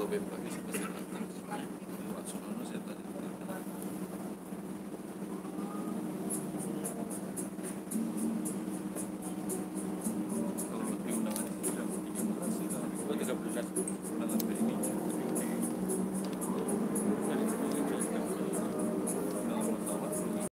bebas bisa pasti datang. Masuk dulu saya tadi. Kalau lebih undangan itu sudah 13 kita. Oh 13 undangan ini. Jadi sebelum itu dalam masalah.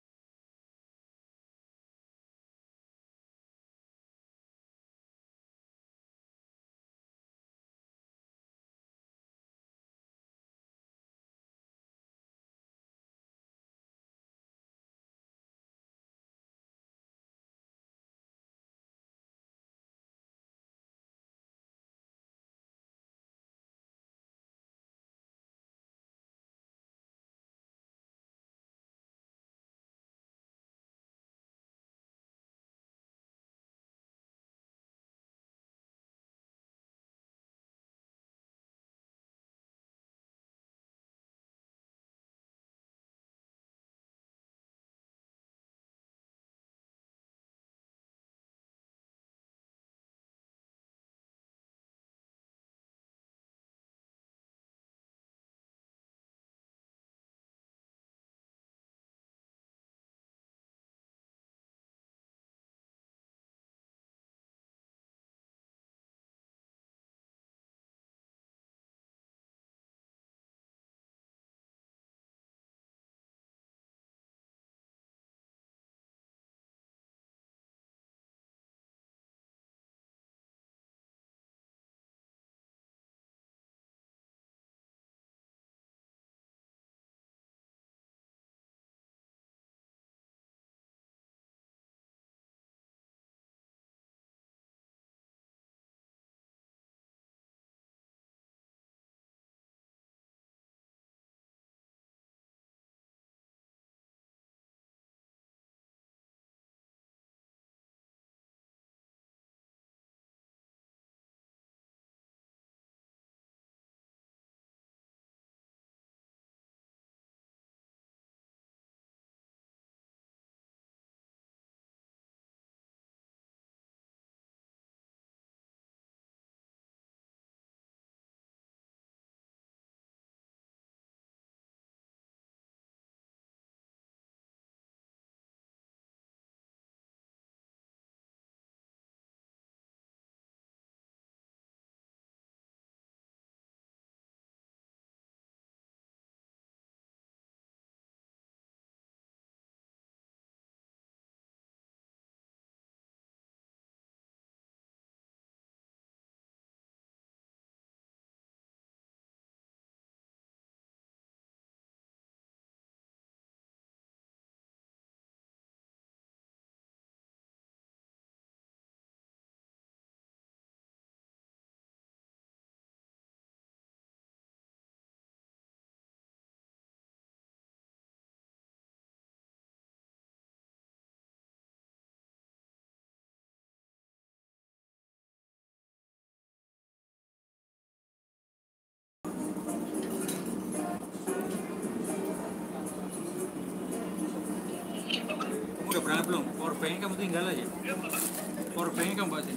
Udah berangkat belum? Powerbank kamu tinggal aja. Powerbank kamu bawa sini.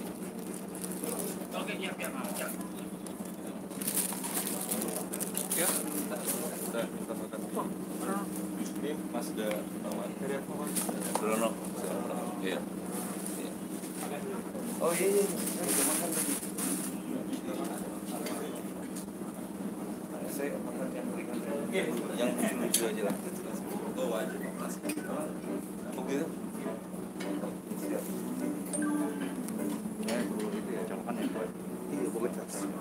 Oke, ya. Ya. Kita makan. Ini Mas udah bawa dari apa Mas? Belum. Iya. Oh iya. Udah makan tadi. Saya makan yang ringan. Yang lucu aja lah. Oh wajib Mas. Gitu. Siap. Perlu itu ya, cangkapan ya. Iya, pokoknya.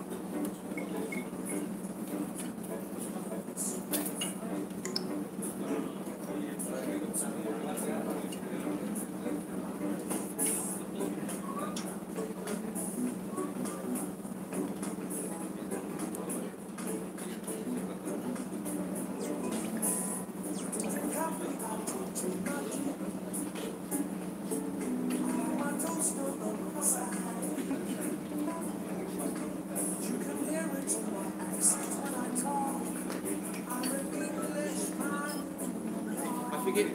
Fikir.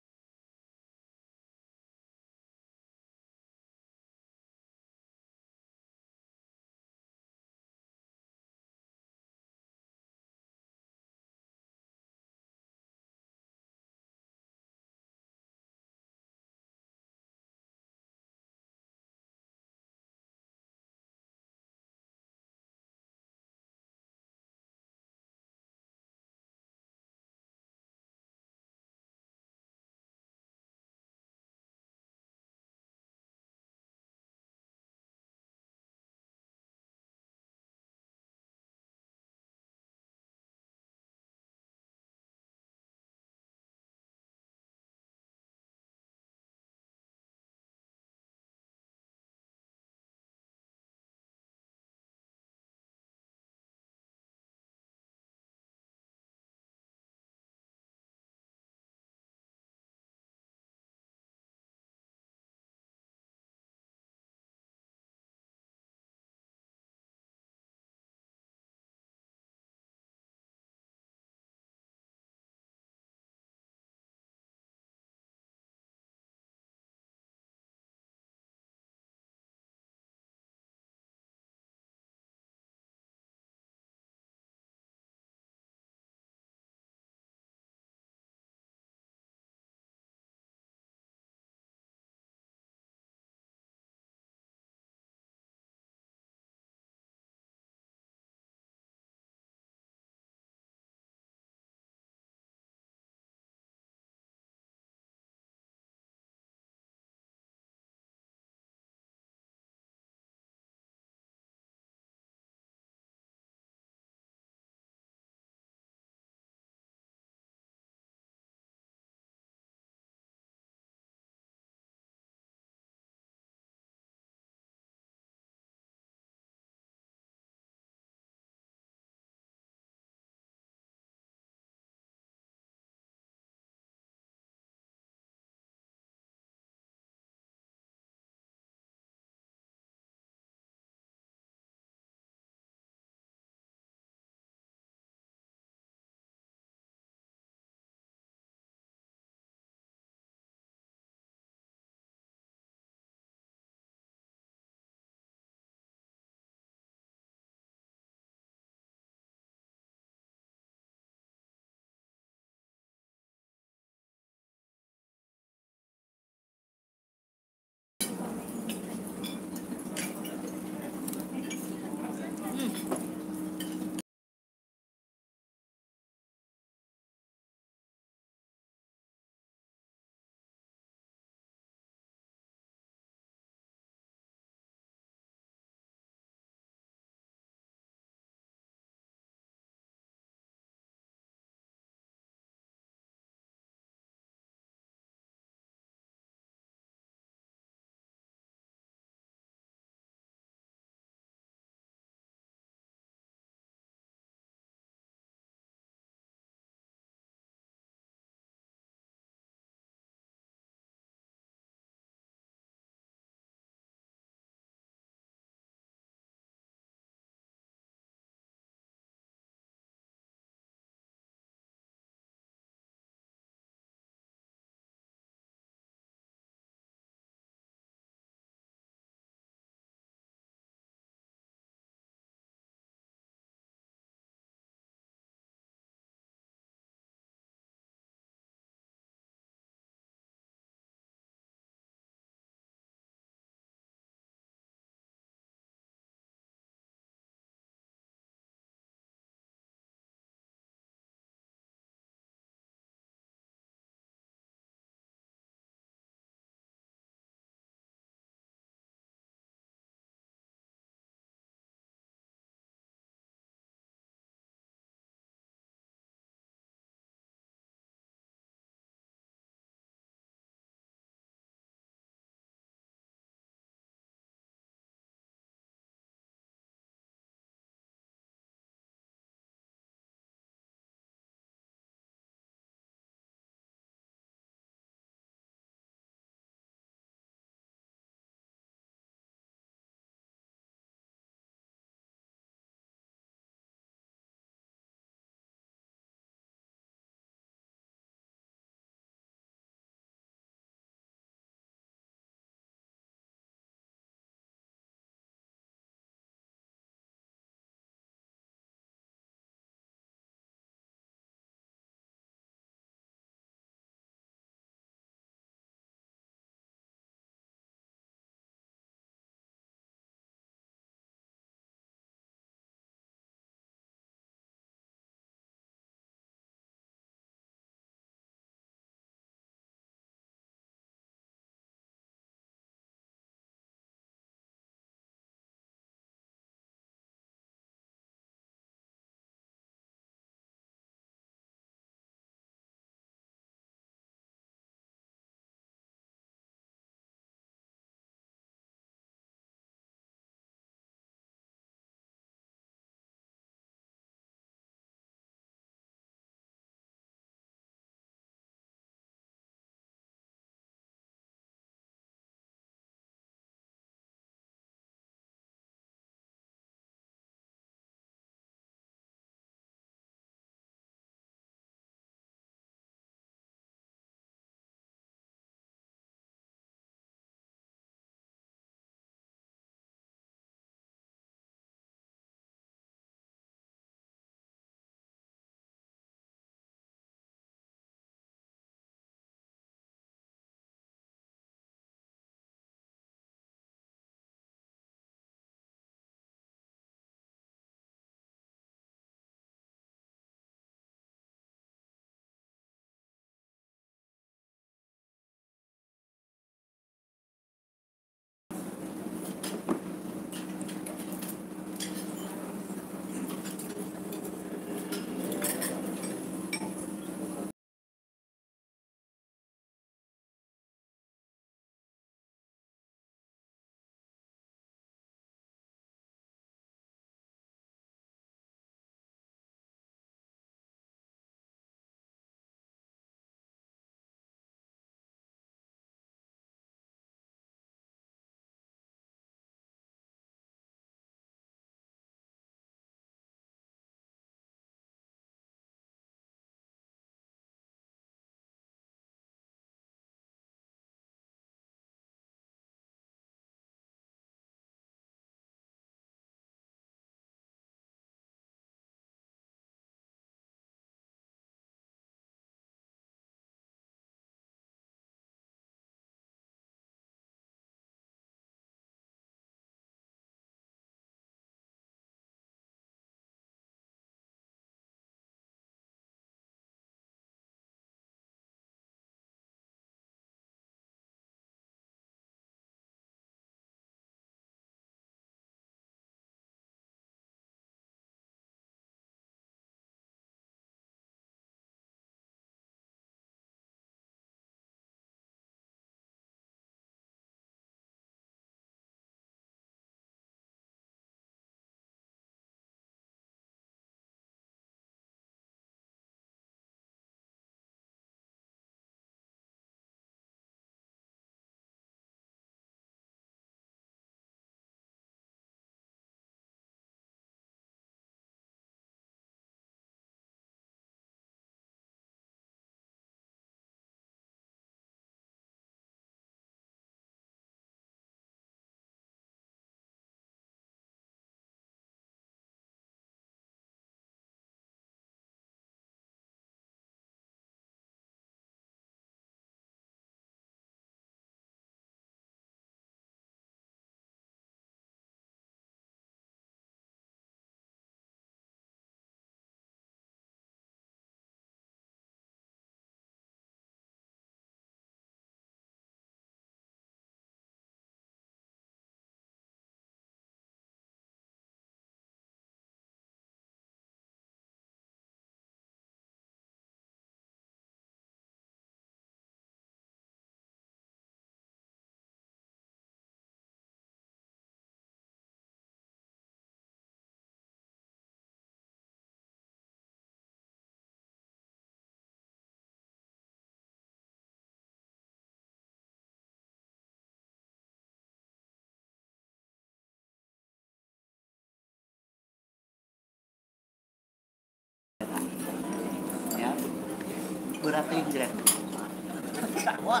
berat lagi kan takut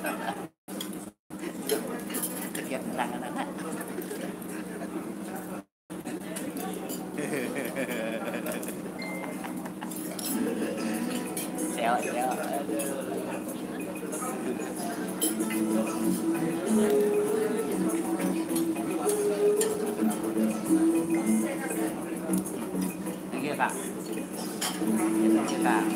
kegiatan anak-anak sel lagi ya kak kita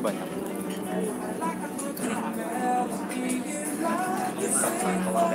banyak. Kalau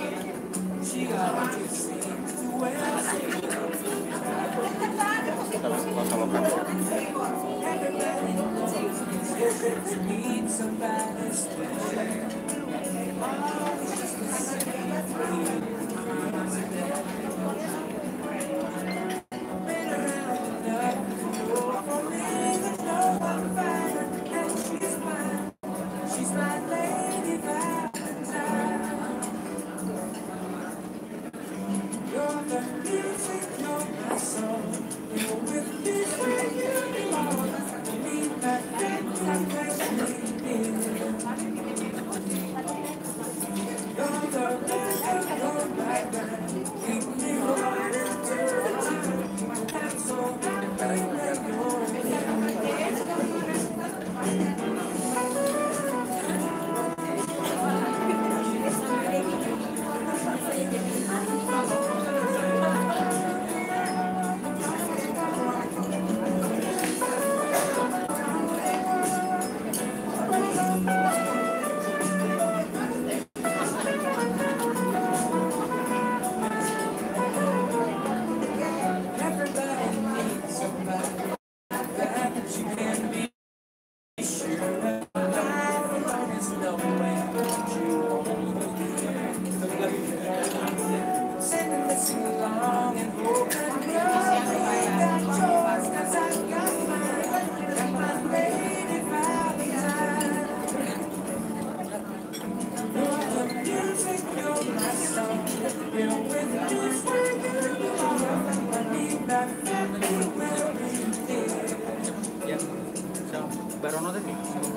Barono tadi.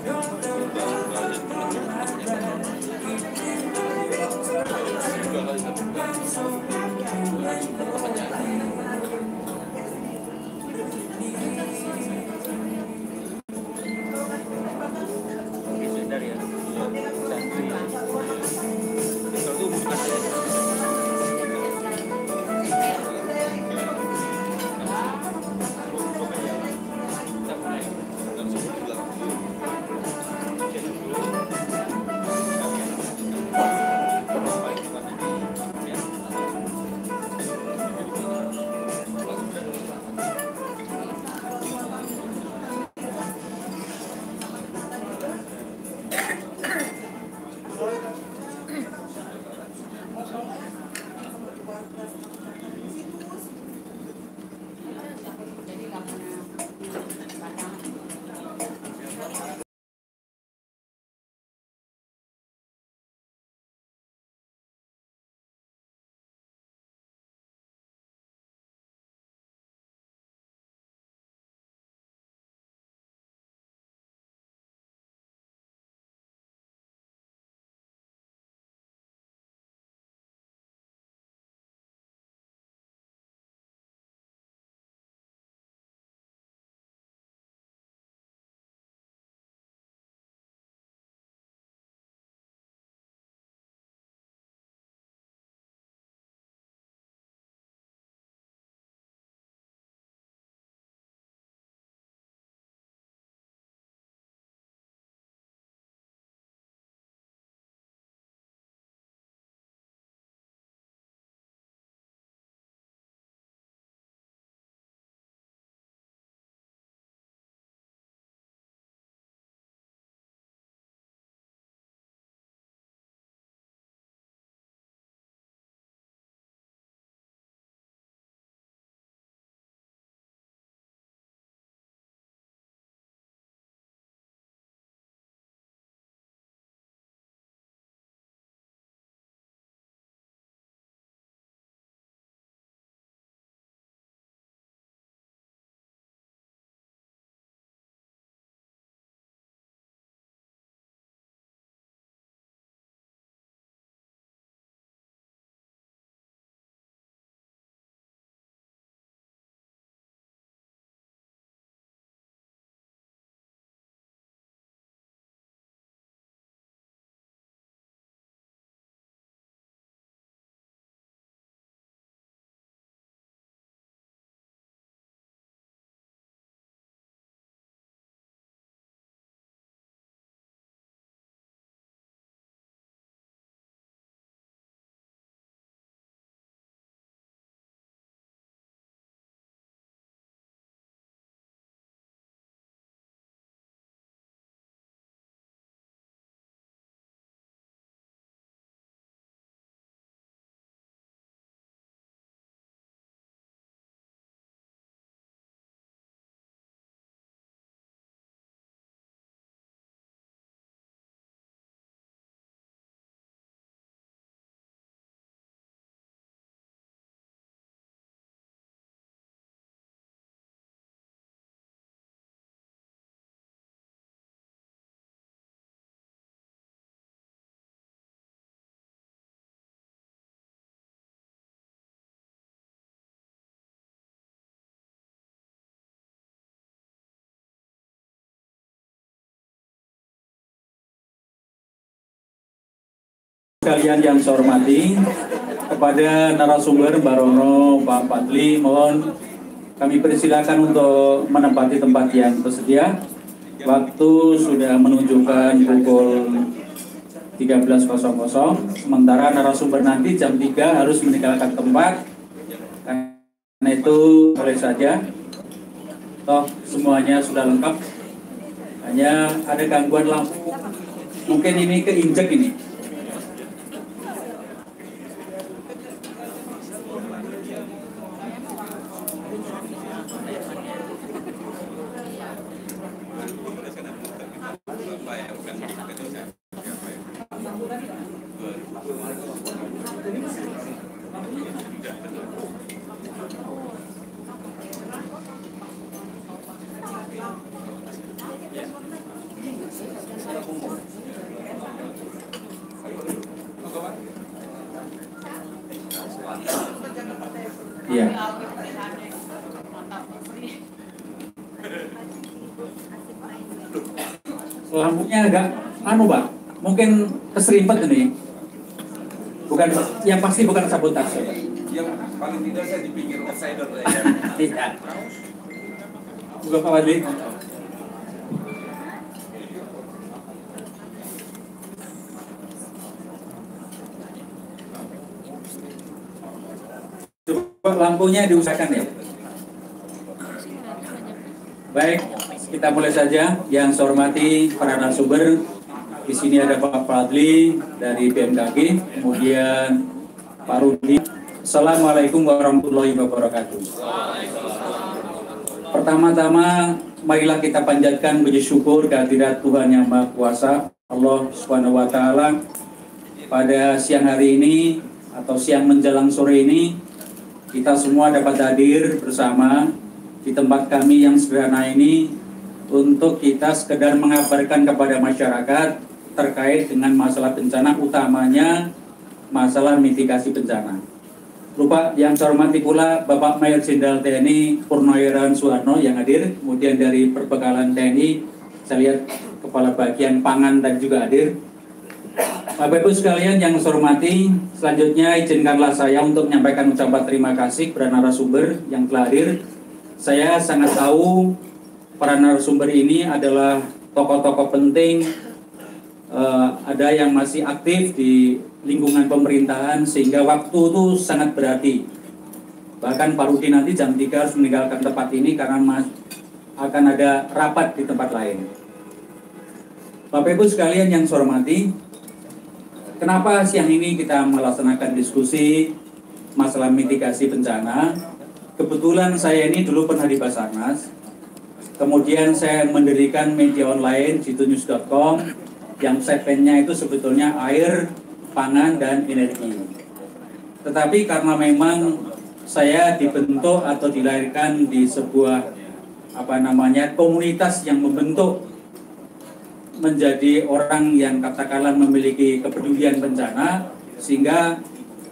Dari ya. Satu bukan aja. sekalian yang saya hormati, kepada narasumber Mbak Rono, Pak Fadli, mohon kami persilakan untuk menempati tempat yang tersedia. Waktu sudah menunjukkan pukul 13.00, sementara narasumber nanti jam 3 harus meninggalkan tempat. Karena itu boleh saja, toh semuanya sudah lengkap, hanya ada gangguan lampu, mungkin ini keinjek ini. Iya. Lampunya agak Pak, mungkin keserimpet ini. Bukan, yang pasti bukan sabotase. Yang paling tidak saya dipikir outsider ya. Tidak. Bukan Pak Wadli. Coba lampunya diusahakan ya. Baik, kita mulai saja. Yang saya hormati para narasumber, di sini ada Pak Fadli dari BMKG, kemudian Pak Rudi. Assalamualaikum warahmatullahi wabarakatuh. Pertama-tama, marilah kita panjatkan puji syukur kehadirat Tuhan Yang Maha Kuasa, Allah Subhanahu wa Ta'ala. Pada siang hari ini atau siang menjelang sore ini, kita semua dapat hadir bersama di tempat kami yang sederhana ini untuk kita sekedar mengabarkan kepada masyarakat terkait dengan masalah bencana, utamanya masalah mitigasi bencana. Lupa yang saya hormati pula Bapak Mayor Jenderal TNI Purnawirawan Suharno yang hadir, kemudian dari Perbekalan TNI, saya lihat Kepala Bagian Pangan dan juga hadir. Bapak Ibu sekalian yang saya hormati, selanjutnya izinkanlah saya untuk menyampaikan ucapan terima kasih kepada narasumber yang telah hadir. Saya sangat tahu para narasumber ini adalah tokoh-tokoh penting, ada yang masih aktif di lingkungan pemerintahan sehingga waktu itu sangat berarti. Bahkan Pak Rudi nanti jam 3 harus meninggalkan tempat ini karena akan ada rapat di tempat lain. Bapak Ibu sekalian yang saya hormati, kenapa siang ini kita melaksanakan diskusi masalah mitigasi bencana? Kebetulan saya ini dulu pernah di Basarnas, kemudian saya mendirikan media online jitunews.com yang segmennya itu sebetulnya air, pangan, dan energi. Tetapi karena memang saya dibentuk atau dilahirkan di sebuah komunitas yang membentuk menjadi orang yang katakanlah memiliki kepedulian bencana, sehingga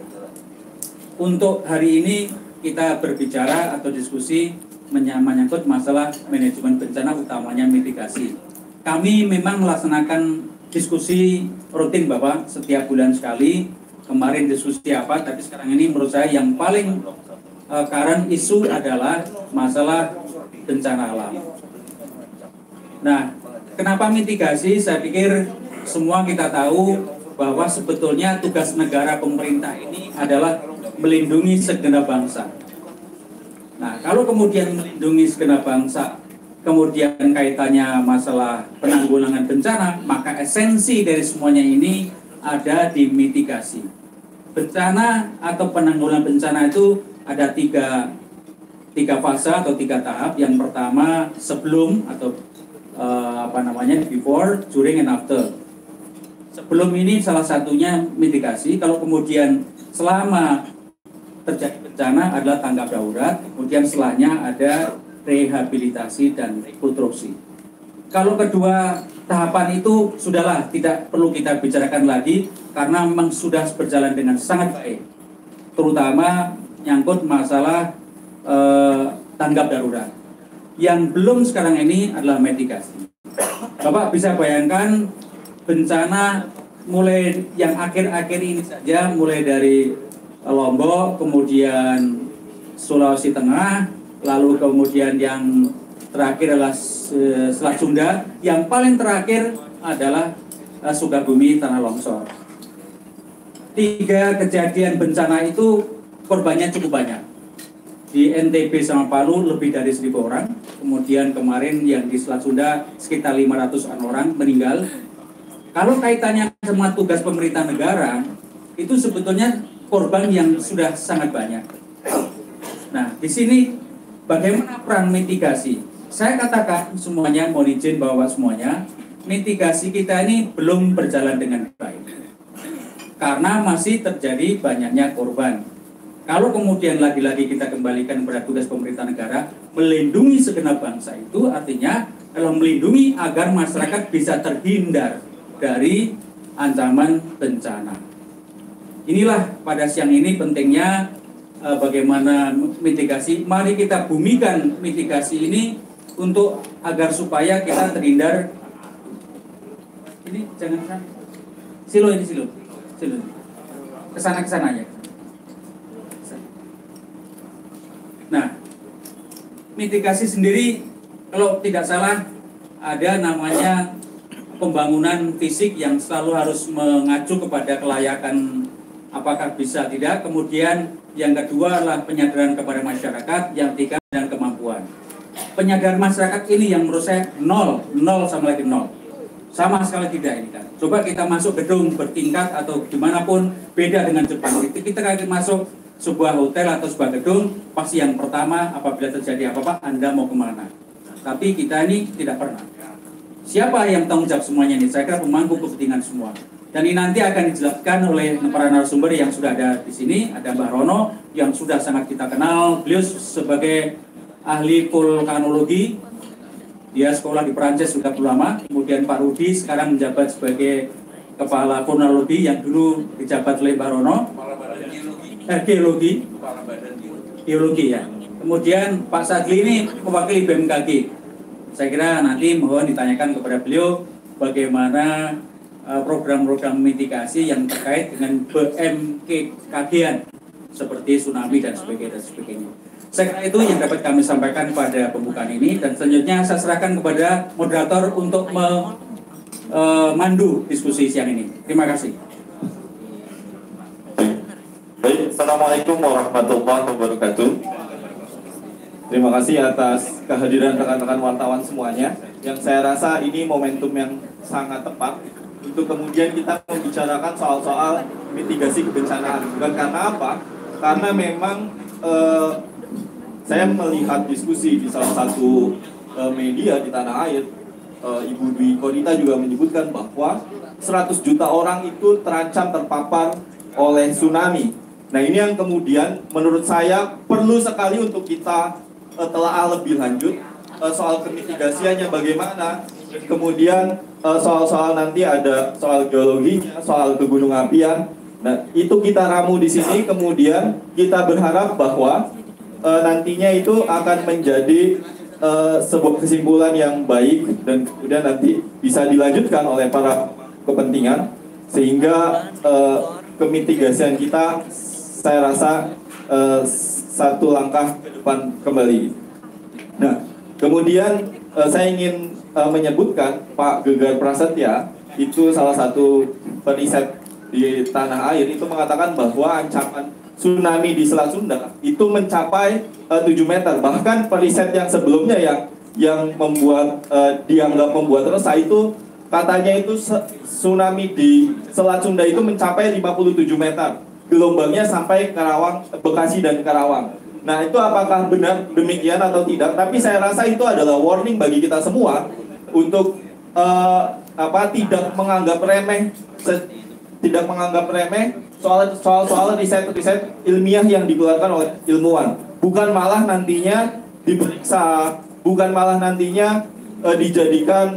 untuk hari ini kita berbicara atau diskusi menyangkut masalah manajemen bencana, utamanya mitigasi. Kami memang melaksanakan diskusi rutin Bapak setiap bulan sekali. Kemarin diskusi apa, tapi sekarang ini menurut saya yang paling current isu adalah masalah bencana alam. Nah, kenapa mitigasi? Saya pikir semua kita tahu bahwa sebetulnya tugas negara pemerintah ini adalah melindungi segenap bangsa. Nah, kalau kemudian melindungi segenap bangsa, kemudian kaitannya masalah penanggulangan bencana, maka esensi dari semuanya ini ada di mitigasi. Bencana atau penanggulangan bencana itu ada tiga fase atau tiga tahap. Yang pertama sebelum atau before, during, and after. Sebelum ini salah satunya mitigasi. Kalau kemudian selama terjadi bencana adalah tanggap darurat, kemudian setelahnya ada rehabilitasi dan rekonstruksi. Kalau kedua tahapan itu sudahlah tidak perlu kita bicarakan lagi karena memang sudah berjalan dengan sangat baik, terutama nyangkut masalah tanggap darurat. Yang belum sekarang ini adalah mitigasi. Bapak bisa bayangkan bencana mulai yang akhir-akhir ini saja, mulai dari Lombok, kemudian Sulawesi Tengah, lalu kemudian yang terakhir adalah Selat Sunda, yang paling terakhir adalah Sukabumi tanah longsor. 3 kejadian bencana itu korbannya cukup banyak. Di NTB sama Palu lebih dari 1.000 orang, kemudian kemarin yang di Selat Sunda sekitar 500-an orang meninggal. Kalau kaitannya sama tugas pemerintah negara, itu sebetulnya korban yang sudah sangat banyak. Nah, di sini bagaimana peran mitigasi? Saya katakan semuanya, mohon izin bahwa semuanya, mitigasi kita ini belum berjalan dengan baik. Karena masih terjadi banyaknya korban. Kalau kemudian lagi-lagi kita kembalikan pada tugas pemerintah negara, melindungi segenap bangsa itu artinya adalah melindungi agar masyarakat bisa terhindar dari ancaman bencana. Inilah pada siang ini pentingnya bagaimana mitigasi. Mari kita bumikan mitigasi ini untuk agar supaya kita terhindar. Ini jangan kan? Silo. Kesana aja. Nah, mitigasi sendiri kalau tidak salah ada namanya pembangunan fisik yang selalu harus mengacu kepada kelayakan apakah bisa tidak. Kemudian yang kedua adalah penyadaran kepada masyarakat, yang ketiga dan kemampuan. Penyadaran masyarakat ini yang menurut saya nol sama lagi nol. Sama sekali tidak ini kan. Coba kita masuk gedung bertingkat atau dimanapun, beda dengan Jepang. Kita kalau masuk sebuah hotel atau sebuah gedung, pasti yang pertama apabila terjadi apa-apa, Anda mau kemana? Tapi kita ini tidak pernah. Siapa yang tanggung jawab semuanya ini? Saya kira pemangku kepentingan semua. Dan ini nanti akan dijelaskan oleh para narasumber yang sudah ada di sini. Ada Mbak Rono yang sudah sangat kita kenal. Beliau sebagai ahli vulkanologi. Dia sekolah di Perancis sudah lama. Kemudian Pak Rudi sekarang menjabat sebagai kepala vulkanologi yang dulu dijabat oleh Mbak Rono. Geologi ya. Kemudian Pak Sadli ini mewakili BMKG. Saya kira nanti mohon ditanyakan kepada beliau bagaimana program-program mitigasi yang terkait dengan BMKG-an seperti tsunami dan sebagainya. Saya kira itu yang dapat kami sampaikan pada pembukaan ini, dan selanjutnya saya serahkan kepada moderator untuk memandu diskusi siang ini. Terima kasih. Baik, Assalamualaikum warahmatullahi wabarakatuh. Terima kasih atas kehadiran rekan-rekan wartawan semuanya. Yang saya rasa ini momentum yang sangat tepat untuk kemudian kita membicarakan soal-soal mitigasi kebencanaan. Bukan karena apa? Karena memang saya melihat diskusi di salah satu media di tanah air, Ibu Dwi Korita juga menyebutkan bahwa 100 juta orang itu terancam terpapar oleh tsunami. Nah, ini yang kemudian menurut saya perlu sekali untuk kita telaah lebih lanjut soal kemitigasiannya bagaimana. Kemudian soal-soal nanti ada soal geologinya, soal kegunung apian. Nah, itu kita ramu di sini. Kemudian kita berharap bahwa nantinya itu akan menjadi sebuah kesimpulan yang baik dan kemudian nanti bisa dilanjutkan oleh para kepentingan sehingga kemitigasian kita saya rasa satu langkah ke depan kembali. Nah, kemudian saya ingin menyebutkan Pak Gegar Prasetya, itu salah satu periset di tanah air, itu mengatakan bahwa ancaman tsunami di Selat Sunda itu mencapai 7 meter. Bahkan periset yang sebelumnya yang membuat dianggap membuat resah itu katanya itu tsunami di Selat Sunda itu mencapai 57 meter. Gelombangnya sampai Karawang, Bekasi dan Karawang. Nah, itu apakah benar demikian atau tidak? Tapi saya rasa itu adalah warning bagi kita semua untuk tidak menganggap remeh soal riset ilmiah yang dikeluarkan oleh ilmuwan. Bukan malah nantinya diperiksa, bukan malah nantinya dijadikan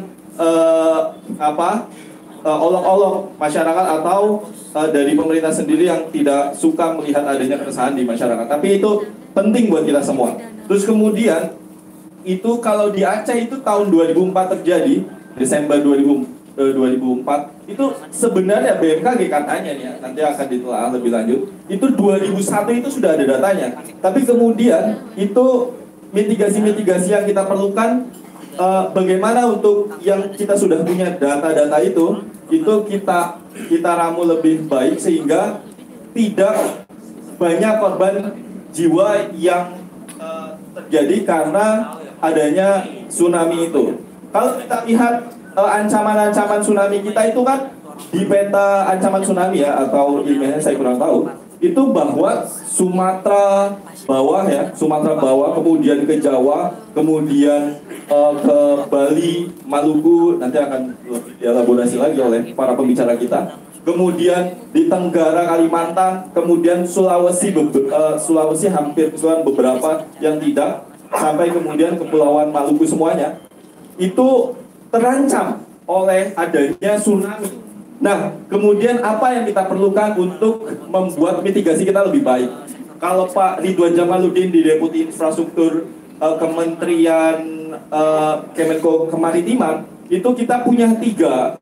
olok-olok masyarakat atau dari pemerintah sendiri yang tidak suka melihat adanya keresahan di masyarakat. Tapi itu penting buat kita semua. Terus kemudian itu kalau di Aceh itu tahun 2004 terjadi, Desember 2004 2004 itu sebenarnya BMKG katanya nih ya, nanti akan ditelaah lebih lanjut, itu 2001 itu sudah ada datanya, tapi kemudian itu mitigasi-mitigasi yang kita perlukan, bagaimana untuk yang kita sudah punya data-data itu kita ramu lebih baik sehingga tidak banyak korban jiwa yang terjadi karena adanya tsunami itu. Kalau kita lihat ancaman-ancaman tsunami kita itu kan di peta ancaman tsunami ya, atau ilmiahnya saya kurang tahu, itu bahwa Sumatera bawah ya, Sumatera bawah, kemudian ke Jawa, kemudian ke Bali, Maluku, nanti akan dielaborasi lagi oleh para pembicara kita. Kemudian di Tenggara, Kalimantan, kemudian Sulawesi hampir keseluruhan, beberapa yang tidak, sampai kemudian Kepulauan Maluku semuanya itu terancam oleh adanya tsunami. Nah, kemudian apa yang kita perlukan untuk membuat mitigasi kita lebih baik? Kalau Pak Ridwan Jamaluddin di Deputi Infrastruktur Kementerian Kemenko Kemaritiman, itu kita punya 3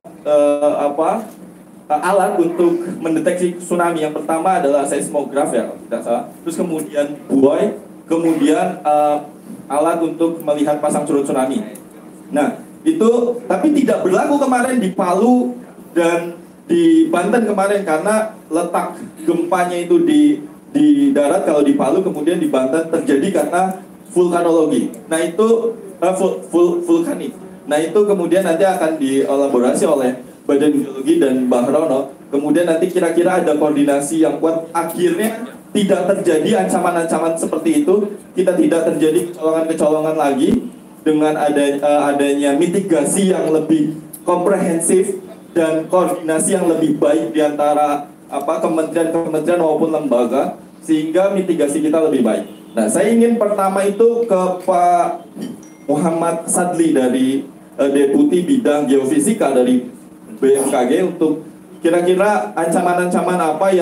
alat untuk mendeteksi tsunami. Yang pertama adalah seismograf ya, kalau tidak salah. Terus kemudian buoy, kemudian alat untuk melihat pasang surut tsunami. Nah, itu tapi tidak berlaku kemarin di Palu dan di Banten kemarin karena letak gempanya itu di darat. Kalau di Palu, kemudian di Banten terjadi karena vulkanologi. Nah, itu vulkanik. Nah, itu kemudian nanti akan dielaborasi oleh Badan Geologi dan Bahrono. Kemudian nanti kira-kira ada koordinasi yang kuat, akhirnya tidak terjadi ancaman-ancaman seperti itu. Kita tidak terjadi kecolongan-kecolongan lagi dengan adanya mitigasi yang lebih komprehensif dan koordinasi yang lebih baik di antara kementerian-kementerian maupun lembaga, sehingga mitigasi kita lebih baik. Nah, saya ingin pertama itu ke Pak Muhammad Sadli dari Deputi Bidang Geofisika dari BMKG untuk kira-kira ancaman-ancaman apa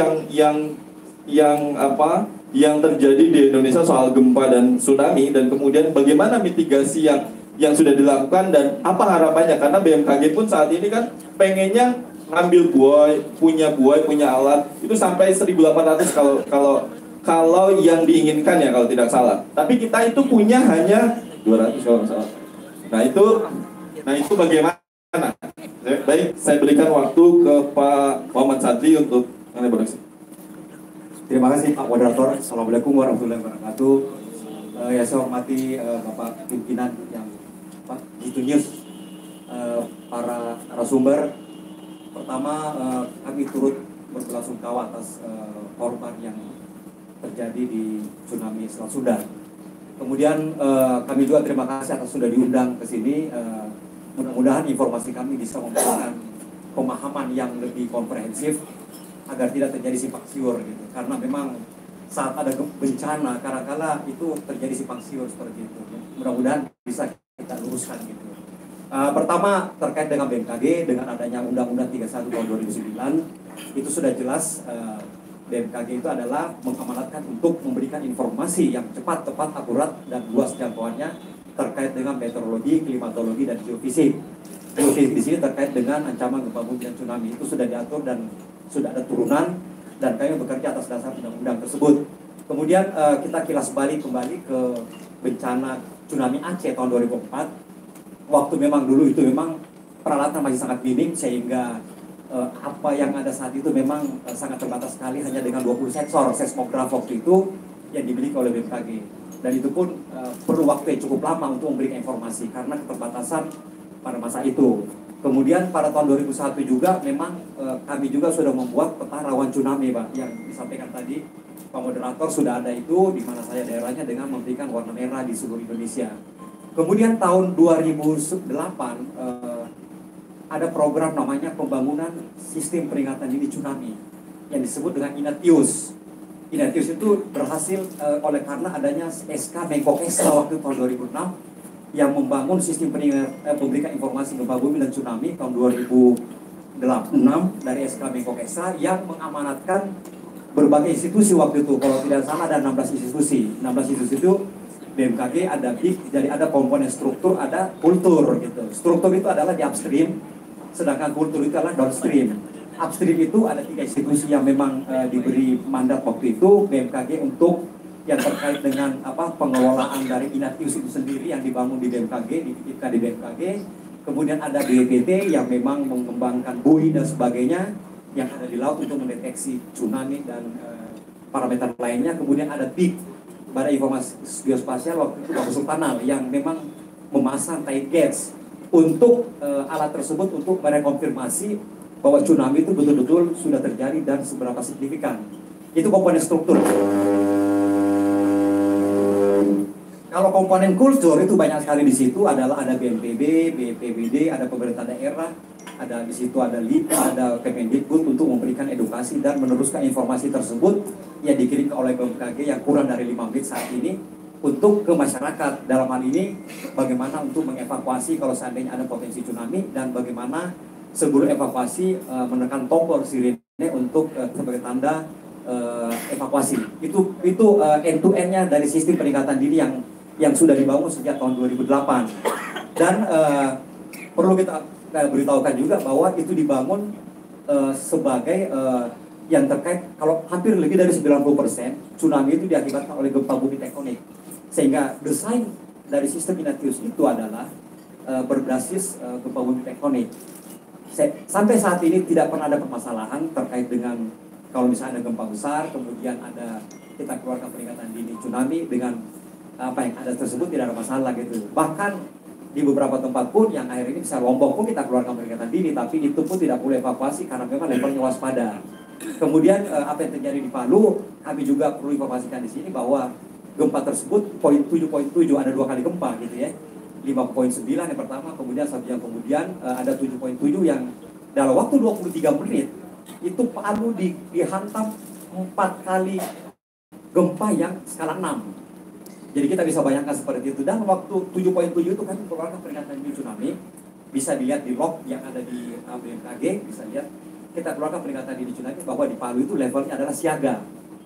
yang terjadi di Indonesia soal gempa dan tsunami, dan kemudian bagaimana mitigasi yang sudah dilakukan dan apa harapannya, karena BMKG pun saat ini kan pengennya ngambil buoy, punya alat itu sampai 1.800 kalau yang diinginkan ya, kalau tidak salah. Tapi kita itu punya hanya 200 kalau nggak salah. Nah itu bagaimana? Baik, saya berikan waktu ke Pak Muhammad Sadli untuk elaborasi. Terima kasih Pak Moderator. Assalamualaikum warahmatullahi wabarakatuh. Ya, saya hormati Bapak pimpinan yang Pak Gitu News, para narasumber. Pertama, kami turut berbelasungkawa atas korban yang terjadi di tsunami Selat Sunda. Kemudian kami juga terima kasih atas sudah diundang ke sini. Mudah-mudahan informasi kami bisa memberikan pemahaman yang lebih komprehensif agar tidak terjadi simpang siur gitu. Karena memang saat ada bencana kadang-kala itu terjadi simpang siur seperti itu. Mudah-mudahan bisa kita luruskan gitu. Pertama, terkait dengan BMKG, dengan adanya Undang-Undang 31 tahun 2009, itu sudah jelas BMKG itu adalah mengamanatkan untuk memberikan informasi yang cepat, tepat, akurat, dan luas jangkauannya terkait dengan meteorologi, klimatologi, dan geofisik. Geofisik di sini terkait dengan ancaman gempa bumi dan tsunami itu sudah diatur dan sudah ada turunan, dan kami bekerja atas dasar undang-undang tersebut. Kemudian kita kilas balik kembali ke bencana tsunami Aceh tahun 2004. Waktu memang dulu itu memang peralatan masih sangat minim, sehingga apa yang ada saat itu memang sangat terbatas sekali, hanya dengan 20 sensor seismograf waktu itu yang dimiliki oleh BMKG. Dan itu pun perlu waktu yang cukup lama untuk memberikan informasi karena keterbatasan pada masa itu. Kemudian pada tahun 2001 juga memang kami juga sudah membuat peta rawan tsunami, Pak, yang disampaikan tadi Pak Moderator sudah ada itu, di mana saya daerahnya dengan memberikan warna merah di seluruh Indonesia. Kemudian tahun 2008 ada program namanya pembangunan sistem peringatan dini tsunami yang disebut dengan INATIUS. INATIUS itu berhasil oleh karena adanya SK Menko Kesra waktu tahun 2006 yang membangun sistem memberikan informasi gempa bumi dan tsunami tahun 2006 dari SK Menko Kesra yang mengamanatkan berbagai institusi waktu itu. Kalau tidak salah ada 16 institusi. 16 institusi itu BMKG, ada BIK, jadi ada komponen struktur, ada kultur gitu. Struktur itu adalah di upstream, sedangkan kultur itu adalah downstream. Upstream itu ada 3 institusi yang memang diberi mandat waktu itu, BMKG untuk yang terkait dengan pengelolaan dari Inatius itu sendiri yang dibangun di BMKG, dititipkan di BMKG. Kemudian ada BPT yang memang mengembangkan buoy dan sebagainya yang ada di laut untuk mendeteksi tsunami dan parameter lainnya. Kemudian ada BIG, Badan Informasi Geospasial waktu itu Bapak Sultanal yang memang memasang tide gauge untuk alat tersebut untuk merekonfirmasi bahwa tsunami itu betul-betul sudah terjadi dan seberapa signifikan. Itu komponen struktur. Kalau komponen kultur itu banyak sekali di situ adalah ada BNPB, BPBD, ada pemerintah daerah, ada di situ ada LIPA, ada Kemendikbud untuk memberikan edukasi dan meneruskan informasi tersebut yang dikirimkan oleh BMKG yang kurang dari 5 menit saat ini untuk ke masyarakat. Dalam hal ini bagaimana untuk mengevakuasi kalau seandainya ada potensi tsunami dan bagaimana sebelum evakuasi menekan tombol sirene untuk sebagai tanda evakuasi. Itu end to end-nya dari sistem peringatan dini yang sudah dibangun sejak tahun 2008. Dan perlu kita beritahukan juga bahwa itu dibangun sebagai yang terkait kalau hampir lebih dari 90% tsunami itu diakibatkan oleh gempa bumi tektonik. Sehingga desain dari sistem Inatius itu adalah berbasis gempa bumi tektonik. Sampai saat ini tidak pernah ada permasalahan terkait dengan kalau misalnya ada gempa besar, kemudian ada kita keluarkan peringatan dini tsunami dengan apa yang ada tersebut tidak ada masalah gitu. Bahkan di beberapa tempat pun yang air ini bisa Lombok pun kita keluarkan peringatan dini, tapi itu pun tidak boleh evakuasi karena memang levelnya waspada. Kemudian apa yang terjadi di Palu, kami juga perlu informasikan di sini bahwa gempa tersebut poin 7.7 ada 2 kali gempa gitu ya. 5.9 yang pertama, kemudian 1 jam kemudian ada 7.7 yang dalam waktu 23 menit itu Palu dihantam 4 kali gempa yang skala 6. Jadi kita bisa bayangkan seperti itu. Dan waktu 7.7 itu kami mengeluarkan peringatan dini tsunami. Bisa dilihat di log yang ada di BMKG, bisa lihat kita keluarkan peringatan dini tsunami bahwa di Palu itu levelnya adalah siaga.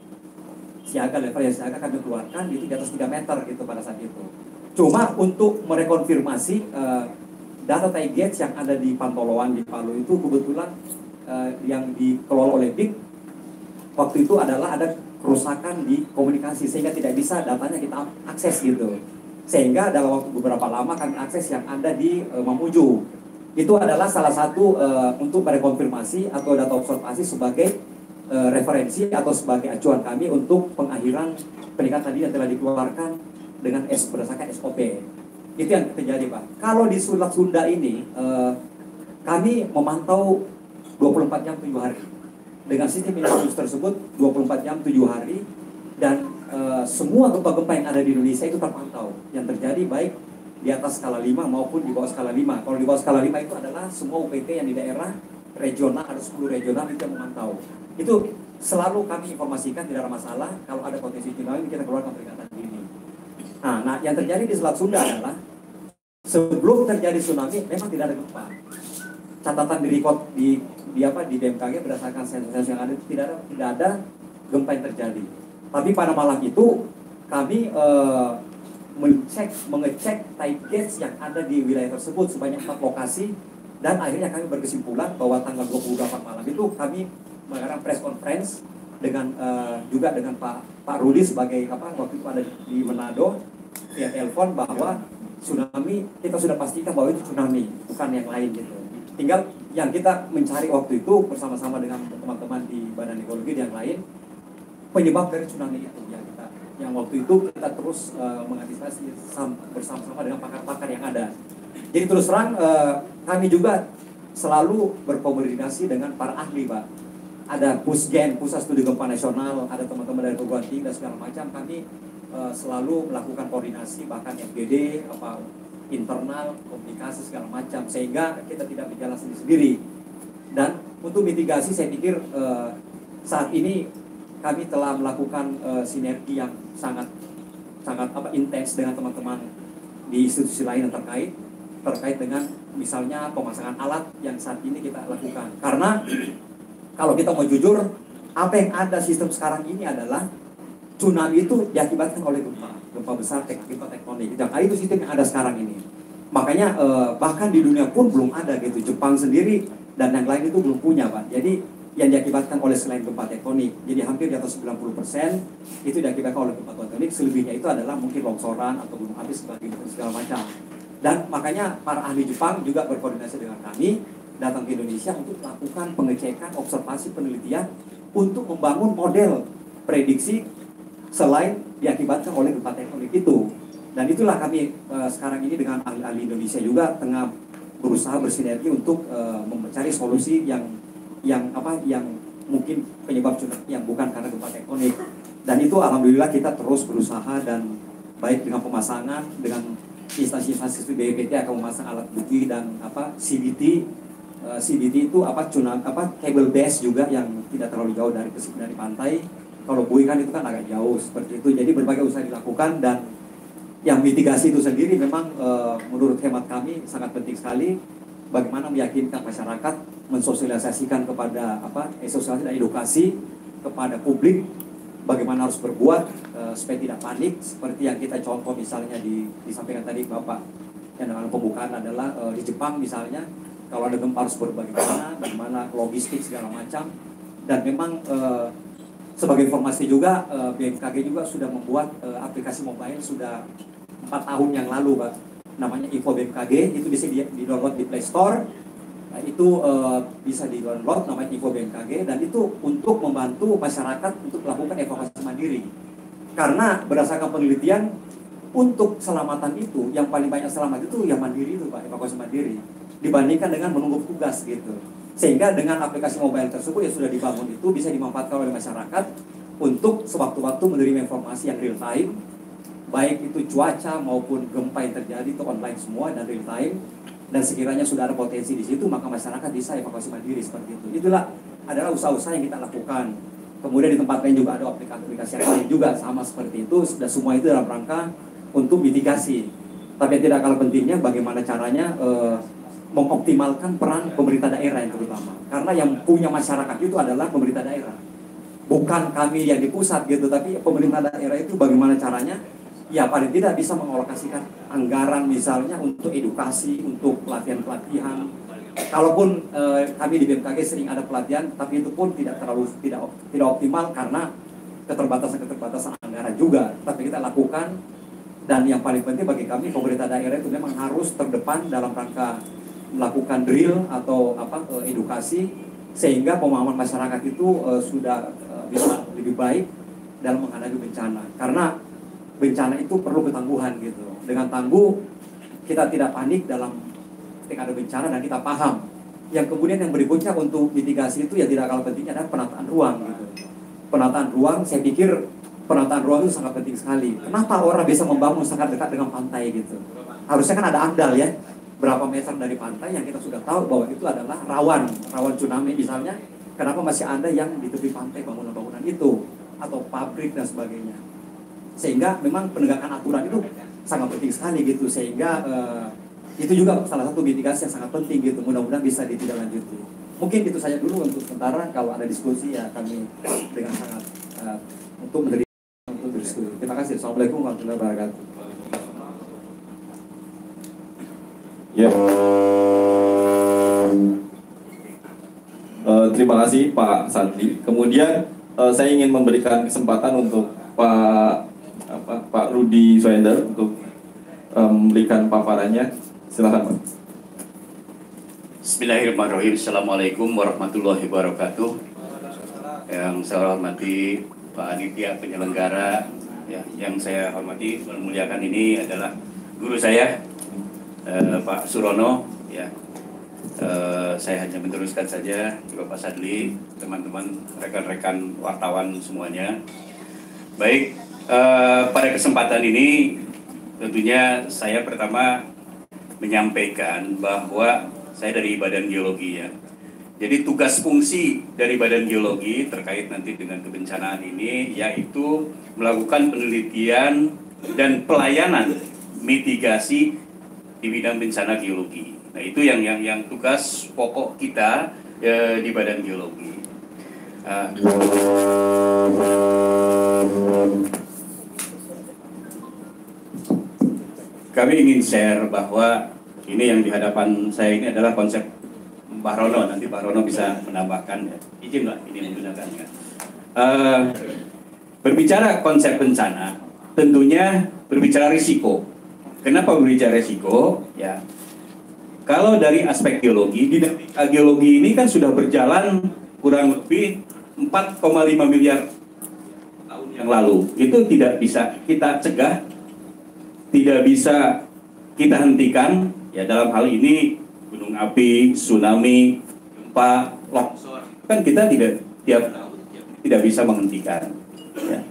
Level yang siaga kami keluarkan itu di atas 3 meter gitu pada saat itu. Cuma untuk merekonfirmasi data tide gauge yang ada di Pantoloan di Palu itu kebetulan yang dikelola oleh BIG waktu itu adalah ada kerusakan di komunikasi sehingga tidak bisa datanya kita akses gitu. Sehingga dalam waktu beberapa lama kami akses yang ada di Mamuju. Itu adalah salah satu untuk merekonfirmasi atau data observasi sebagai referensi atau sebagai acuan kami untuk pengakhiran peringatan dini yang telah dikeluarkan dengan berdasarkan SOP. Itu yang terjadi Pak. Kalau di Selat Sunda ini kami memantau 24 jam 7 hari. Dengan sistem Inatius tersebut 24 jam 7 hari dan semua gempa-gempa yang ada di Indonesia itu terpantau. Yang terjadi baik di atas skala 5 maupun di bawah skala 5. Kalau di bawah skala 5 itu adalah semua UPT yang di daerah regional, ada 10 regional itu yang memantau. Itu selalu kami informasikan tidak ada masalah. Kalau ada potensi tsunami kita keluarkan peringatan dini. Nah, yang terjadi di Selat Sunda adalah sebelum terjadi tsunami memang tidak ada gempa. Catatan di record di BMKG berdasarkan sensor yang ada tidak ada gempa yang terjadi. Tapi pada malam itu kami mengecek tide gauge yang ada di wilayah tersebut sebanyak 4 lokasi dan akhirnya kami berkesimpulan bahwa tanggal 28 malam itu kami mengadakan press conference dengan juga dengan Pak Rudi sebagai waktu itu ada di Manado via telepon bahwa tsunami kita sudah pastikan bahwa itu tsunami bukan yang lain gitu. Tinggal yang kita mencari waktu itu bersama-sama dengan teman-teman di Badan Ekologi dan yang lain penyebab dari tsunami itu yang waktu itu kita terus mengantisipasi bersama-sama dengan pakar-pakar yang ada. Jadi terus terang kami juga selalu berkomunikasi dengan para ahli Pak. Ada PUSGEN, Pusat Studi Gempa Nasional, ada teman-teman dari perguruan tinggi dan segala macam. Kami selalu melakukan koordinasi bahkan FGD internal, komunikasi segala macam sehingga kita tidak berjalan sendiri-sendiri. Dan untuk mitigasi saya pikir saat ini kami telah melakukan sinergi yang sangat intens dengan teman-teman di institusi lain yang terkait dengan misalnya pemasangan alat yang saat ini kita lakukan. Karena kalau kita mau jujur, apa yang ada sistem sekarang ini adalah tsunami itu diakibatkan oleh gempa besar, gempa tektonik. Itu sistem yang ada sekarang ini. Makanya bahkan di dunia pun belum ada gitu. Jepang sendiri dan yang lain itu belum punya, Pak. Jadi yang diakibatkan oleh selain gempa tektonik, jadi hampir di atas 90% itu diakibatkan oleh gempa tektonik. Selebihnya itu adalah mungkin longsoran atau gunung api segala macam. Dan makanya para ahli Jepang juga berkoordinasi dengan kami datang ke Indonesia untuk melakukan pengecekan, observasi, penelitian untuk membangun model prediksi selain diakibatkan oleh gempa tektonik itu. Dan itulah kami sekarang ini dengan ahli-ahli Indonesia juga tengah berusaha bersinergi untuk mencari solusi yang mungkin penyebab tsunami yang bukan karena gempa tektonik. Dan itu alhamdulillah kita terus berusaha, dan baik dengan pemasangan dengan instansi-instansi BPPT akan memasang alat bukti dan CBT. CBT itu cable base juga yang tidak terlalu jauh dari pantai. Kalau buoy kan itu kan agak jauh seperti itu. Jadi berbagai usaha dilakukan, dan yang mitigasi itu sendiri memang menurut hemat kami sangat penting sekali. Bagaimana meyakinkan masyarakat, mensosialisasikan kepada sosialisasi dan edukasi kepada publik bagaimana harus berbuat supaya tidak panik, seperti yang kita contoh misalnya disampaikan tadi Bapak yang dengan pembukaan adalah di Jepang misalnya, kalau ada gempa harus bagaimana logistik segala macam. Dan memang sebagai informasi juga BMKG juga sudah membuat aplikasi mobile sudah 4 tahun yang lalu, Pak. Namanya Info BMKG, itu bisa di-download di Play Store. Nah, itu bisa di-download, namanya Info BMKG, dan itu untuk membantu masyarakat untuk melakukan evakuasi mandiri. Karena berdasarkan penelitian, untuk keselamatan itu, yang paling banyak selamat itu yang mandiri itu, Pak, evakuasi mandiri, dibandingkan dengan menunggu tugas gitu. Sehingga dengan aplikasi mobile tersebut yang sudah dibangun itu bisa dimanfaatkan oleh masyarakat untuk sewaktu-waktu menerima informasi yang real time, baik itu cuaca maupun gempa yang terjadi itu online semua dan real time. Dan sekiranya sudah ada potensi di situ, maka masyarakat bisa evakuasi mandiri seperti itu. Itulah adalah usaha-usaha yang kita lakukan. Kemudian di tempat lain juga ada aplikasi yang lain juga sama seperti itu. Sudah semua itu dalam rangka untuk mitigasi. Tapi yang tidak kalah pentingnya bagaimana caranya mengoptimalkan peran pemerintah daerah yang terutama. Karena yang punya masyarakat itu adalah pemerintah daerah. Bukan kami yang di pusat gitu, tapi pemerintah daerah itu bagaimana caranya ya paling tidak bisa mengalokasikan anggaran misalnya untuk edukasi, untuk pelatihan-pelatihan. Kalaupun kami di BMKG sering ada pelatihan, tapi itu pun tidak optimal karena keterbatasan anggaran juga. Tapi kita lakukan, dan yang paling penting bagi kami pemerintah daerah itu memang harus terdepan dalam rangka melakukan drill atau edukasi, sehingga pemahaman masyarakat itu sudah bisa lebih baik dalam menghadapi bencana. Karena bencana itu perlu ketangguhan gitu. Dengan tangguh kita tidak panik dalam ketika ada bencana, dan kita paham. Yang kemudian yang berikutnya untuk mitigasi itu ya tidak kalah pentingnya adalah penataan ruang gitu. Penataan ruang, saya pikir penataan ruang itu sangat penting sekali. Kenapa orang bisa membangun sangat dekat dengan pantai gitu? Harusnya kan ada AMDAL ya, berapa meter dari pantai yang kita sudah tahu bahwa itu adalah rawan tsunami misalnya. Kenapa masih ada yang di tepi pantai bangunan-bangunan itu atau pabrik dan sebagainya? Sehingga memang penegakan aturan itu sangat penting sekali gitu. Sehingga itu juga salah satu mitigasi yang sangat penting gitu. Mudah-mudahan bisa ditindaklanjuti. Mungkin itu saja dulu untuk sementara. Kalau ada diskusi ya kami dengan sangat untuk menerima untuk berdiskusi. Terima kasih. Assalamualaikum warahmatullahi wabarakatuh. Ya. Terima kasih Pak Sandi. Kemudian saya ingin memberikan kesempatan untuk Pak Rudi Swender untuk memberikan paparannya. Silakan Pak. Bismillahirrahmanirrahim. Assalamualaikum warahmatullahi wabarakatuh. Yang saya hormati Pak Aditya penyelenggara, ya, yang saya hormati memuliakan ini adalah guru saya Pak Surono, ya. Saya hanya meneruskan saja, juga Pak Sadli, teman-teman, rekan-rekan wartawan semuanya. Baik, pada kesempatan ini tentunya saya pertama menyampaikan bahwa saya dari Badan Geologi ya. Jadi tugas fungsi dari Badan Geologi terkait nanti dengan kebencanaan ini yaitu melakukan penelitian dan pelayanan mitigasi di bidang bencana geologi. Nah, itu yang tugas pokok kita di Badan Geologi. Kami ingin share bahwa Ini yang di hadapan saya ini adalah konsep Mbah Rono. Nanti Mbah Rono bisa menambahkan ya. Izinlah ini menggunakan ya. Berbicara konsep bencana, tentunya berbicara risiko. Kenapa berbicara risiko? Ya, kalau dari aspek geologi, dinamika geologi ini kan sudah berjalan kurang lebih 4,5 miliar tahun yang lalu. Itu tidak bisa kita cegah, tidak bisa kita hentikan. Ya, dalam hal ini gunung api, tsunami, gempa, longsor, kan kita tidak tiap tahun tidak bisa menghentikan. Ya.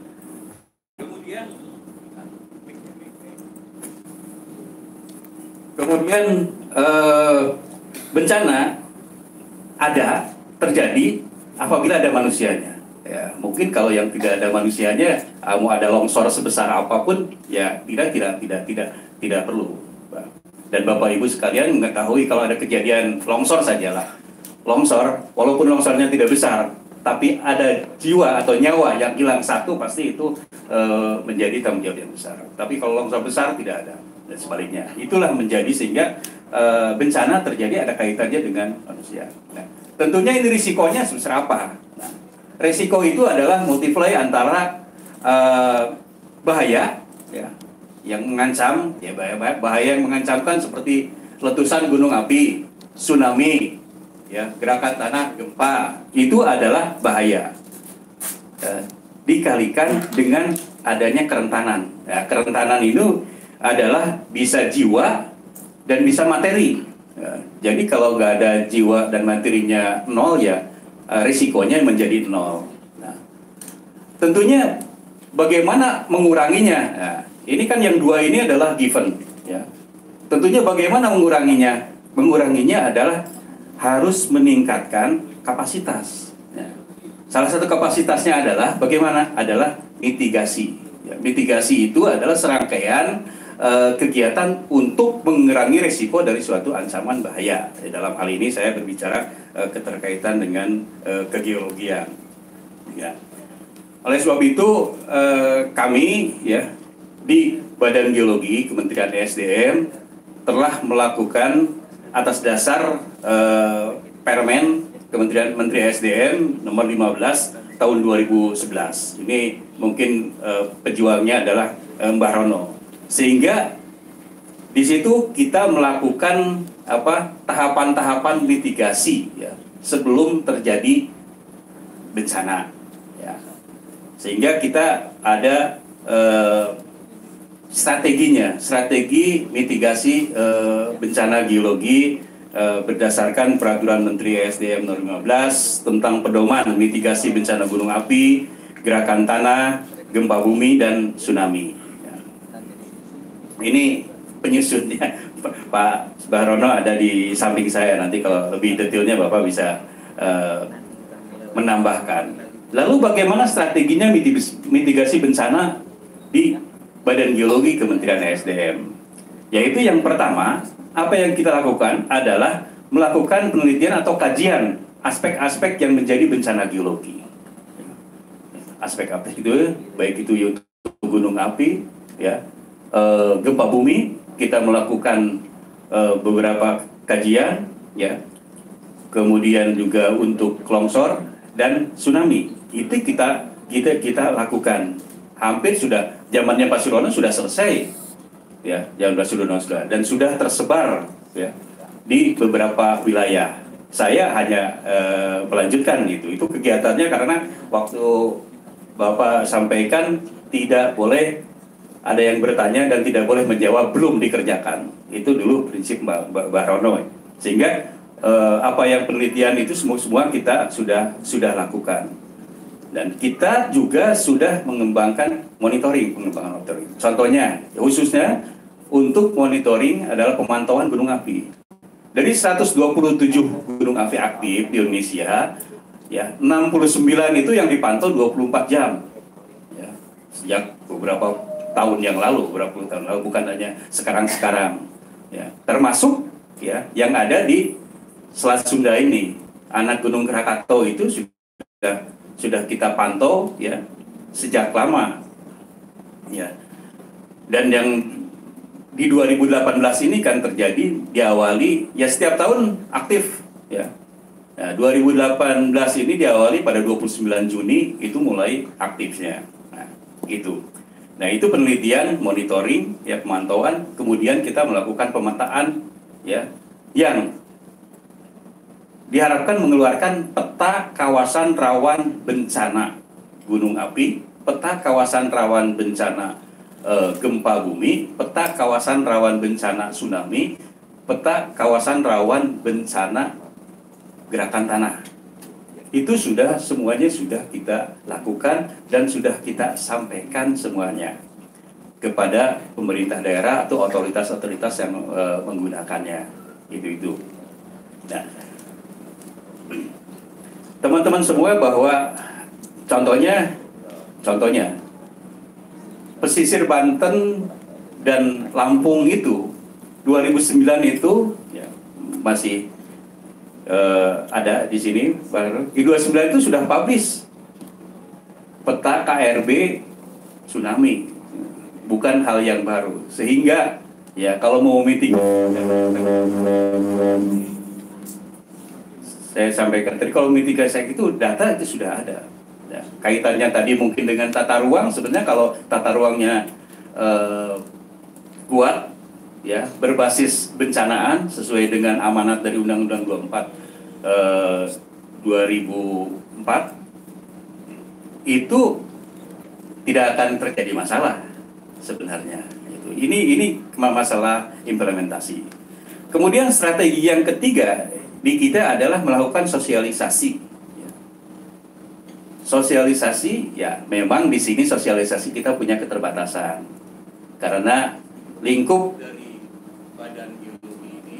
Kemudian bencana ada terjadi apabila ada manusianya. Ya, mungkin kalau yang tidak ada manusianya, mau ada longsor sebesar apapun, ya tidak perlu. Dan Bapak Ibu sekalian mengetahui kalau ada kejadian longsor sajalah. Longsor, walaupun longsornya tidak besar, tapi ada jiwa atau nyawa yang hilang satu, pasti itu menjadi tanggung jawab yang besar. Tapi kalau longsor besar tidak ada, dan sebaliknya. Itulah menjadi sehingga bencana terjadi ada kaitannya dengan manusia. Nah, tentunya ini risikonya sebesar apa? Nah, risiko itu adalah multiply antara bahaya, ya, yang mengancam, ya bahaya yang mengancamkan seperti letusan gunung api, tsunami, ya, gerakan tanah, gempa, itu adalah bahaya. Dikalikan dengan adanya kerentanan. Ya, kerentanan itu adalah bisa jiwa dan bisa materi. Ya, jadi kalau nggak ada jiwa dan materinya nol, ya risikonya menjadi nol. Nah, tentunya bagaimana menguranginya? Nah, ini kan yang dua ini adalah given. Ya. Tentunya bagaimana menguranginya? Menguranginya adalah harus meningkatkan kapasitas. Ya. Salah satu kapasitasnya adalah bagaimana? Adalah mitigasi. Ya, mitigasi itu adalah serangkaian kegiatan untuk mengurangi risiko dari suatu ancaman bahaya. Dalam hal ini saya berbicara keterkaitan dengan kegeologian. Ya. Oleh sebab itu kami, ya, di Badan Geologi Kementerian ESDM telah melakukan atas dasar Permen Kementerian Menteri ESDM nomor 15 tahun 2011. Ini mungkin pejuangnya adalah Mbah Rono. Sehingga di situ kita melakukan tahapan-tahapan mitigasi, ya, sebelum terjadi bencana. Ya. Sehingga kita ada strategi mitigasi bencana geologi berdasarkan Peraturan Menteri ESDM nomor 15 tentang pedoman mitigasi bencana gunung api, gerakan tanah, gempa bumi, dan tsunami. Ya. Ini penyusunnya Pak Barono ada di samping saya, nanti kalau lebih detailnya Bapak bisa menambahkan. Lalu bagaimana strateginya mitigasi bencana di Badan Geologi Kementerian ESDM? Yaitu yang pertama, apa yang kita lakukan adalah melakukan penelitian atau kajian aspek-aspek yang menjadi bencana geologi. Aspek-aspek itu, baik itu gunung api, ya, gempa bumi, kita melakukan beberapa kajian, ya, kemudian juga untuk longsor dan tsunami. Itu kita lakukan. Hampir sudah zamannya Pak Surono sudah selesai, ya, zaman Pak Surono sudah, dan sudah tersebar, ya, di beberapa wilayah. Saya hanya melanjutkan itu kegiatannya karena waktu Bapak sampaikan tidak boleh ada yang bertanya dan tidak boleh menjawab belum dikerjakan. Itu dulu prinsip Mbak Rono. Sehingga apa yang penelitian itu semua kita sudah lakukan. Dan kita juga sudah mengembangkan pengembangan monitoring. Contohnya, khususnya untuk monitoring adalah pemantauan gunung api. Dari 127 gunung api aktif di Indonesia, ya, 69 itu yang dipantau 24 jam. Ya, sejak beberapa tahun yang lalu, bukan hanya sekarang-sekarang. Ya, termasuk, ya, yang ada di Selat Sunda ini, anak Gunung Krakatau itu sudah kita pantau, ya, sejak lama, ya. Dan yang di 2018 ini kan terjadi diawali ya setiap tahun aktif ya. Nah, 2018 ini diawali pada 29 Juni itu mulai aktifnya. Nah, itu. Nah, itu penelitian, monitoring, ya pemantauan, kemudian kita melakukan pemetaan ya yang diharapkan mengeluarkan peta kawasan rawan bencana gunung api, peta kawasan rawan bencana gempa bumi, peta kawasan rawan bencana tsunami, peta kawasan rawan bencana gerakan tanah. Itu sudah semuanya sudah kita lakukan dan sudah kita sampaikan semuanya kepada pemerintah daerah atau otoritas-otoritas yang menggunakannya. Itu. Nah, teman-teman semua bahwa contohnya pesisir Banten dan Lampung itu 2009 itu ya, masih ada di sini. Di 29 itu sudah publish peta KRB tsunami, bukan hal yang baru. Sehingga ya kalau mau meeting, saya sampaikan tadi kalau mitigasi itu data itu sudah ada. Ya, kaitannya tadi mungkin dengan tata ruang, sebenarnya kalau tata ruangnya kuat, ya berbasis bencanaan sesuai dengan amanat dari Undang-Undang 2004 itu tidak akan terjadi masalah sebenarnya. Ini masalah implementasi. Kemudian strategi yang ketiga di kita adalah melakukan sosialisasi. Sosialisasi, ya memang di sini sosialisasi kita punya keterbatasan karena lingkup dari badan geologi ini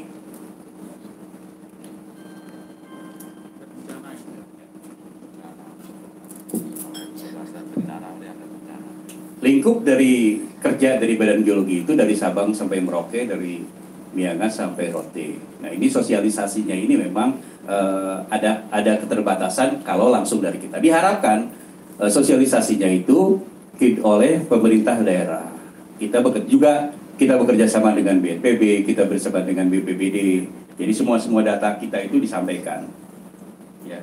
lingkup dari kerja dari badan geologi itu dari Sabang sampai Merauke, dari Miangas sampai Rote. Nah ini sosialisasinya ini memang ada keterbatasan kalau langsung dari kita. Diharapkan sosialisasinya itu oleh pemerintah daerah. Kita bekerja sama dengan BNPB, kita bersama dengan BPBD. Jadi semua data kita itu disampaikan. Ya.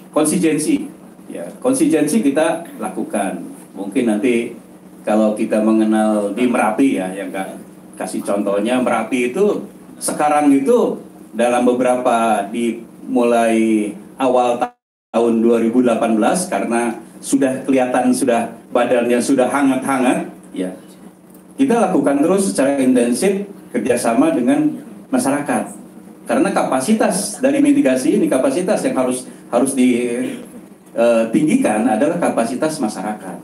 Konsistensi kita lakukan. Mungkin nanti kalau kita mengenal di Merapi ya, yang kasih contohnya Merapi itu sekarang itu dalam beberapa mulai awal tahun 2018 karena sudah kelihatan sudah badannya sudah hangat-hangat ya. Kita lakukan terus secara intensif kerjasama dengan masyarakat karena kapasitas dari mitigasi ini, kapasitas yang harus ditinggikan adalah kapasitas masyarakat.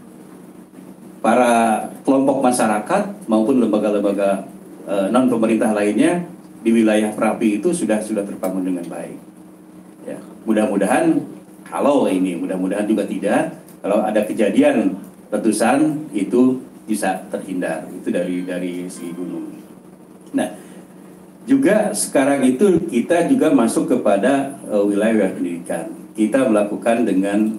Para kelompok masyarakat maupun lembaga-lembaga non pemerintah lainnya di wilayah Merapi itu sudah terbangun dengan baik. Ya, mudah-mudahan mudah-mudahan juga tidak. Kalau ada kejadian letusan itu bisa terhindar. Itu dari si gunung. Nah, juga sekarang itu kita juga masuk kepada wilayah pendidikan. Kita melakukan dengan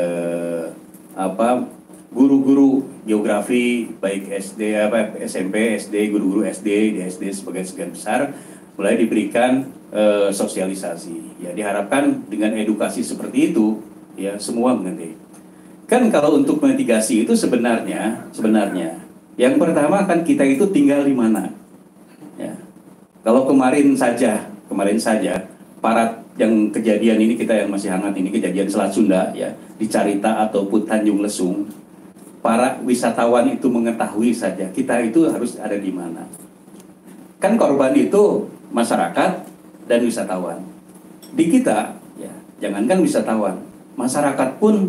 guru-guru geografi baik SD SMP, SD, guru-guru SD, di SD sebagai sebagian besar mulai diberikan sosialisasi. Ya diharapkan dengan edukasi seperti itu ya semua mengerti. Kan kalau untuk mitigasi itu sebenarnya yang pertama kan kita itu tinggal di mana. Ya. Kalau kemarin saja para yang kejadian ini kita yang masih hangat ini kejadian Selat Sunda ya di Carita ataupun Tanjung Lesung, para wisatawan itu mengetahui saja kita itu harus ada di mana. Kan korban itu masyarakat dan wisatawan. Di kita, ya, jangankan wisatawan, masyarakat pun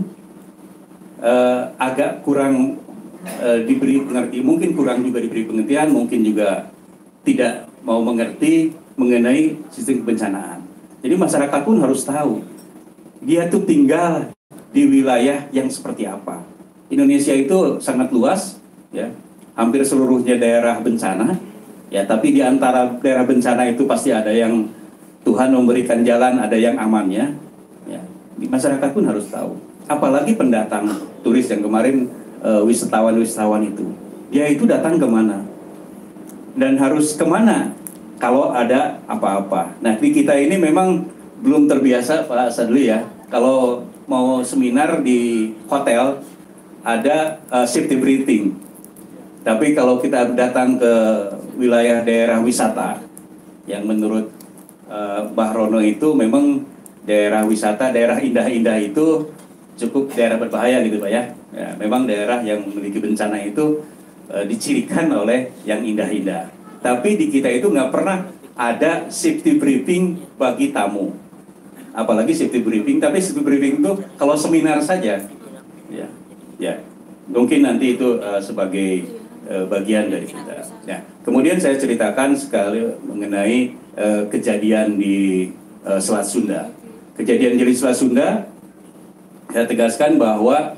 agak kurang diberi pengertian, mungkin kurang juga diberi pengertian, mungkin juga tidak mau mengerti mengenai sistem kebencanaan. Jadi masyarakat pun harus tahu dia tuh tinggal di wilayah yang seperti apa. Indonesia itu sangat luas, ya, hampir seluruhnya daerah bencana. Ya, tapi di antara daerah bencana itu pasti ada yang Tuhan memberikan jalan, ada yang amannya. Ya, masyarakat pun harus tahu. Apalagi pendatang turis yang kemarin wisatawan itu, dia itu datang ke mana? dan harus kemana kalau ada apa-apa. Nah, di kita ini memang belum terbiasa Pak Sadli ya, kalau mau seminar di hotel ada safety briefing. Tapi kalau kita datang ke wilayah daerah wisata yang menurut Mbah Rono itu memang daerah wisata, daerah indah-indah itu cukup daerah berbahaya gitu Pak ya. Ya, memang daerah yang memiliki bencana itu dicirikan oleh yang indah-indah. Tapi di kita itu nggak pernah ada safety briefing bagi tamu. Apalagi safety briefing, tapi safety briefing itu kalau seminar saja. Ya, ya. Mungkin nanti itu sebagai bagian dari kita. Nah, kemudian saya ceritakan sekali mengenai kejadian di Selat Sunda. Kejadian di Selat Sunda, saya tegaskan bahwa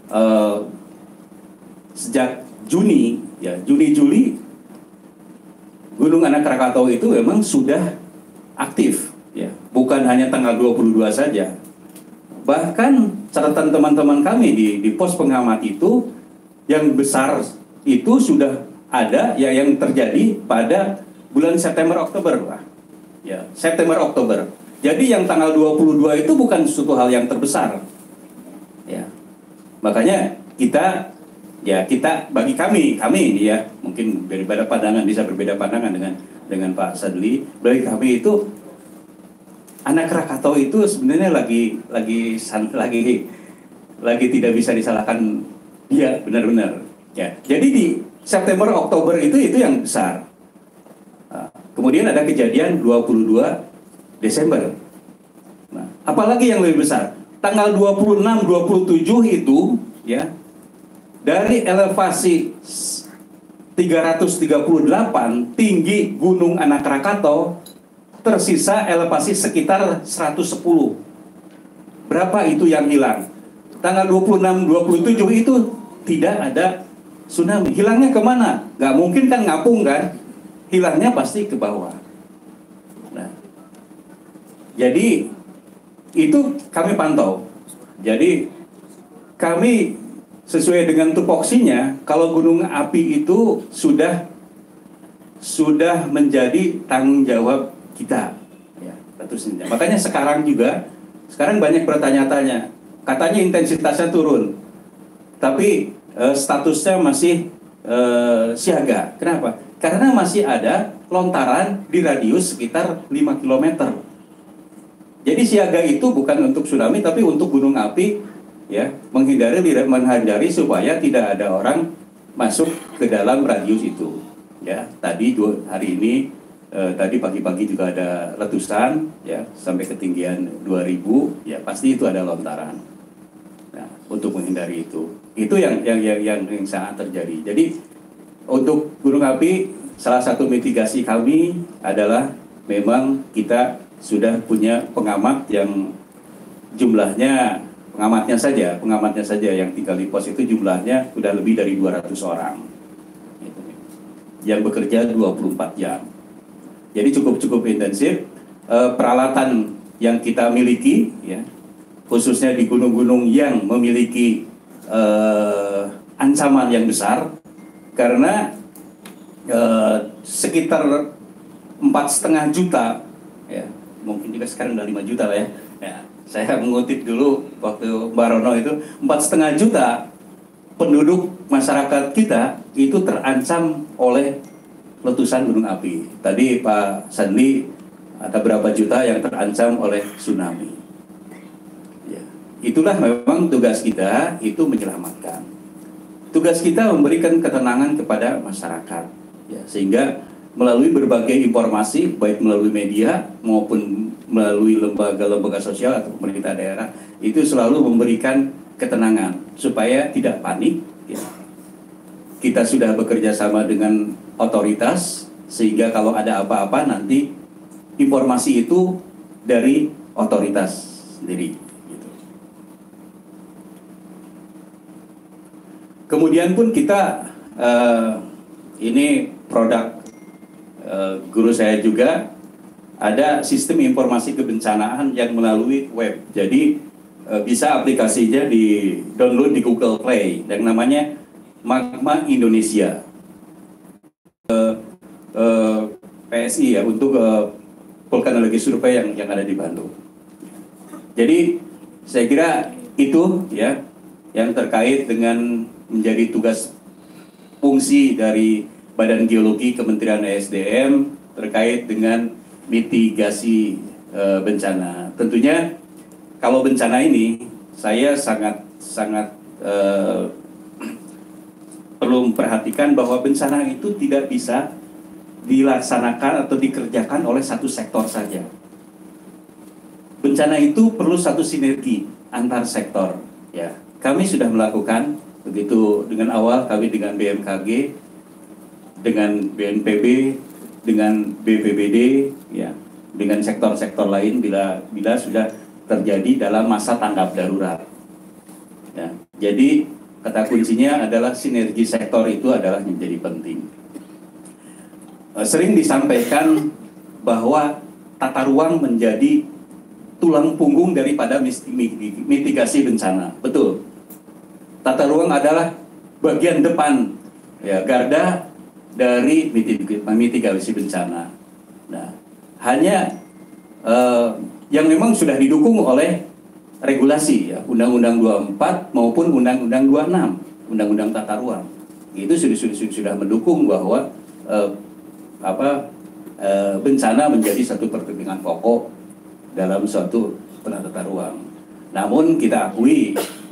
sejak Juni, ya Juni-Juli, Gunung Anak Krakatau itu memang sudah aktif, ya bukan hanya tanggal 22 saja. Bahkan catatan teman-teman kami di pos pengamat itu yang besar itu sudah ada ya yang terjadi pada bulan September Oktober, Pak. Ya, September Oktober. Jadi yang tanggal 22 itu bukan suatu hal yang terbesar. Ya. Makanya kita bagi kami ini ya, mungkin berbeda pandangan, bisa berbeda pandangan dengan Pak Sadli. Bagi kami itu Anak Krakatau itu sebenarnya lagi tidak bisa disalahkan dia benar-benar. Ya, jadi di September Oktober itu yang besar. Nah, kemudian ada kejadian 22 Desember. Nah, apalagi yang lebih besar? Tanggal 26, 27 itu ya dari elevasi 338 tinggi Gunung Anak Krakatau tersisa elevasi sekitar 110. Berapa itu yang hilang? Tanggal 26, 27 itu tidak ada tsunami. Hilangnya kemana? Nggak mungkin kan ngapung kan? Hilangnya pasti ke bawah. Nah, jadi itu kami pantau. Jadi kami sesuai dengan tupoksinya, kalau gunung api itu sudah menjadi tanggung jawab kita, ya, tentunya. Makanya sekarang banyak bertanya-tanya, katanya intensitasnya turun, tapi statusnya masih siaga. Kenapa? Karena masih ada lontaran di radius sekitar 5 km. Jadi siaga itu bukan untuk tsunami, tapi untuk gunung api. Ya, menghindari supaya tidak ada orang masuk ke dalam radius itu. Ya, tadi hari ini tadi pagi-pagi juga ada letusan, ya sampai ketinggian 2000, ya pasti itu ada lontaran. Nah, untuk menghindari itu yang sangat terjadi. Jadi untuk gunung api, salah satu mitigasi kami adalah memang kita sudah punya pengamat yang jumlahnya pengamatnya saja yang tinggal di pos itu jumlahnya sudah lebih dari 200 orang yang bekerja 24 jam. Jadi cukup intensif. Peralatan yang kita miliki, ya, khususnya di gunung-gunung yang memiliki ancaman yang besar, karena sekitar 4,5 juta, ya mungkin juga sekarang udah 5 juta lah ya. Saya mengutip dulu waktu Mbak Rono itu 4,5 juta penduduk masyarakat kita itu terancam oleh letusan gunung api. Tadi Pak Sadli ada berapa juta yang terancam oleh tsunami. Ya, itulah memang tugas kita, itu menyelamatkan. Tugas kita memberikan ketenangan kepada masyarakat, ya, sehingga melalui berbagai informasi, baik melalui media maupun melalui lembaga-lembaga sosial atau pemerintah daerah, itu selalu memberikan ketenangan supaya tidak panik. Ya. Kita sudah bekerja sama dengan otoritas, sehingga kalau ada apa-apa nanti informasi itu dari otoritas sendiri. Gitu. Kemudian pun kita ini produk guru saya juga, ada sistem informasi kebencanaan yang melalui web. Jadi bisa aplikasinya di download di Google Play yang namanya Magma Indonesia. PSI ya, untuk vulkanologi survei yang ada di Bandung. Jadi saya kira itu ya yang terkait dengan menjadi tugas fungsi dari Badan Geologi Kementerian ESDM terkait dengan mitigasi bencana. Tentunya kalau bencana ini saya sangat perlu memperhatikan bahwa bencana itu tidak bisa dilaksanakan atau dikerjakan oleh satu sektor saja. Bencana itu perlu satu sinergi antar sektor. Ya, kami sudah melakukan begitu dengan awal, kami dengan BMKG, dengan BNPB, dengan BPBD, ya, dengan sektor-sektor lain bila sudah terjadi dalam masa tanggap darurat. Ya, jadi kata kuncinya adalah sinergi sektor itu adalah menjadi penting. Sering disampaikan bahwa tata ruang menjadi tulang punggung daripada mitigasi bencana. Betul. Tata ruang adalah bagian depan, ya, garda dari mitigasi bencana. Nah, hanya yang memang sudah didukung oleh regulasi, ya, Undang-Undang 24 maupun Undang-Undang 26, Undang-Undang Tata Ruang. Itu sudah mendukung bahwa bencana menjadi satu pertimbangan pokok dalam suatu penata ruang. Namun kita akui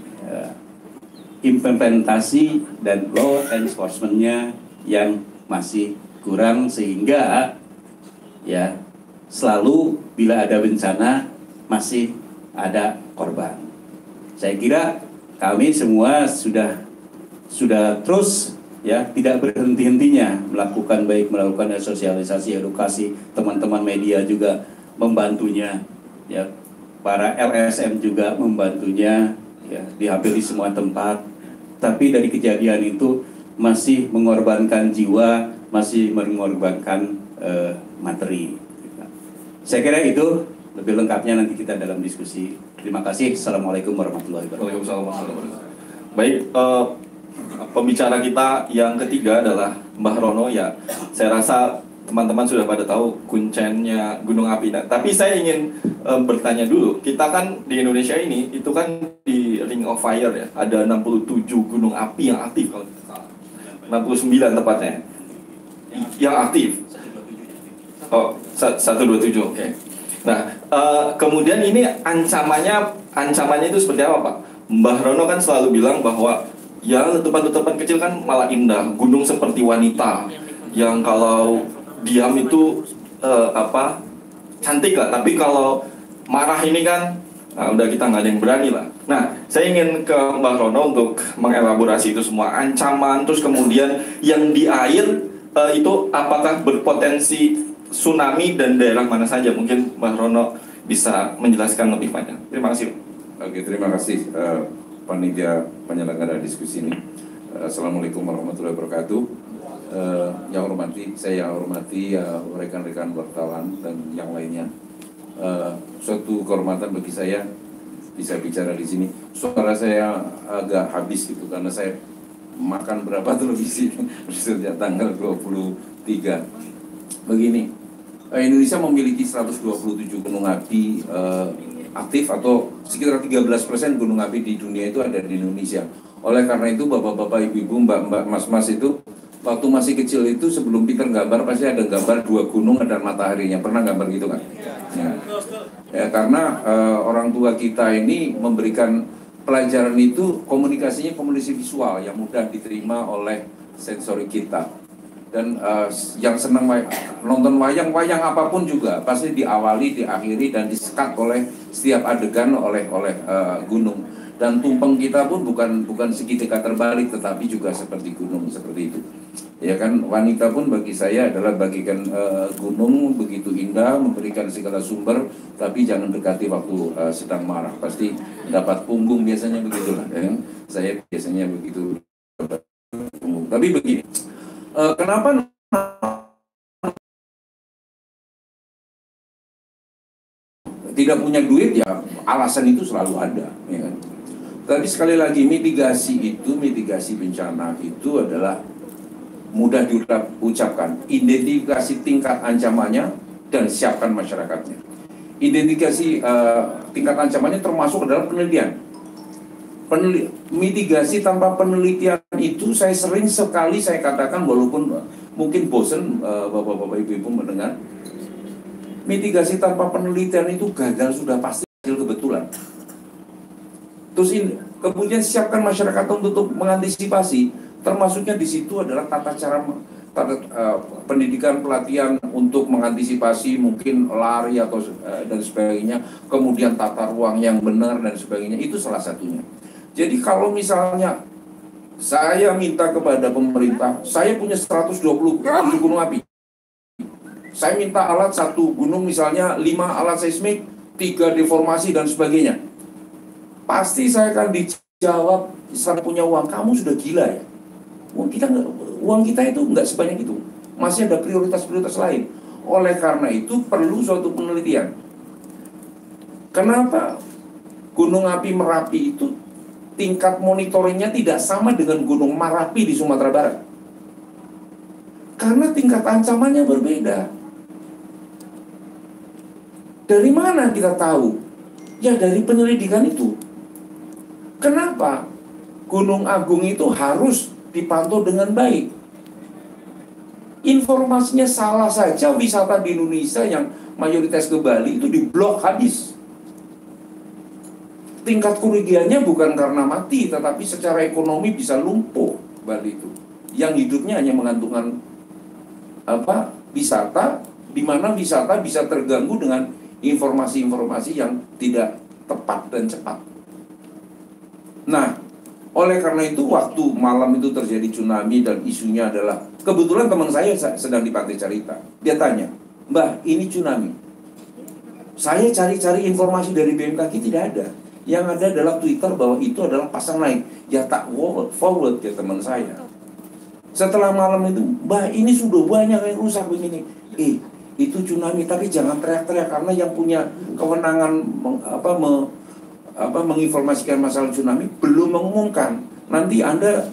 implementasi dan law enforcement-nya yang masih kurang, sehingga ya selalu bila ada bencana masih ada korban. Saya kira kami semua sudah terus, ya, tidak berhenti-hentinya melakukan sosialisasi, edukasi, teman-teman media juga membantunya, ya, para LSM juga membantunya, ya, di hampir di semua tempat. Tapi dari kejadian itu masih mengorbankan jiwa, masih mengorbankan materi. Saya kira itu, lebih lengkapnya nanti kita dalam diskusi. Terima kasih. Assalamualaikum warahmatullahi wabarakatuh. Waalaikumsalam. Baik, pembicara kita yang ketiga adalah Mbah Rono. Ya, saya rasa teman-teman sudah pada tahu kuncennya gunung api. Nah, tapi saya ingin bertanya dulu. Kita kan di Indonesia ini, itu kan di Ring of Fire, ya, ada 67 gunung api yang aktif kalau tidak salah. 69 tepatnya yang aktif. Oh, 127, oke. Nah, kemudian ini ancamannya itu seperti apa, Pak? Mbah Rono kan selalu bilang bahwa ya letupan-letupan kecil kan malah indah, gunung seperti wanita yang kalau diam itu cantik lah, tapi kalau marah ini kan udah kita nggak ada yang berani lah. Nah, saya ingin ke Mbah Rono untuk mengelaborasi itu semua ancaman, terus kemudian yang di air itu apakah berpotensi tsunami dan daerah mana saja? Mungkin Mbah Rono bisa menjelaskan lebih banyak. Terima kasih. Oke, terima kasih panitia penyelenggara diskusi ini. Assalamualaikum warahmatullahi wabarakatuh. Saya hormati rekan-rekan wartawan dan yang lainnya. Suatu kehormatan bagi saya bisa bicara di sini. Suara saya agak habis gitu karena saya makan berapa televisi sejak tanggal 23. Begini. Indonesia memiliki 127 gunung api aktif, atau sekitar 13% gunung api di dunia itu ada di Indonesia. Oleh karena itu, bapak-bapak, ibu-ibu, mbak-mbak, mas-mas itu waktu masih kecil itu sebelum pinter gambar pasti ada gambar 2 gunung dan mataharinya. Pernah gambar gitu kan? Ya, karena orang tua kita ini memberikan pelajaran itu komunikasi visual yang mudah diterima oleh sensori kita. Dan yang senang nonton wayang apapun juga pasti diawali, diakhiri, dan disekat oleh setiap adegan oleh gunung. Dan tumpeng kita pun bukan segitiga terbalik, tetapi juga seperti gunung, seperti itu. Ya kan, wanita pun bagi saya adalah bagikan gunung, begitu indah, memberikan segala sumber, tapi jangan dekati waktu sedang marah, pasti dapat punggung, biasanya begitulah. Ya. Saya biasanya begitu. Tapi begini. Kenapa tidak punya duit? Ya alasan itu selalu ada, ya kan? Tapi sekali lagi mitigasi bencana itu adalah mudah diucapkan, identifikasi tingkat ancamannya dan siapkan masyarakatnya. Identifikasi tingkat ancamannya termasuk adalah penelitian. Mitigasi tanpa penelitian itu saya sering sekali saya katakan, walaupun mungkin bosen bapak-bapak ibu-ibu mendengar, mitigasi tanpa penelitian itu gagal sudah pasti hasil kebetulan. Terus ini, kemudian siapkan masyarakat untuk mengantisipasi, termasuknya di situ adalah tata cara pendidikan pelatihan untuk mengantisipasi mungkin lari atau dan sebagainya, kemudian tata ruang yang benar dan sebagainya, itu salah satunya. Jadi kalau misalnya saya minta kepada pemerintah, saya punya 127 gunung api, saya minta alat satu gunung misalnya 5 alat seismik, 3 deformasi dan sebagainya, pasti saya akan dijawab, saya punya uang, kamu sudah gila ya? Uang kita itu nggak sebanyak itu, masih ada prioritas-prioritas lain. Oleh karena itu perlu suatu penelitian. Kenapa Gunung Api Merapi itu tingkat monitoringnya tidak sama dengan Gunung Merapi di Sumatera Barat? Karena tingkat ancamannya berbeda. Dari mana kita tahu? Ya dari penyelidikan itu. Kenapa Gunung Agung itu harus dipantau dengan baik? Informasinya salah saja, wisata di Indonesia yang mayoritas ke Bali itu diblok habis. Tingkat kerugiannya bukan karena mati, tetapi secara ekonomi bisa lumpuh Bali itu. Yang hidupnya hanya menggantungkan wisata, di mana wisata bisa terganggu dengan informasi-informasi yang tidak tepat dan cepat. Nah, oleh karena itu waktu malam itu terjadi tsunami dan isunya adalah, kebetulan teman saya sedang di Pantai Carita. Dia tanya, "Mbah, ini tsunami." Saya cari-cari informasi dari BMKG, tidak ada. Yang ada adalah Twitter bahwa itu adalah pasang naik. Ya tak forward ya teman saya. Setelah malam itu, "Mbah, ini sudah banyak yang rusak begini." Itu tsunami, tapi jangan teriak-teriak, karena yang punya kewenangan menginformasikan masalah tsunami belum mengumumkan. Nanti Anda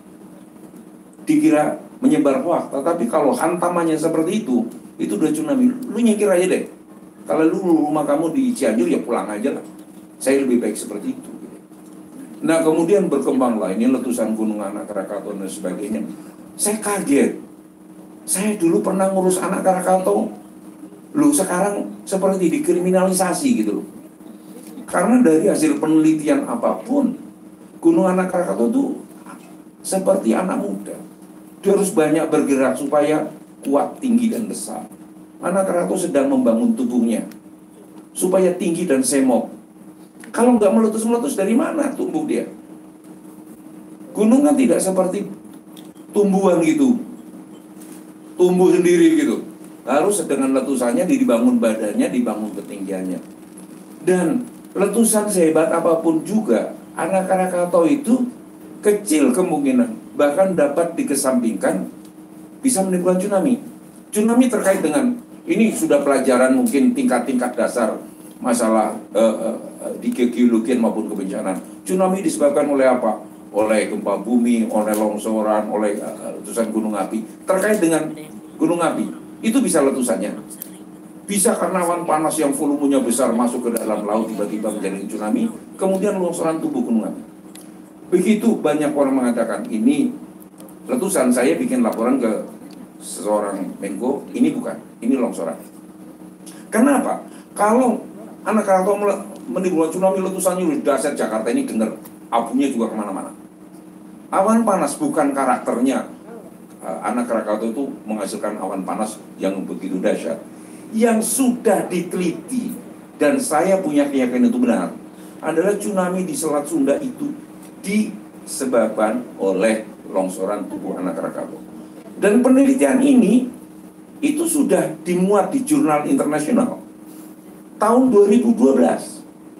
dikira menyebar hoax, tetapi kalau hantamannya seperti itu udah tsunami. Lu nyingkir aja deh. Kalau lu rumah kamu di Cianjur, ya pulang aja lah. Saya lebih baik seperti itu. Nah, kemudian berkembanglah ini letusan Gunung Anak Krakatau dan sebagainya. Saya kaget. Saya dulu pernah ngurus Anak Krakatau. Loh, sekarang seperti dikriminalisasi gitu loh. Karena dari hasil penelitian apapun, Gunung Anak Krakatau itu seperti anak muda. Dia harus banyak bergerak supaya kuat, tinggi, dan besar. Anak Krakatau sedang membangun tubuhnya supaya tinggi dan semok. Kalau nggak meletus-meletus, dari mana tumbuh dia? Gunung kan tidak seperti tumbuhan gitu, tumbuh sendiri gitu. Harus dengan letusannya dibangun badannya, dibangun ketinggiannya. Dan letusan sehebat apapun juga, Anak Krakatau itu kecil kemungkinan, bahkan dapat dikesampingkan bisa menimbulkan tsunami. Tsunami terkait dengan, ini sudah pelajaran mungkin tingkat-tingkat dasar masalah di geologi maupun kebencanaan. Tsunami disebabkan oleh apa? Oleh gempa bumi, oleh longsoran, oleh letusan gunung api. Terkait dengan gunung api, itu bisa letusannya. Bisa karena awan panas yang volumenya besar masuk ke dalam laut, tiba-tiba menjadi tsunami, kemudian longsoran tubuh gunung api. Begitu banyak orang mengatakan, ini letusan. Saya bikin laporan ke seseorang Menko, ini bukan, ini longsoran. Kenapa? Kalau Anak Krakatau menimbulkan tsunami, letusannya udah dahsyat, Jakarta ini dengar, abunya juga kemana-mana. Awan panas bukan karakternya. Anak Krakatau itu menghasilkan awan panas yang begitu dahsyat. Yang sudah diteliti, dan saya punya keyakinan itu benar, adalah tsunami di Selat Sunda itu disebabkan oleh longsoran tubuh Anak Krakatau. Dan penelitian ini itu sudah dimuat di jurnal internasional tahun 2012.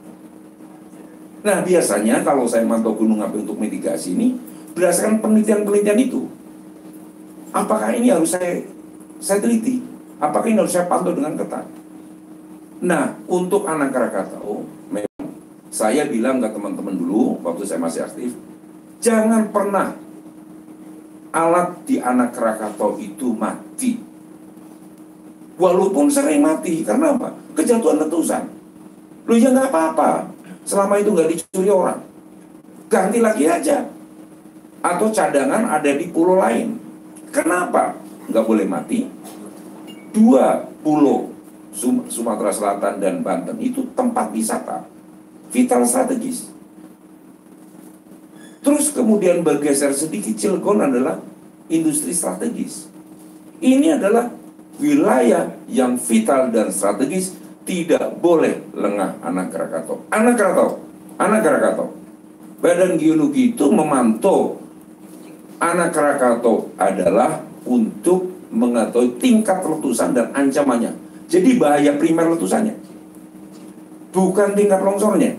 Nah, biasanya kalau saya mantau gunung api untuk mitigasi ini, berdasarkan penelitian-penelitian itu, apakah ini harus saya teliti? Apakah ini harus saya pantau dengan ketat? Nah, untuk Anak Krakatau, memang saya bilang ke teman-teman dulu, waktu saya masih aktif, jangan pernah alat di anak Krakatau itu mati. Walaupun sering mati, karena apa? Kejatuhan letusan. Loh ya nggak apa-apa, selama itu nggak dicuri orang. Ganti lagi aja. Atau cadangan ada di pulau lain. Kenapa nggak boleh mati? 2 pulau Sumatera Selatan dan Banten itu tempat wisata vital strategis. Terus kemudian bergeser sedikit, Cilegon adalah industri strategis. Ini adalah wilayah yang vital dan strategis, tidak boleh lengah anak Krakatau. Anak Krakatau. Badan Geologi itu memantau anak Krakatau adalah untuk mengetahui tingkat letusan dan ancamannya. Jadi bahaya primer letusannya, bukan tingkat longsornya.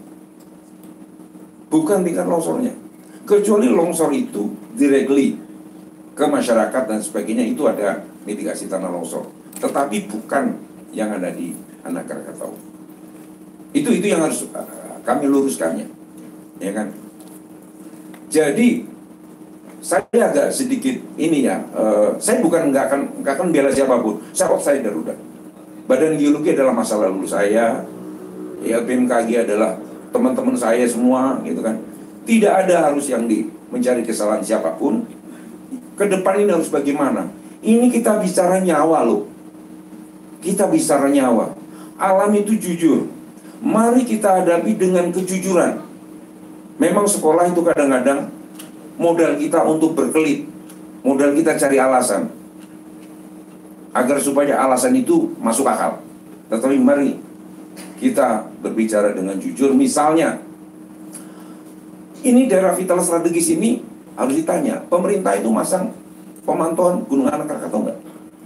Kecuali longsor itu directly ke masyarakat dan sebagainya, itu ada mitigasi tanah longsor. Tetapi bukan yang ada di anak Krakatau. Itu yang harus kami luruskannya, ya kan? Jadi saya agak sedikit ini ya, saya bukan nggak akan bela siapapun. Saya outsider udah. Badan Geologi adalah masa lalu saya, ya BMKG adalah teman-teman saya semua, gitu kan. Tidak ada harus yang mencari kesalahan siapapun. Ke depan ini harus bagaimana? Ini kita bicara nyawa loh. Kita bicara nyawa. Alam itu jujur. Mari kita hadapi dengan kejujuran. Memang sekolah itu kadang-kadang modal kita untuk berkelit. Modal kita cari alasan. Agar supaya alasan itu masuk akal. Tetapi mari kita berbicara dengan jujur. Misalnya, ini daerah vital strategis ini harus ditanya, pemerintah itu masang pemantauan Gunung Anak Krakatau enggak?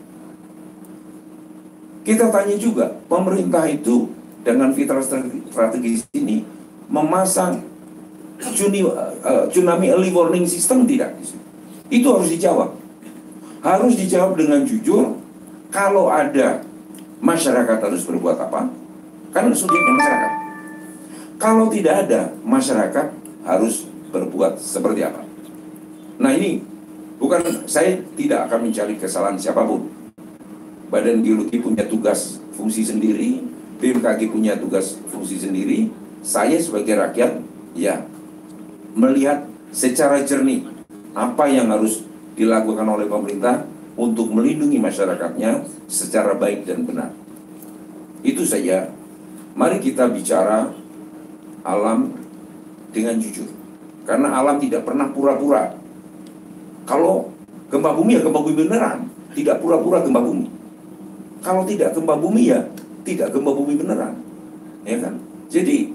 Kita tanya juga, pemerintah itu dengan vital strategis ini memasang tsunami early warning system tidak? Itu harus dijawab. Harus dijawab dengan jujur. Kalau ada masyarakat harus berbuat apa? Kan subjeknya masyarakat. Kalau tidak ada, masyarakat harus berbuat seperti apa? Nah ini bukan, saya tidak akan mencari kesalahan siapapun. Badan Geologi punya tugas fungsi sendiri, BMKG punya tugas fungsi sendiri. Saya sebagai rakyat ya melihat secara jernih apa yang harus dilakukan oleh pemerintah untuk melindungi masyarakatnya secara baik dan benar. Itu saja. Mari kita bicara alam dengan jujur. Karena alam tidak pernah pura-pura. Kalau gempa bumi ya gempa bumi beneran, tidak pura-pura gempa bumi. Kalau tidak gempa bumi ya tidak gempa bumi beneran, ya kan? Jadi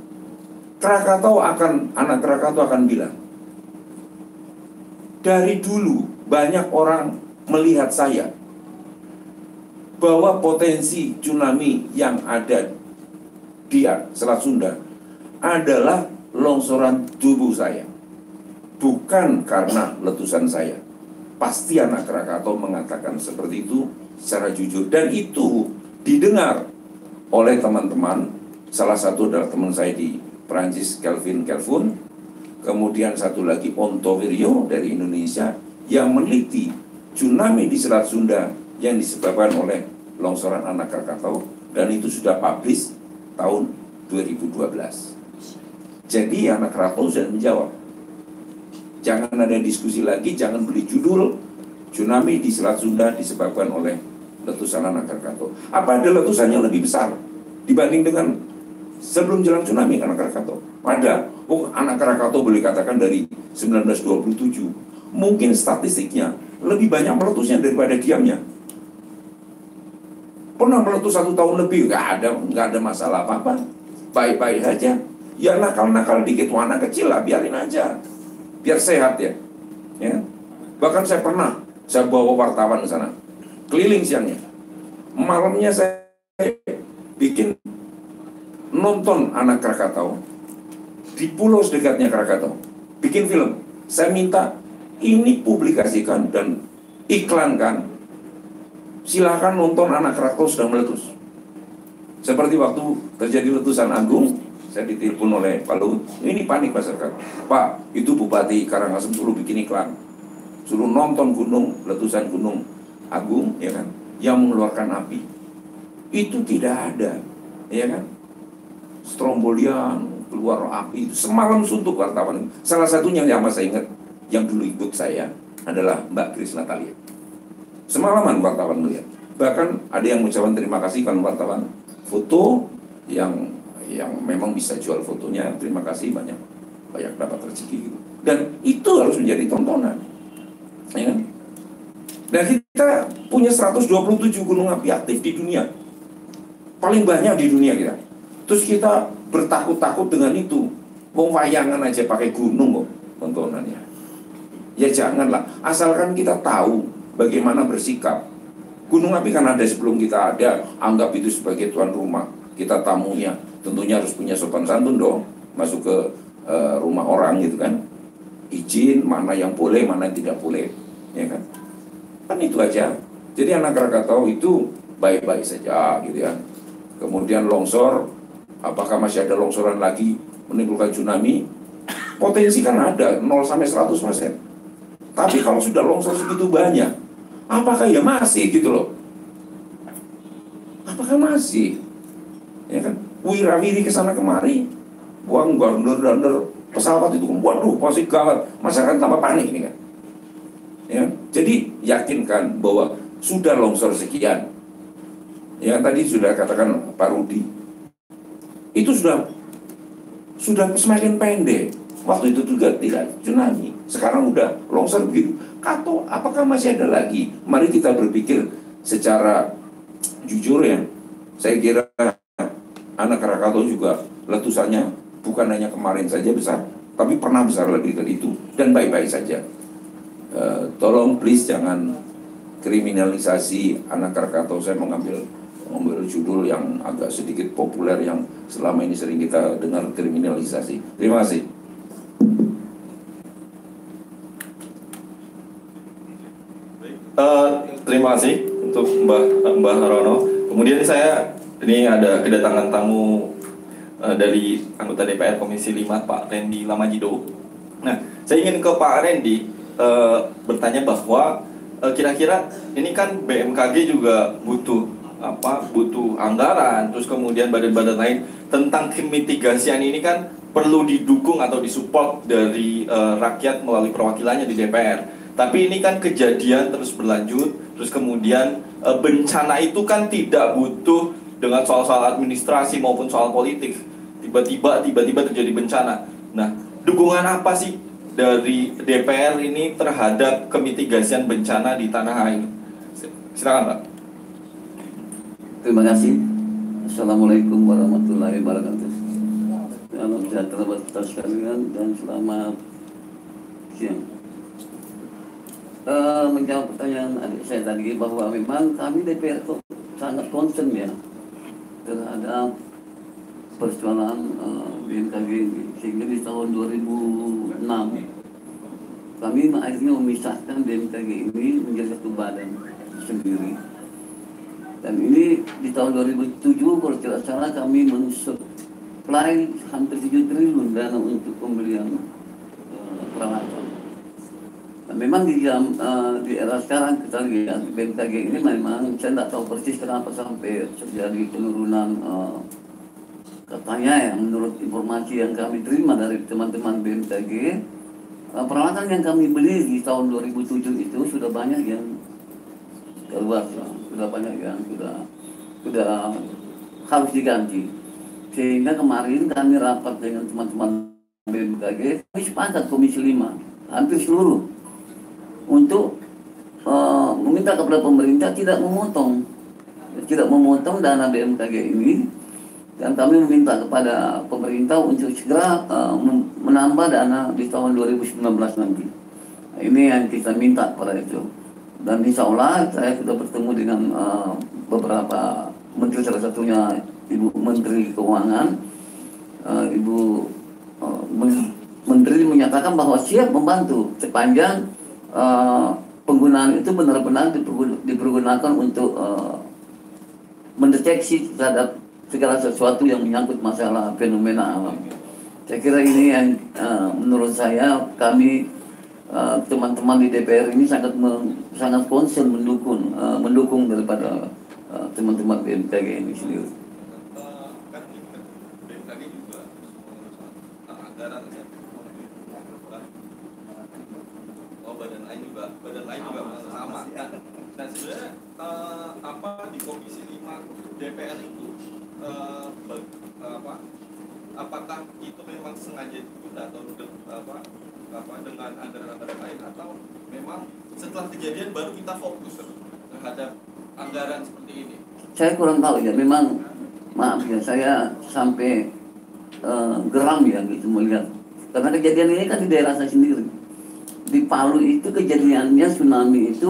anak Krakatau akan bilang, dari dulu banyak orang melihat saya bahwa potensi tsunami yang ada di Selat Sunda adalah longsoran tubuh saya, bukan karena letusan saya. Pasti anak Krakatau mengatakan seperti itu secara jujur, dan itu didengar oleh teman-teman. Salah satu adalah teman saya di Perancis, Kelvin, kemudian satu lagi Onto Wiryo dari Indonesia yang meneliti tsunami di Selat Sunda yang disebabkan oleh longsoran anak Krakatau, dan itu sudah publish tahun 2012. Jadi anak Krakatau sudah menjawab. Jangan ada diskusi lagi, jangan beli judul tsunami di Selat Sunda disebabkan oleh letusan anak Krakatau. Apa ada letusan yang lebih besar dibanding dengan sebelum jalan tsunami anak Krakatau? Ada. Oh, anak Krakatau boleh katakan dari 1927. Mungkin statistiknya lebih banyak meletusnya daripada diamnya. Pernah meletus 1 tahun lebih, nggak ada masalah apa-apa, baik-baik aja. Ya nakal-nakal dikit, anak kecil lah, biarin aja, biar sehat ya. Bahkan saya bawa wartawan ke sana, keliling siangnya, malamnya saya bikin nonton anak Krakatau di pulau sedekatnya Krakatau, bikin film. Saya minta ini publikasikan dan iklankan. Silakan nonton anak Krakatau sedang meletus. Seperti waktu terjadi letusan Agung, saya ditelepon oleh Pak Luhut, ini panik masyarakat. Pak, itu Bupati Karangasem suruh bikin iklan. suruh nonton letusan gunung Agung, ya kan, yang mengeluarkan api. Itu tidak ada, ya kan. Strombolian keluar api, semalam suntuk wartawan. Salah satunya yang masih ingat, yang dulu ikut saya adalah Mbak Kris Natalia. Semalaman wartawan melihat. Bahkan ada yang mengucapkan terima kasih kan wartawan foto yang memang bisa jual fotonya, terima kasih, banyak dapat rezeki gitu. Dan itu harus menjadi tontonan, ya kan? Dan kita punya 127 gunung api aktif di dunia, paling banyak di dunia kita. Terus kita bertakut-takut dengan itu. Wong wayangan aja pakai gunung kok tontonannya. Ya janganlah, asalkan kita tahu bagaimana bersikap. Gunung api kan ada sebelum kita ada, anggap itu sebagai tuan rumah. Kita tamunya, tentunya harus punya sopan santun dong. Masuk ke rumah orang gitu kan. Izin, mana yang boleh, mana yang tidak boleh, ya kan? Kan itu aja. Jadi anak Krakatau itu baik-baik saja gitu ya. Kemudian longsor, apakah masih ada longsoran lagi menimbulkan tsunami? Potensi kan ada 0 sampai 100%. Tapi kalau sudah longsor segitu banyak, apakah ya masih gitu loh? Apakah masih? Ya kan? Wirawiri ke sana kemari, buang gondor-gondor pesawat itu, waduh, pasti gawat. Masyarakat tambah panik ini kan. Ya, jadi yakinkan bahwa sudah longsor sekian. Ya tadi sudah katakan Pak Rudi, itu sudah semakin pendek. Waktu itu juga tidak tsunami. Sekarang udah longsor begitu. Atau apakah masih ada lagi? Mari kita berpikir secara jujur ya. Saya kira anak Krakatau juga letusannya bukan hanya kemarin saja besar, tapi pernah besar lebih dari itu dan baik-baik saja. Tolong please jangan kriminalisasi anak Krakatau. Saya mengambil judul yang agak sedikit populer yang selama ini sering kita dengar, kriminalisasi. Terima kasih. Terima kasih untuk Mbah Rono. Kemudian ini ada kedatangan tamu dari anggota DPR Komisi 5 Pak Randy Lamajido. Nah, saya ingin ke Pak Randy bertanya bahwa kira-kira ini kan BMKG juga butuh anggaran, terus kemudian badan-badan lain tentang kemitigasian ini kan perlu didukung atau disupport dari rakyat melalui perwakilannya di DPR. Tapi ini kan kejadian terus berlanjut, terus kemudian bencana itu kan tidak butuh dengan soal-soal administrasi maupun soal politik. Tiba-tiba terjadi bencana. Nah, dukungan apa sih dari DPR ini terhadap kemitigasian bencana di tanah air? Silakan, Pak. Terima kasih. Assalamualaikum warahmatullahi wabarakatuh. Salam sejahtera buat kita sekalian dan selamat siang. Menjawab pertanyaan adik saya tadi bahwa memang kami DPR itu sangat concern ya terhadap persoalan BMKG ini. Sehingga di tahun 2006 kami akhirnya memisahkan BMKG ini menjadi satu badan sendiri. Dan ini di tahun 2007 kalau tidak salah kami mensuplai hampir 7 triliun dana untuk pembelian peralatan. Nah, memang di era sekarang kita lihat BMKG ini memang saya tidak tahu persis kenapa sampai terjadi penurunan katanya yang menurut informasi yang kami terima dari teman-teman BMKG peralatan yang kami beli di tahun 2007 itu sudah banyak yang keluar, sudah banyak yang sudah harus diganti. Sehingga kemarin kami rapat dengan teman-teman BMKG, kami sepakat Komisi 5 hampir seluruh untuk meminta kepada pemerintah tidak memotong dana BMKG ini, dan kami meminta kepada pemerintah untuk segera menambah dana di tahun 2019 nanti. Nah, ini yang kita minta pada itu. Dan insya Allah saya sudah bertemu dengan beberapa menteri, salah satunya Ibu Menteri Keuangan. Ibu Menteri menyatakan bahwa siap membantu sepanjang penggunaan itu benar-benar dipergunakan untuk mendeteksi terhadap segala sesuatu yang menyangkut masalah fenomena alam. Saya kira ini yang menurut saya kami teman-teman di DPR ini sangat concern mendukung daripada teman-teman BMKG ini sendiri. Kan BMKG juga anggaran badan lain juga sama kan. Nah sebenarnya apa di Komisi 5 DPR itu apakah itu memang sengaja ditunda atau dengan anggaran-anggaran lain, atau memang setelah kejadian baru kita fokus terhadap anggaran seperti ini? Saya kurang tahu ya, memang maaf ya, saya sampai geram ya gitu melihat, karena kejadian ini kan di daerah saya sendiri. Di Palu itu kejadiannya tsunami itu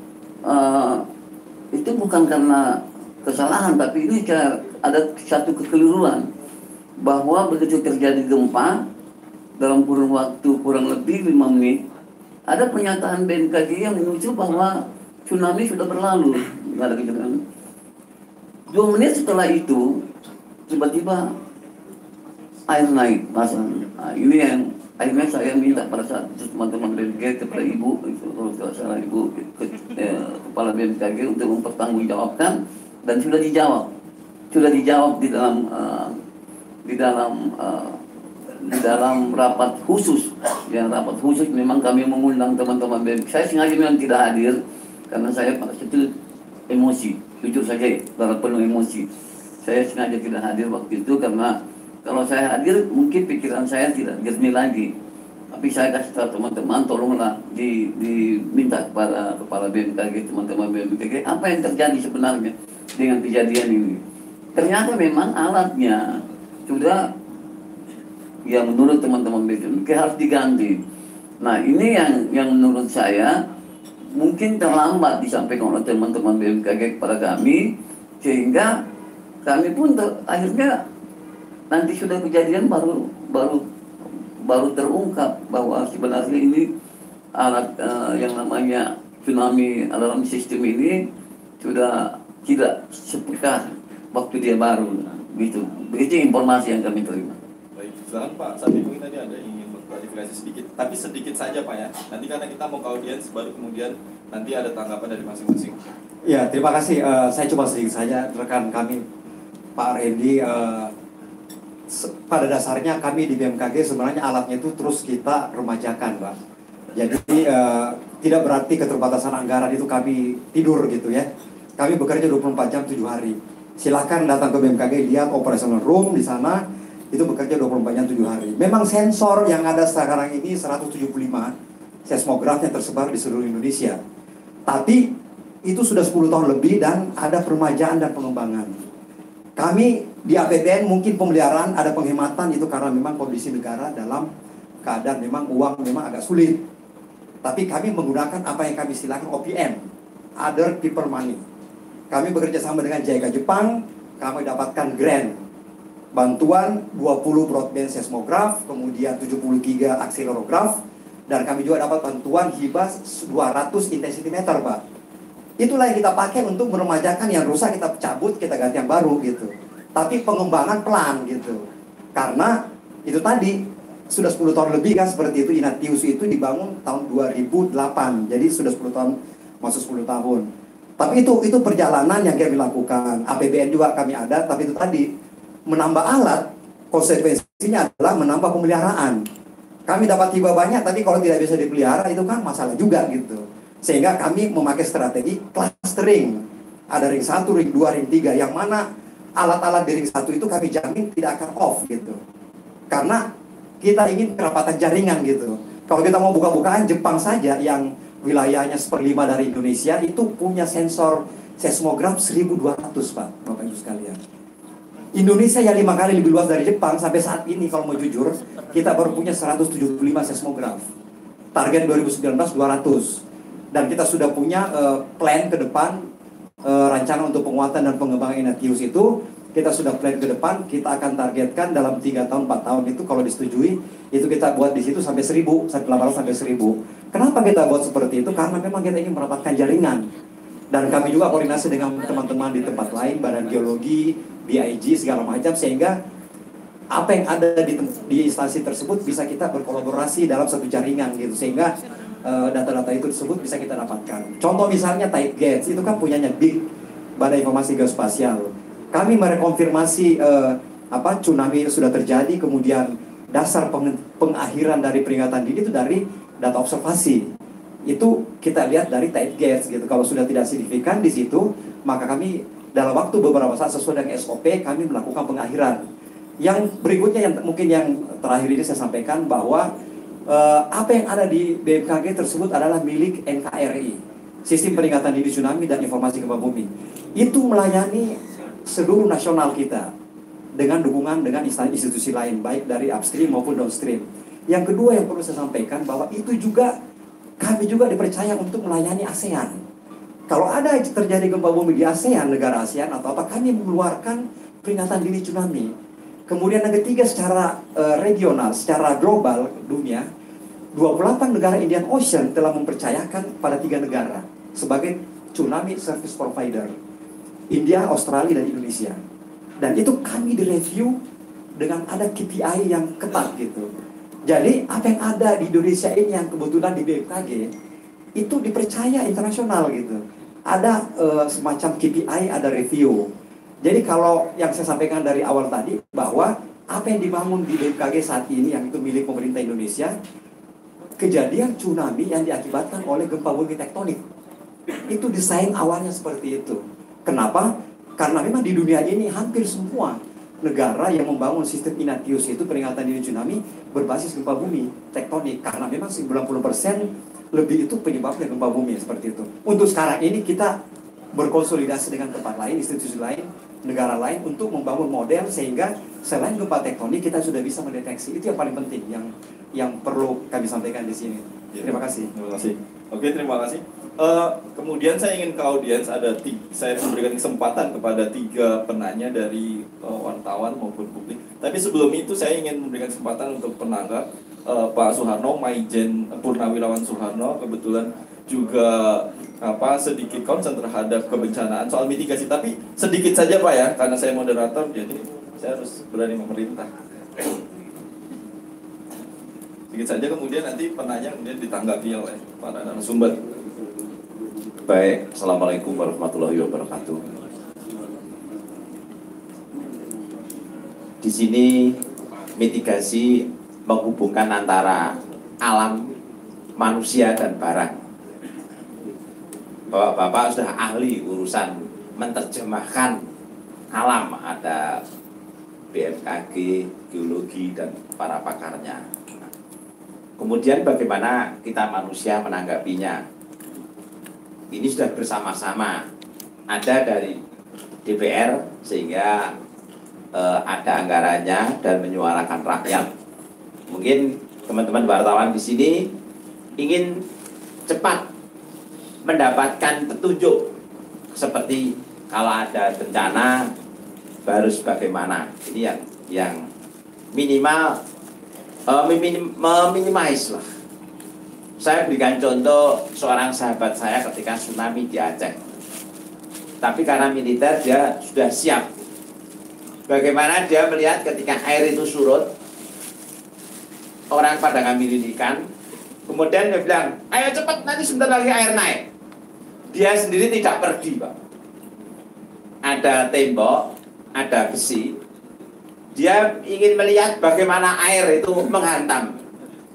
bukan karena kesalahan, tapi ini ada satu kekeliruan bahwa begitu terjadi gempa dalam kurun waktu kurang lebih 5 menit ada pernyataan BMKG yang menuju bahwa tsunami sudah berlalu, nggak ada kejadian. 2 menit setelah itu tiba-tiba air naik pasang. Nah, ini yang akhirnya saya minta pada saat teman-teman BMKG kepada ibu, kalau salah ibu kepala BMKG untuk mempertanggungjawabkan, dan sudah dijawab di dalam rapat khusus. Yang rapat khusus memang kami mengundang teman-teman BMKG. Saya sengaja memang tidak hadir karena saya pada situ emosi, jujur saja, karena penuh emosi. Saya sengaja tidak hadir waktu itu karena kalau saya hadir mungkin pikiran saya tidak jernih lagi. Tapi saya kasih tahu teman-teman, tolonglah diminta kepada kepala BMKG, teman-teman BMKG, apa yang terjadi sebenarnya dengan kejadian ini. Ternyata memang alatnya sudah, yang menurut teman-teman BMKG harus diganti. Nah ini yang menurut saya mungkin terlambat disampaikan oleh teman-teman BMKG kepada kami, sehingga kami pun akhirnya nanti sudah kejadian baru terungkap bahwa sebenarnya ini alat yang namanya tsunami alarm system ini sudah tidak sepeka waktu dia baru gitu. Begitu informasi yang kami terima. Baik, silakan Pak Sabi, mungkin tadi ada ingin berklarifikasi sedikit, tapi sedikit saja Pak ya. Nanti karena kita mau ke audiens, baru kemudian nanti ada tanggapan dari masing-masing. Ya, terima kasih. Saya coba sedikit saja, rekan kami Pak Randy. Pada dasarnya kami di BMKG sebenarnya alatnya itu terus kita remajakan, Pak. Jadi tidak berarti keterbatasan anggaran itu kami tidur gitu ya. Kami bekerja 24 jam 7 hari. Silakan datang ke BMKG, lihat operational room di sana, itu bekerja 24 jam 7 hari. Memang sensor yang ada sekarang ini 175 seismograf yang tersebar di seluruh Indonesia. Tapi itu sudah 10 tahun lebih dan ada peremajaan dan pengembangan. Kami di APBN mungkin pemeliharaan ada penghematan, itu karena memang kondisi negara dalam keadaan memang uang memang agak sulit. Tapi kami menggunakan apa yang kami istilahkan OPM, Other People Money. Kami bekerja sama dengan JICA Jepang, kami dapatkan grant bantuan 20 broadband seismograf, kemudian 70 giga akselerograf, dan kami juga dapat bantuan hibah 200 intensity meter, Pak. Itulah yang kita pakai untuk meremajakan yang rusak, kita cabut, kita ganti yang baru gitu. Tapi pengembangan pelan gitu. Karena itu tadi sudah 10 tahun lebih kan seperti itu. Inatius itu dibangun tahun 2008. Jadi sudah 10 tahun, masuk 10 tahun. Tapi itu perjalanan yang kami lakukan. APBN juga kami ada, tapi itu tadi menambah alat, konsekuensinya adalah menambah pemeliharaan. Kami dapat hibah banyak, tapi kalau tidak bisa dipelihara itu kan masalah juga gitu. Sehingga kami memakai strategi clustering. Ada ring 1, ring 2, ring 3. Yang mana alat-alat di ring 1 itu kami jamin tidak akan off gitu. Karena kita ingin kerapatan jaringan gitu. Kalau kita mau buka-bukaan, Jepang saja yang wilayahnya 1/5 dari Indonesia itu punya sensor seismograf 1200, Pak, Bapak Ibu sekalian. Indonesia yang 5 kali lebih luas dari Jepang. Sampai saat ini kalau mau jujur, kita baru punya 175 seismograf. Target 2019 200. Dan kita sudah punya plan ke depan, rancangan untuk penguatan dan pengembangan Inatius itu. Kita sudah plan ke depan, kita akan targetkan dalam 3 tahun, 4 tahun itu kalau disetujui, itu kita buat di situ sampai 1000, sampai 800 sampai 1000. Kenapa kita buat seperti itu? Karena memang kita ingin merapatkan jaringan. Dan kami juga koordinasi dengan teman-teman di tempat lain, Badan Geologi, BIG, segala macam, sehingga apa yang ada di instansi tersebut bisa kita berkolaborasi dalam satu jaringan gitu, sehingga data-data itu tersebut bisa kita dapatkan. Contoh misalnya Tight Gates itu kan punyanya BIG, Badan Informasi Geospasial. Kami merekonfirmasi tsunami sudah terjadi, kemudian dasar pengakhiran dari peringatan dini itu dari data observasi. Itu kita lihat dari Tight Gates gitu. Kalau sudah tidak signifikan di situ, maka kami dalam waktu beberapa saat sesuai dengan SOP kami melakukan pengakhiran. Yang berikutnya yang mungkin yang terakhir ini saya sampaikan bahwa apa yang ada di BMKG tersebut adalah milik NKRI, Sistem Peringatan Dini Tsunami dan Informasi Gempa Bumi. Itu melayani seluruh nasional kita dengan dukungan dengan institusi lain, baik dari upstream maupun downstream. Yang kedua yang perlu saya sampaikan bahwa itu juga kami juga dipercaya untuk melayani ASEAN. Kalau ada terjadi gempa bumi di ASEAN, negara ASEAN atau apa, kami mengeluarkan peringatan dini tsunami. Kemudian yang ketiga secara regional, secara global dunia, 28 negara Indian Ocean telah mempercayakan pada 3 negara sebagai tsunami service provider. India, Australia, dan Indonesia. Dan itu kami direview dengan ada KPI yang ketat gitu. Jadi apa yang ada di Indonesia ini yang kebetulan di BMKG itu dipercaya internasional gitu. Ada semacam KPI, ada review. Jadi kalau yang saya sampaikan dari awal tadi bahwa apa yang dibangun di BMKG saat ini yang itu milik pemerintah Indonesia, kejadian tsunami yang diakibatkan oleh gempa bumi tektonik. Itu desain awalnya seperti itu. Kenapa? Karena memang di dunia ini hampir semua negara yang membangun sistem Inatius, itu peringatan dini tsunami berbasis gempa bumi tektonik, karena memang 90% lebih itu penyebabnya gempa bumi seperti itu. Untuk sekarang ini kita berkonsolidasi dengan tempat lain, institusi lain, negara lain untuk membangun model sehingga selain gempa tektonik kita sudah bisa mendeteksi. Itu yang paling penting yang perlu kami sampaikan di sini. Terima kasih. Terima kasih. Oke, terima kasih. Kemudian saya ingin ke audiens, saya memberikan kesempatan kepada 3 penanya dari wartawan maupun publik. Tapi sebelum itu saya ingin memberikan kesempatan untuk penanggap Pak Suharno, Maijen Purnawirawan Suharno, kebetulan juga sedikit concern terhadap kebencanaan soal mitigasi. Tapi sedikit saja Pak ya, karena saya moderator, jadi saya harus berani memerintah. Sedikit saja, kemudian nanti penanya kemudian ditanggapi oleh para narasumber. Baik, Assalamualaikum warahmatullahi wabarakatuh. Di sini mitigasi menghubungkan antara alam, manusia, dan barang. Bapak-bapak sudah ahli urusan menerjemahkan alam, ada BMKG, geologi, dan para pakarnya. Kemudian bagaimana kita manusia menanggapinya? Ini sudah bersama-sama, ada dari DPR sehingga ada anggarannya dan menyuarakan rakyat. Mungkin teman-teman wartawan di sini ingin cepat mendapatkan petunjuk seperti kalau ada bencana harus bagaimana. Ini yang minimal meminimais lah. Saya berikan contoh seorang sahabat saya ketika tsunami di Aceh. Tapi karena militer dia sudah siap. Bagaimana dia melihat ketika air itu surut, orang pada ngambil ikan, kemudian dia bilang, ayo cepat nanti sebentar lagi air naik. Dia sendiri tidak pergi Pak. Ada tembok, ada besi. Dia ingin melihat bagaimana air itu menghantam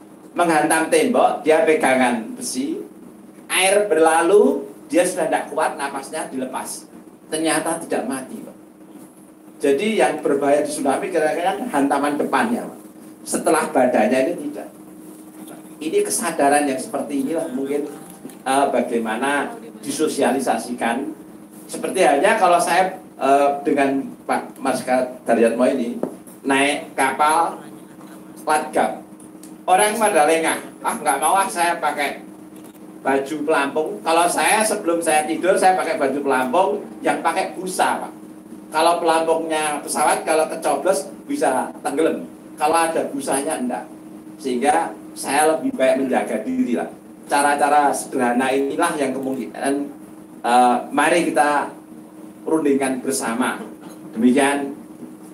tembok, dia pegangan besi, air berlalu, dia sudah tidak kuat, napasnya dilepas. Ternyata tidak mati, Pak. Jadi yang berbahaya di tsunami kira-kira hantaman depannya, Pak. Setelah badannya ini tidak. Ini kesadaran yang seperti inilah mungkin bagaimana disosialisasikan. Seperti halnya kalau saya dengan Pak Marskal Daryatmo ini naik kapal Latgab. Orang pada lengah, nggak mau saya pakai baju pelampung. Kalau saya sebelum saya tidur saya pakai baju pelampung yang pakai busa Pak. Kalau pelampungnya pesawat kalau kecoblos bisa tenggelam. Kalau ada busanya enggak. Sehingga saya lebih baik menjaga diri lah. Cara-cara sederhana inilah yang kemungkinan mari kita rundingkan bersama. Demikian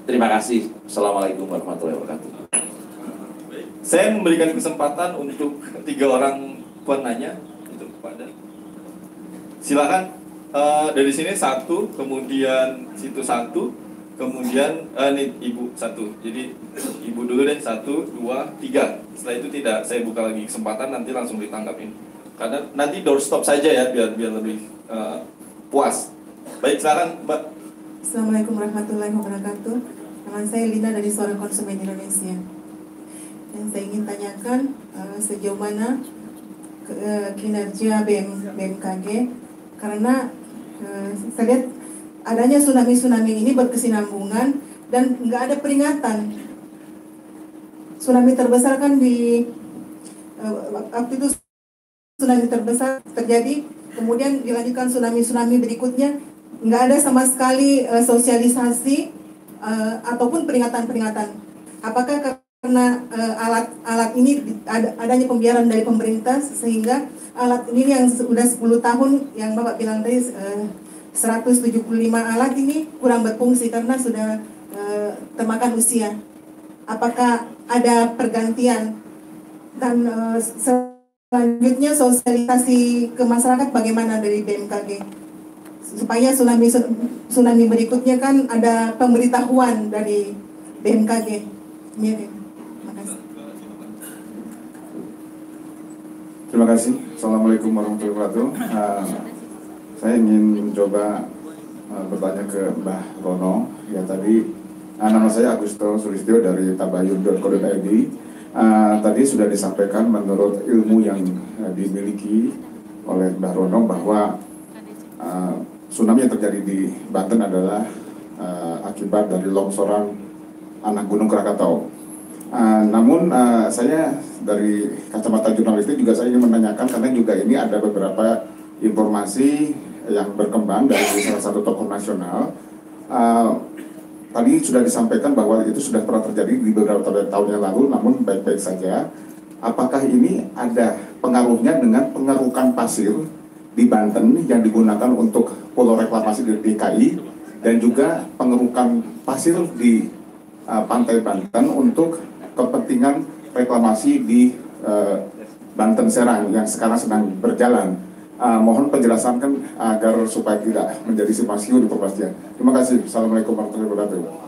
Terima kasih. Assalamualaikum warahmatullahi wabarakatuh. Baik. Saya memberikan kesempatan untuk 3 orang penanya itu kepada. Silakan dari sini 1, kemudian situ 1, kemudian nih ibu 1. Jadi ibu dulu deh 1, 2, 3. Setelah itu tidak saya buka lagi kesempatan, nanti langsung ditanggapin. Karena nanti doorstop saja ya biar lebih puas. Baik, silakan Mbak. Assalamualaikum warahmatullahi wabarakatuh. Nama saya Lina dari Suara Konsumen Indonesia. Yang saya ingin tanyakan sejauh mana kinerja BMKG, karena saya lihat adanya tsunami ini berkesinambungan dan nggak ada peringatan. Tsunami terbesar kan di waktu itu tsunami terbesar terjadi, kemudian dilanjutkan tsunami berikutnya, nggak ada sama sekali sosialisasi ataupun peringatan-peringatan. Apakah karena alat ini adanya pembiaran dari pemerintah sehingga alat ini yang sudah 10 tahun yang Bapak bilang tadi 175 alat ini kurang berfungsi karena sudah termakan usia. Apakah ada pergantian? Dan selanjutnya sosialisasi ke masyarakat bagaimana dari BMKG supaya tsunami berikutnya kan ada pemberitahuan dari BMKG. Terima kasih. Terima kasih. Assalamualaikum warahmatullahi wabarakatuh. Saya ingin mencoba bertanya ke Mbah Rono. Ya tadi nama saya Agusto Sulistyo dari tabayun.co.id. Tadi sudah disampaikan menurut ilmu yang dimiliki oleh Mbah Rono bahwa tsunami yang terjadi di Banten adalah akibat dari longsoran anak Gunung Krakatau. Namun saya dari kacamata jurnalistik juga saya ingin menanyakan, karena juga ini ada beberapa informasi yang berkembang dari salah satu tokoh nasional. Tadi sudah disampaikan bahwa itu sudah pernah terjadi di beberapa tahun yang lalu, namun baik-baik saja. Apakah ini ada pengaruhnya dengan pengerukan pasir di Banten yang digunakan untuk pulau reklamasi di DKI, dan juga pengerukan pasir di pantai Banten untuk kepentingan reklamasi di Banten Serang yang sekarang sedang berjalan. Mohon penjelasan kan agar supaya tidak menjadi simpang siur informasinya. Terima kasih. Assalamualaikum warahmatullahi wabarakatuh.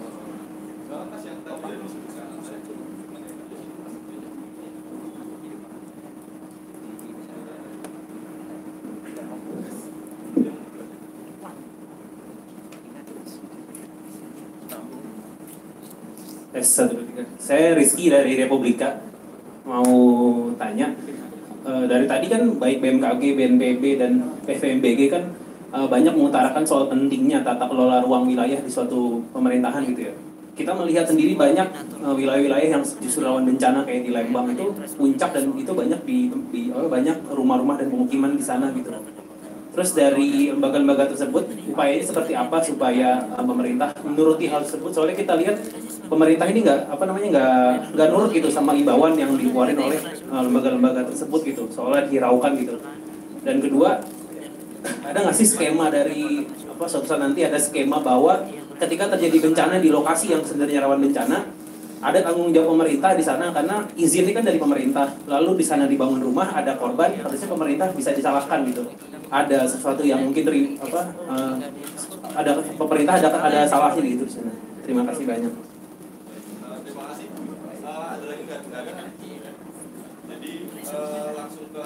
Saya Rizky dari Republika. Mau tanya, dari tadi kan baik BMKG, BNPB, dan PVMBG kan banyak mengutarakan soal pentingnya tata kelola ruang wilayah di suatu pemerintahan gitu ya. Kita melihat sendiri banyak wilayah-wilayah yang justru rawan bencana kayak di Lembang itu puncak, dan itu banyak banyak rumah-rumah dan pemukiman di sana gitu. Terus dari lembaga-lembaga tersebut, upayanya seperti apa supaya pemerintah menuruti hal tersebut? Soalnya kita lihat pemerintah ini nggak nurut gitu sama imbauan yang dikeluarin oleh lembaga-lembaga tersebut gitu, soalnya dihiraukan gitu. Dan kedua, ada nggak sih skema dari suatu saat nanti ada skema bahwa ketika terjadi bencana di lokasi yang sebenarnya rawan bencana, ada tanggung jawab pemerintah di sana, karena izin ini kan dari pemerintah. Lalu di sana dibangun rumah, ada korban, harusnya pemerintah bisa disalahkan gitu. Ada sesuatu yang mungkin ada pemerintah ada salahnya gitu di sana. Terima kasih banyak. Terima kasih. Ada lagi nggak ada? Jadi langsung ke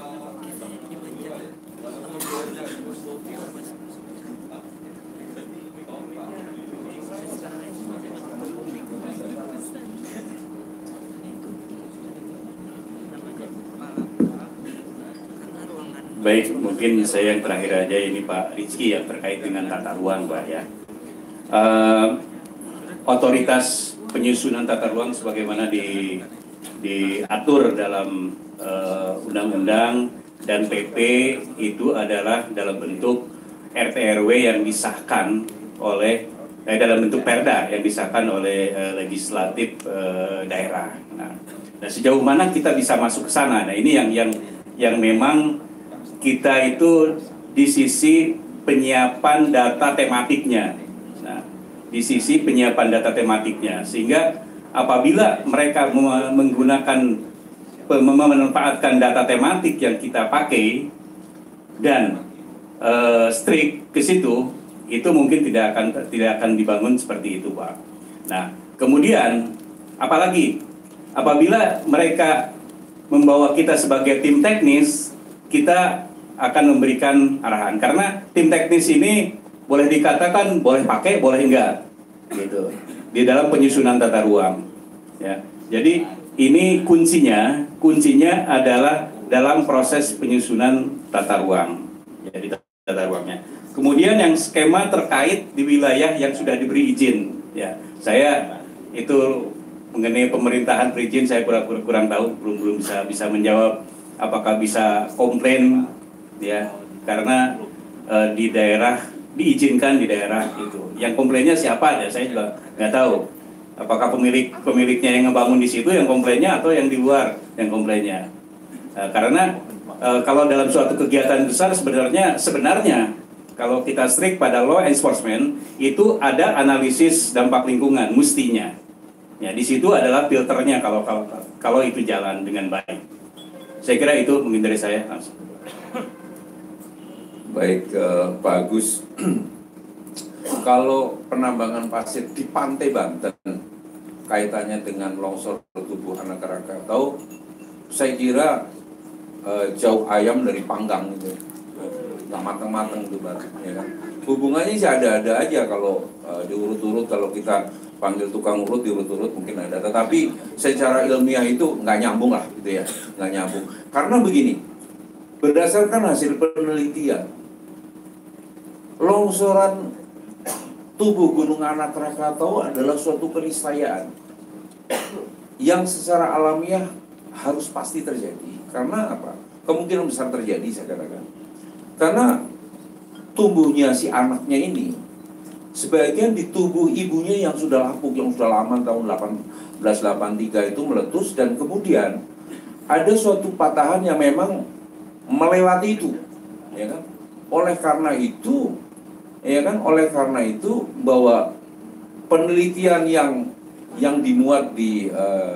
Baik, mungkin saya yang terakhir aja ini Pak Rizky yang terkait dengan tata ruang Pak ya. Otoritas penyusunan tata ruang sebagaimana diatur dalam undang-undang dan PP itu adalah dalam bentuk RT/RW yang disahkan oleh dalam bentuk perda yang disahkan oleh legislatif daerah. Nah, sejauh mana kita bisa masuk ke sana? Nah, ini yang memang kita itu di sisi penyiapan data tematiknya. Nah, di sisi penyiapan data tematiknya, sehingga apabila mereka memanfaatkan data tematik yang kita pakai dan strict ke situ, itu mungkin tidak akan dibangun seperti itu, Pak. Nah, kemudian apalagi apabila mereka membawa kita sebagai tim teknis, kita akan memberikan arahan, karena tim teknis ini boleh dikatakan boleh pakai, boleh enggak, gitu, di dalam penyusunan tata ruang. Ya, jadi ini kuncinya adalah dalam proses penyusunan tata ruang, ya, di tata ruangnya. Kemudian yang skema terkait di wilayah yang sudah diberi izin, ya, saya itu mengenai pemerintahan berizin saya kurang tahu, belum bisa menjawab apakah bisa komplain, ya, karena di daerah diizinkan di daerah itu. Yang komplainnya siapa ya, saya juga nggak tahu. Apakah pemiliknya yang ngebangun di situ yang komplainnya atau yang di luar yang komplainnya. Karena kalau dalam suatu kegiatan besar sebenarnya kalau kita strict pada law enforcement itu ada analisis dampak lingkungan mestinya. Ya, di situ adalah filternya kalau itu jalan dengan baik. Saya kira itu mungkin dari saya langsung. Baik, Pak Agus. Kalau penambangan pasir di pantai Banten kaitannya dengan longsor tubuh anak Krakatau, saya kira jauh ayam dari panggang gitu. Nggak matang-matang itu baru, ya kan? Hubungannya sih ada-ada aja kalau diurut-urut, kalau kita panggil tukang urut diurut-urut mungkin ada, tetapi secara ilmiah itu nggak nyambung lah gitu ya, nggak nyambung. Karena begini, berdasarkan hasil penelitian, longsoran tubuh Gunung Anak Krakatau adalah suatu keniscayaan yang secara alamiah harus pasti terjadi. Karena apa? Kemungkinan besar terjadi, saya katakan. Karena tumbuhnya si anaknya ini sebagian di tubuh ibunya yang sudah lapuk, yang sudah lama, tahun 1883 itu meletus, dan kemudian ada suatu patahan yang memang melewati itu, ya kan? Oleh karena itu, ya kan? Oleh karena itu bahwa penelitian yang dimuat di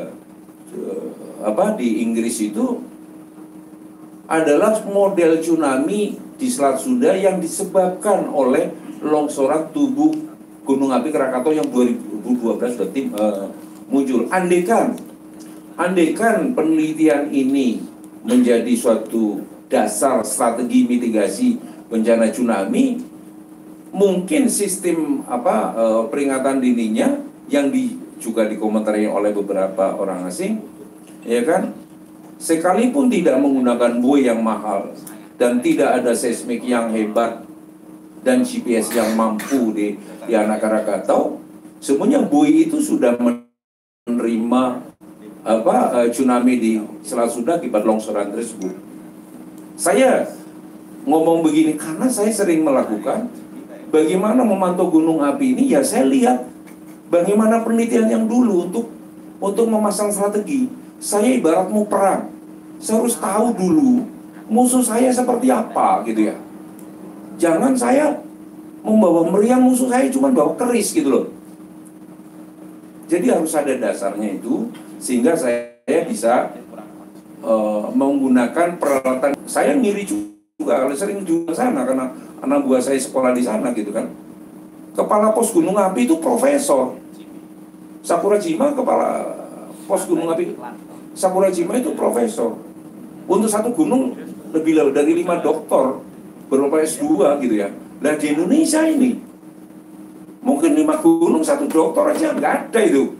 di Inggris itu adalah model tsunami di Selat Sunda yang disebabkan oleh longsoran tubuh Gunung Api Krakatau yang 2012 sudah muncul. Andaikan penelitian ini menjadi suatu dasar strategi mitigasi bencana tsunami, mungkin sistem peringatan dininya yang juga dikomentari oleh beberapa orang asing, ya kan, sekalipun tidak menggunakan buoy yang mahal dan tidak ada seismik yang hebat dan GPS yang mampu di Anak Krakatau, semuanya buoy itu sudah menerima tsunami di Selat Sunda akibat longsoran tersebut. Saya ngomong begini karena saya sering melakukan bagaimana memantau gunung api ini, ya saya lihat bagaimana penelitian yang dulu untuk memasang strategi. Saya ibarat mau perang, saya harus tahu dulu musuh saya seperti apa gitu ya. Jangan saya membawa meriam, musuh saya cuma bawa keris gitu loh. Jadi harus ada dasarnya itu, sehingga saya bisa menggunakan peralatan. Saya ngiri juga, kalau sering juga sana karena anak buah saya sekolah di sana gitu kan. Kepala pos gunung api itu profesor. Sakurajima kepala pos gunung api Sakurajima itu profesor. Untuk satu gunung lebih dari 5 doktor berupa S2 gitu ya. Nah di Indonesia ini mungkin 5 gunung 1 doktor aja nggak ada itu.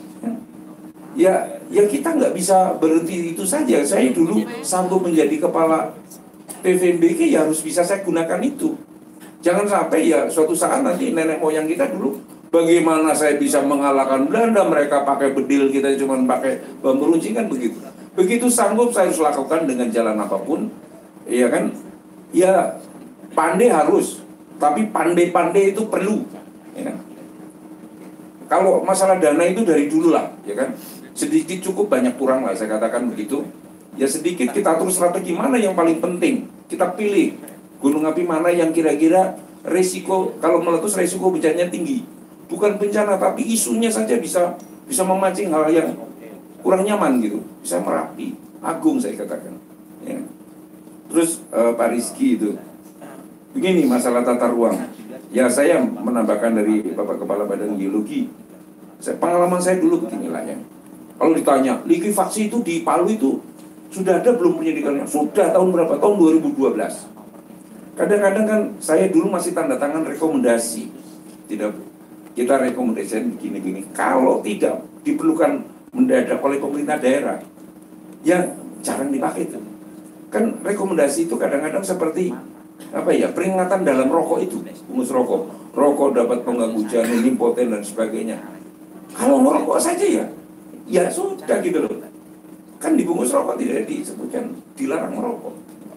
Ya kita nggak bisa berhenti itu saja. Saya dulu sanggup menjadi kepala PVMBG, ya harus bisa saya gunakan itu. Jangan sampai ya suatu saat nanti nenek moyang kita dulu, bagaimana saya bisa mengalahkan Belanda, mereka pakai bedil, kita cuma pakai bambu runcing, kan begitu. Begitu sanggup saya harus lakukan dengan jalan apapun, ya kan? Ya pandai harus, tapi pandai-pandai itu perlu, ya kan? Kalau masalah dana itu dari dulu lah, ya kan? Sedikit cukup, banyak kurang lah, saya katakan begitu. Ya sedikit kita atur strategi mana yang paling penting, kita pilih gunung api mana yang kira-kira resiko kalau meletus resiko bencananya tinggi. bukan bencana tapi isunya saja bisa memancing hal yang kurang nyaman gitu. Bisa Merapi, Agung saya katakan. Ya. Terus Pak Rizky itu, begini masalah tata ruang. Ya saya menambahkan dari Bapak Kepala Badan Geologi. Pengalaman saya dulu beginilah ya. Kalau ditanya, likuifaksi itu di Palu itu sudah ada belum penyelidikannya? Sudah, tahun berapa? Tahun 2012. Kadang-kadang kan saya dulu masih tanda tangan rekomendasi. Tidak, kita rekomendasi begini-gini. Kalau tidak diperlukan mendadak oleh pemerintah daerah, ya jarang dipakai itu. Kan rekomendasi itu kadang-kadang seperti apa ya, peringatan dalam rokok itu, bungus rokok dapat mengganggu janin, impoten dan sebagainya. Kalau merokok saja ya sudah gitu loh. Kan di bungkus rokok tidak disebutkan dilarang merokok.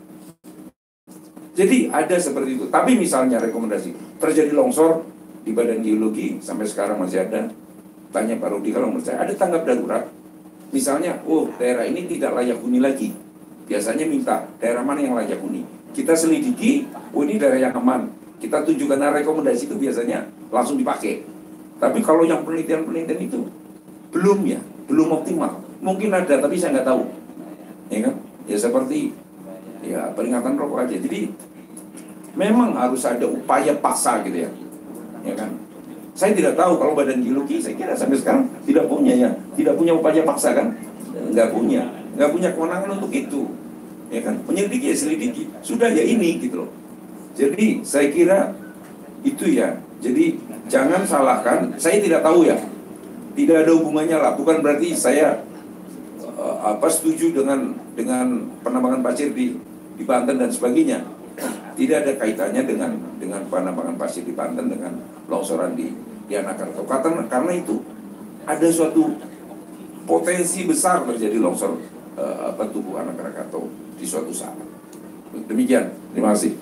Jadi ada seperti itu. Tapi misalnya rekomendasi terjadi longsor di Badan Geologi sampai sekarang masih ada. Tanya Pak Rudi kalau menurut saya ada tanggap darurat. Misalnya, daerah ini tidak layak huni lagi. Biasanya minta daerah mana yang layak huni. Kita selidiki, ini daerah yang aman. Kita tunjukkan rekomendasi itu biasanya langsung dipakai. Tapi kalau yang penelitian-penelitian itu belum optimal. Mungkin ada, tapi saya nggak tahu. Ya kan? Ya seperti ya peringatan rokok aja. Jadi memang harus ada upaya paksa gitu ya. Ya kan? Saya tidak tahu kalau Badan Geologi, saya kira sampai sekarang tidak punya upaya paksa kan? Nggak punya kewenangan untuk itu. Ya kan? Penyelidiki ya selidiki. Sudah ya ini gitu loh. Jadi saya kira itu ya. Jadi jangan salahkan. Saya tidak tahu ya. Tidak ada hubungannya lah. Bukan berarti saya setuju dengan penambangan pasir di Banten dan sebagainya. Tidak ada kaitannya dengan penambangan pasir di Banten dengan longsoran di Anak Krakatau. Karena itu ada suatu potensi besar terjadi longsor tubuh Anak Krakatau di suatu saat. Demikian. Terima kasih.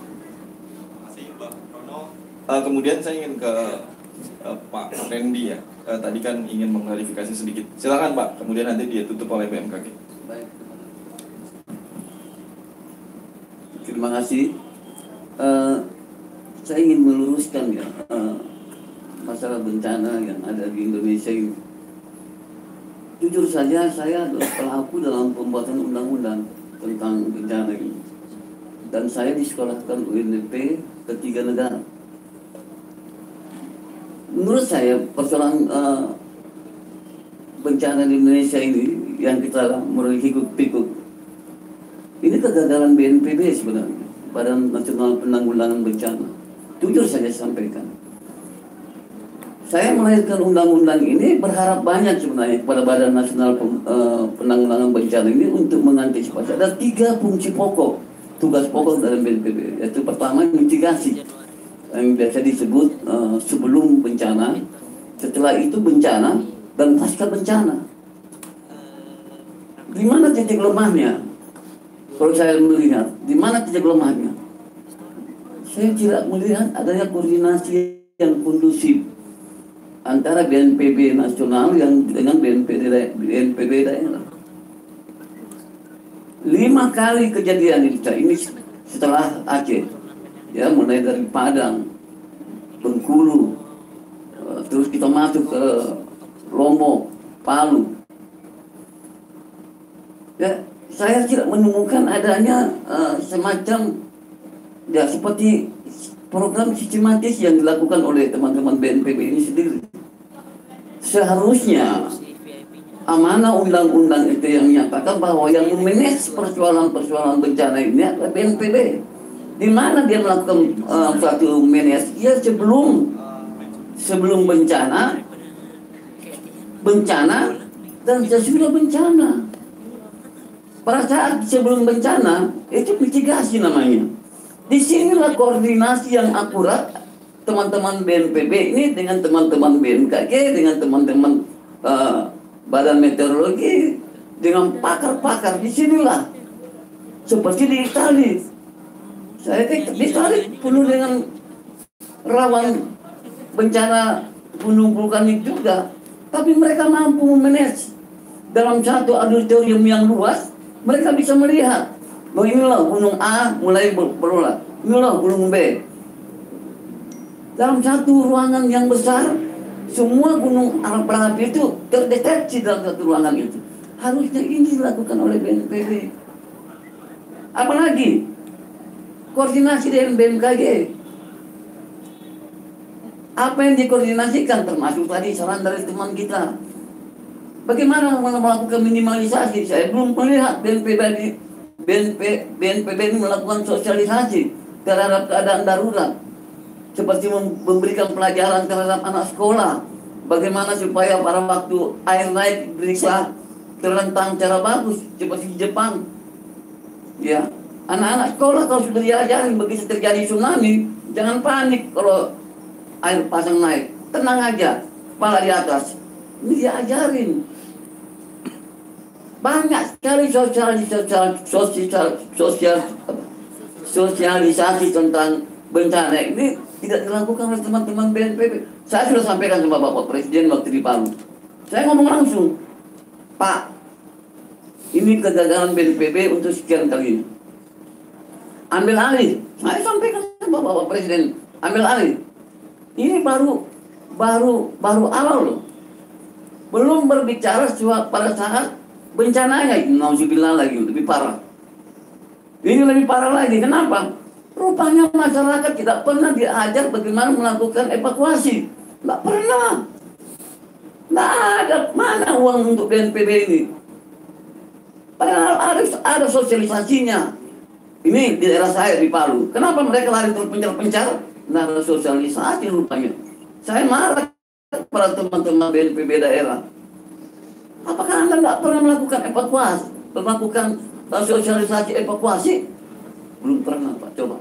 Kemudian saya ingin ke Pak Randy ya. Tadi kan ingin mengklarifikasi sedikit. Silakan Pak. Kemudian nanti dia tutup oleh BMKG. Baik. Terima kasih. Saya ingin meluruskan ya masalah bencana yang ada di Indonesia ini. Jujur saja saya adalah pelaku dalam pembuatan undang-undang tentang bencana ini. Dan saya disekolahkan UNDP ke 3 negara. Menurut saya persoalan bencana di Indonesia ini yang kita mulai hikuk-pikuk, ini kegagalan BNPB sebenarnya, Badan Nasional Penanggulangan Bencana. Jujur saja sampaikan, saya melahirkan undang-undang ini berharap banyak sebenarnya kepada Badan Nasional Penanggulangan Bencana ini untuk mengantisipasi. Ada 3 fungsi pokok, tugas pokok dalam BNPB, yaitu pertama mitigasi, yang biasa disebut sebelum bencana, setelah itu bencana, dan pasca bencana. Di mana titik lemahnya? Kalau saya melihat, di mana titik lemahnya? Saya tidak melihat adanya koordinasi yang kondusif antara BNPB nasional yang dengan BNPB daerah. 5 kali kejadian ini setelah Aceh. Ya, mulai dari Padang, Bengkulu, terus kita masuk ke Lombok, Palu. Ya, saya tidak menemukan adanya semacam ya seperti program sistematis yang dilakukan oleh teman-teman BNPB ini sendiri. Seharusnya amanah undang-undang itu yang menyatakan bahwa yang memanage persoalan-persoalan bencana ini adalah BNPB. Di mana dia melakukan suatu manage ya sebelum bencana dan sesudah bencana. Pada saat sebelum bencana itu mitigasi namanya. Disinilah koordinasi yang akurat teman-teman BNPB ini dengan teman-teman BMKG, dengan teman-teman Badan Meteorologi, dengan pakar-pakar. Disinilah seperti di Itali. Saya di Itali penuh dengan rawan bencana gunung vulkanik juga, tapi mereka mampu memanage dalam satu auditorium yang luas. Mereka bisa melihat bahwa inilah gunung A mulai berulang, inilah gunung B. Dalam satu ruangan yang besar Semua gunung berapi itu terdeteksi dalam satu ruangan itu. Harusnya ini dilakukan oleh BNPB. Apalagi koordinasi dengan BMKG. Apa yang dikoordinasikan termasuk tadi saran dari teman kita. Bagaimana melakukan minimalisasi? Saya belum melihat BNPB ini melakukan sosialisasi terhadap keadaan darurat. Seperti memberikan pelajaran terhadap anak sekolah. Bagaimana supaya pada waktu air naik bisa terentang secara bagus seperti di Jepang. Ya, anak-anak sekolah kalau sudah diajarin begitu terjadi tsunami, jangan panik kalau air pasang naik. Tenang aja, kepala di atas. Ini diajarin. Banyak sekali sosialisasi tentang bencana ini tidak dilakukan oleh teman-teman BNPB. Saya sudah sampaikan sama Bapak Presiden waktu di Palu. Saya ngomong langsung, Pak, ini kegagalan BNPB untuk sekian kali. Ambil alih. Saya sampaikan sama Bapak Presiden, ambil alih. Ini baru awal loh. Belum berbicara pada saat bencananya, nauzubillah lagi lebih parah. Ini lebih parah lagi. Kenapa? Rupanya masyarakat tidak pernah diajar bagaimana melakukan evakuasi. Tidak pernah. Tidak ada. Mana uang untuk BNPB ini? Padahal ada sosialisasinya. Ini di daerah saya di Palu. Kenapa mereka lari terpencar-pencar? Tidak ada sosialisasi rupanya. Saya marah para teman-teman BNPB daerah. Apakah Anda nggak pernah melakukan evakuasi? Melakukan sosialisasi evakuasi? Belum pernah, Pak. Coba.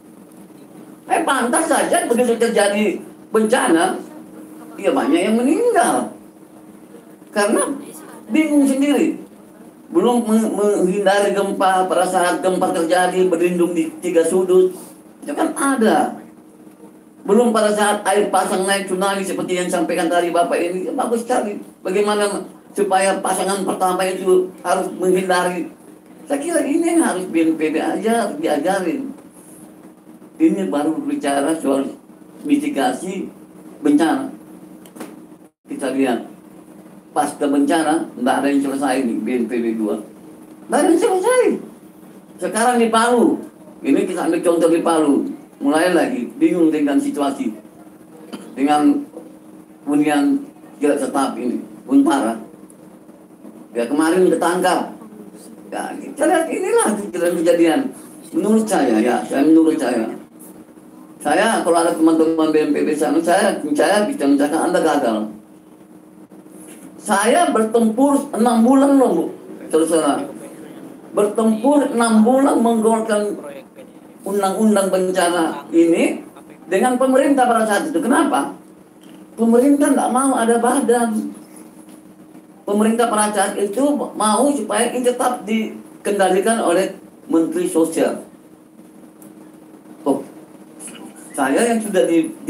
Pantas saja begitu terjadi bencana, ya banyak yang meninggal. Karena bingung sendiri. Belum menghindari gempa, pada saat gempa terjadi berlindung di 3 sudut. Itu kan ada. Belum pada saat air pasang naik tsunami seperti yang disampaikan tadi Bapak ini. Bagus sekali. Bagaimana supaya pasangan pertama itu harus menghindari. Saya kira ini yang harus BNPB aja diajarin. Ini baru bicara soal mitigasi bencana. Kita lihat pasca bencana tidak ada yang selesai nih BNPB 2. Tidak ada yang selesai. Sekarang di Palu, ini kita ambil contoh di Palu, mulai lagi bingung dengan situasi, dengan hunian tidak tetap ini pun parah. Ya kemarin ketangkap. Ya kita lihat inilah kejadian. Menurut saya ya, menurut saya kalau ada teman-teman BNPB sana, saya bisa mencakap Anda gagal. Saya bertempur 6 bulan loh, Bu. Saudara. Bertempur 6 bulan menggolkan undang-undang bencana ini dengan pemerintah pada saat itu. Kenapa? Pemerintah nggak mau ada badan. Pemerintah pada saat itu mau supaya ini tetap dikendalikan oleh Menteri Sosial. Saya yang sudah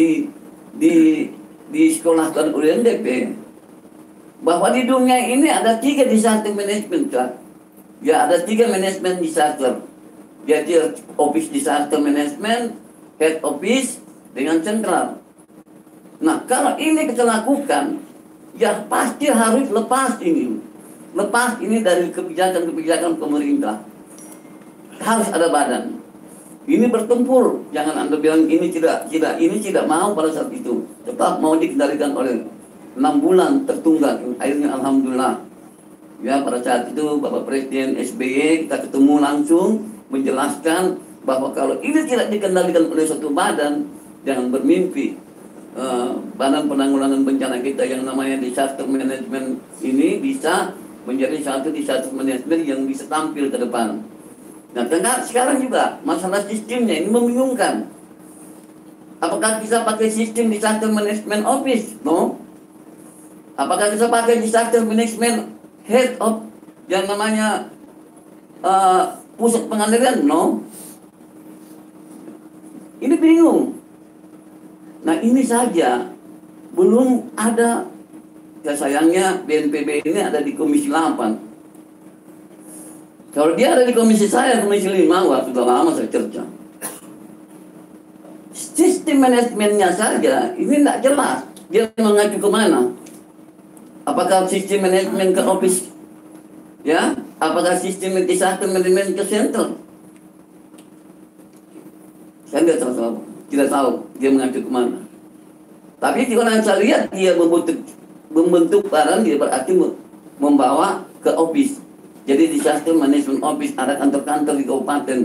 disekolahkan oleh NDP bahwa di dunia ini ada 3 disaster management, kan? Ya ada 3 manajemen disaster, yaitu Office Disaster Management, Head Office dengan Central. Nah kalau ini kita lakukan, ya pasti harus lepas ini dari kebijakan pemerintah. Harus ada badan. Ini bertempur, jangan Anda bilang ini tidak mau pada saat itu. Tetap mau dikendalikan oleh 6 bulan tertunggak. Akhirnya alhamdulillah. Ya pada saat itu Bapak Presiden SBY kita ketemu langsung menjelaskan bahwa kalau ini tidak dikendalikan oleh satu badan, jangan bermimpi. Badan penanggulangan bencana kita yang namanya disaster management ini bisa menjadi satu disaster management yang bisa tampil ke depan. Nah, sekarang juga masalah sistemnya ini membingungkan. Apakah bisa pakai sistem disaster management office? No. Apakah bisa pakai disaster management head of yang namanya pusat pengaliran? No. Ini bingung. Nah, ini saja belum ada. Ya sayangnya BNPB ini ada di Komisi 8. Kalau dia ada di komisi saya, komisi 5, wah sudah lama saya cerca. Sistem manajemennya saja, ini tidak jelas. dia mengacu kemana? Apakah sistem manajemen ke office? Ya, apakah sistem manajemen ke center? Saya tidak tahu dia mengacu kemana. Tapi kalau saya lihat dia membentuk barang, dia berarti membawa ke office. Jadi disaster management office, ada kantor-kantor di kabupaten.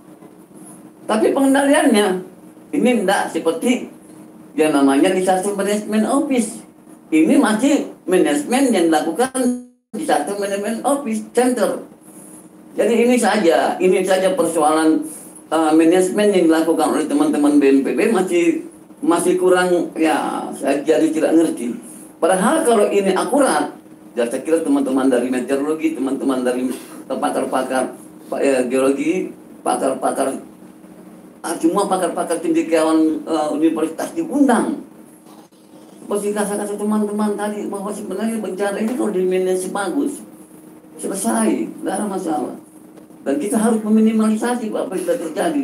Tapi pengendaliannya ini tidak seperti yang namanya disaster management office. Ini masih manajemen yang dilakukan disaster management office center. Jadi ini saja persoalan manajemen yang dilakukan oleh teman-teman BNPB masih kurang, ya saya jadi tidak ngerti. Padahal kalau ini akurat, ya saya kira teman-teman dari meteorologi, teman-teman dari pakar-pakar geologi, pakar-pakar semua pakar-pakar cendekiawan universitas diundang. Seperti kata-kata teman-teman tadi bahwa sebenarnya bencana ini kalau dimanage bagus, selesai, tidak ada masalah. Dan kita harus meminimalisasi apa yang sudah terjadi.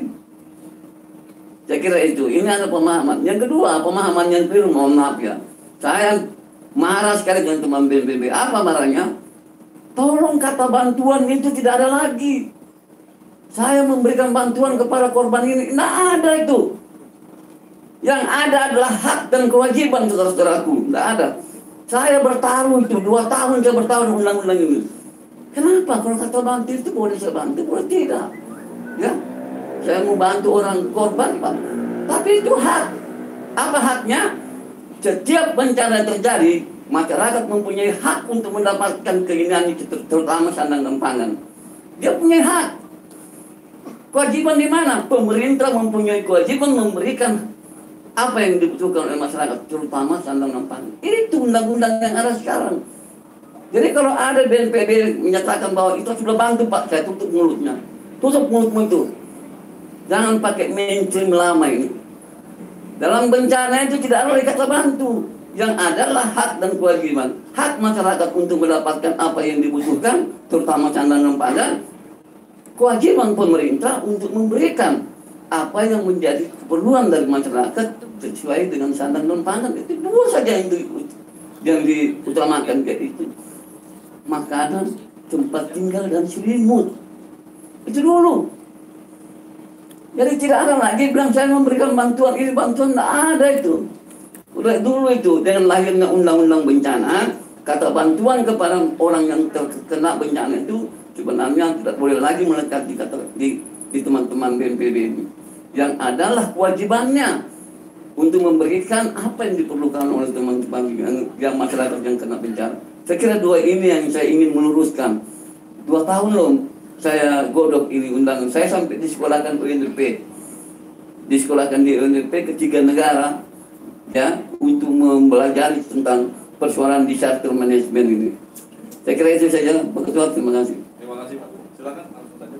Saya kira itu. Ini ada pemahaman. Yang kedua, pemahaman yang keliru, mohon maaf ya. Saya marah sekali dengan teman BNPB. Apa marahnya? Tolong kata bantuan itu tidak ada lagi. Saya memberikan bantuan kepada korban ini. Tidak ada itu. Yang ada adalah hak dan kewajiban saudara-saudaraku. Tidak ada. Saya bertaruh itu 2 tahun saya bertaruh undang-undang ini. Kenapa? Kalau kata bantu itu boleh saya bantu, boleh tidak. Ya, saya mau bantu orang korban, Pak. Tapi itu hak. Apa haknya? Setiap bencana terjadi, masyarakat mempunyai hak untuk mendapatkan keinginan itu, terutama sandang dan pangan. Dia punya hak. Kewajiban di mana? Pemerintah mempunyai kewajiban memberikan apa yang dibutuhkan oleh masyarakat, terutama sandang dan pangan. Itu undang-undang yang ada sekarang. Jadi kalau ada BNPB menyatakan bahwa itu sudah bantu Pak, saya tutup mulutnya. Tutup mulutmu itu. Jangan pakai mainstream lama ini. Dalam bencana itu tidak ada kata bantu. Yang adalah hak dan kewajiban. Hak masyarakat untuk mendapatkan apa yang dibutuhkan, terutama sandang dan pangan. Kewajiban pemerintah untuk memberikan apa yang menjadi keperluan dari masyarakat sesuai dengan sandang dan pangan. Itu dua saja yang diutamakan kayak itu. Makanan, tempat tinggal dan selimut. Itu dulu. Jadi tidak ada lagi bilang saya memberikan bantuan ini, bantuan, tidak ada itu. Udah dulu itu dengan lahirnya undang-undang bencana, kata bantuan kepada orang yang terkena bencana itu sebenarnya tidak boleh lagi melekat di teman-teman BNPB ini. Yang adalah kewajibannya untuk memberikan apa yang diperlukan oleh teman-teman yang masyarakat yang kena bencana. Saya kira dua ini yang saya ingin meluruskan. 2 tahun loh saya godok ini undangan. Saya sampai disekolahkan UNDP. Disekolahkan di UNDP ke 3 negara ya untuk mempelajari tentang persoalan disaster management ini. Saya kira itu saja. Pak Ketua, terima kasih. Terima kasih Pak. Silakan langsung saja.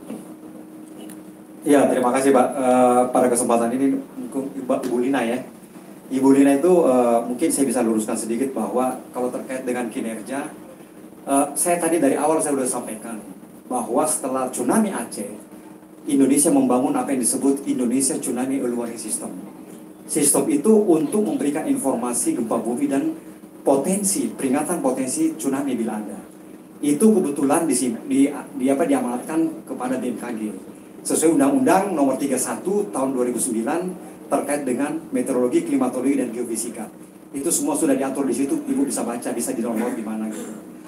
Ya, terima kasih Pak. Pada kesempatan ini Ibu Lina ya. Ibu Lina itu mungkin saya bisa luruskan sedikit bahwa kalau terkait dengan kinerja, saya tadi dari awal saya sudah sampaikan bahwa setelah tsunami Aceh, Indonesia membangun apa yang disebut Indonesia Tsunami Early Warning System. Sistem itu untuk memberikan informasi gempa bumi dan peringatan potensi tsunami bila ada. Itu kebetulan diamanatkan kepada BMKG sesuai Undang-Undang Nomor 31 Tahun 2009 terkait dengan meteorologi, klimatologi, dan geofisika. Itu semua sudah diatur di situ. Ibu bisa baca, bisa di-download di mana gitu.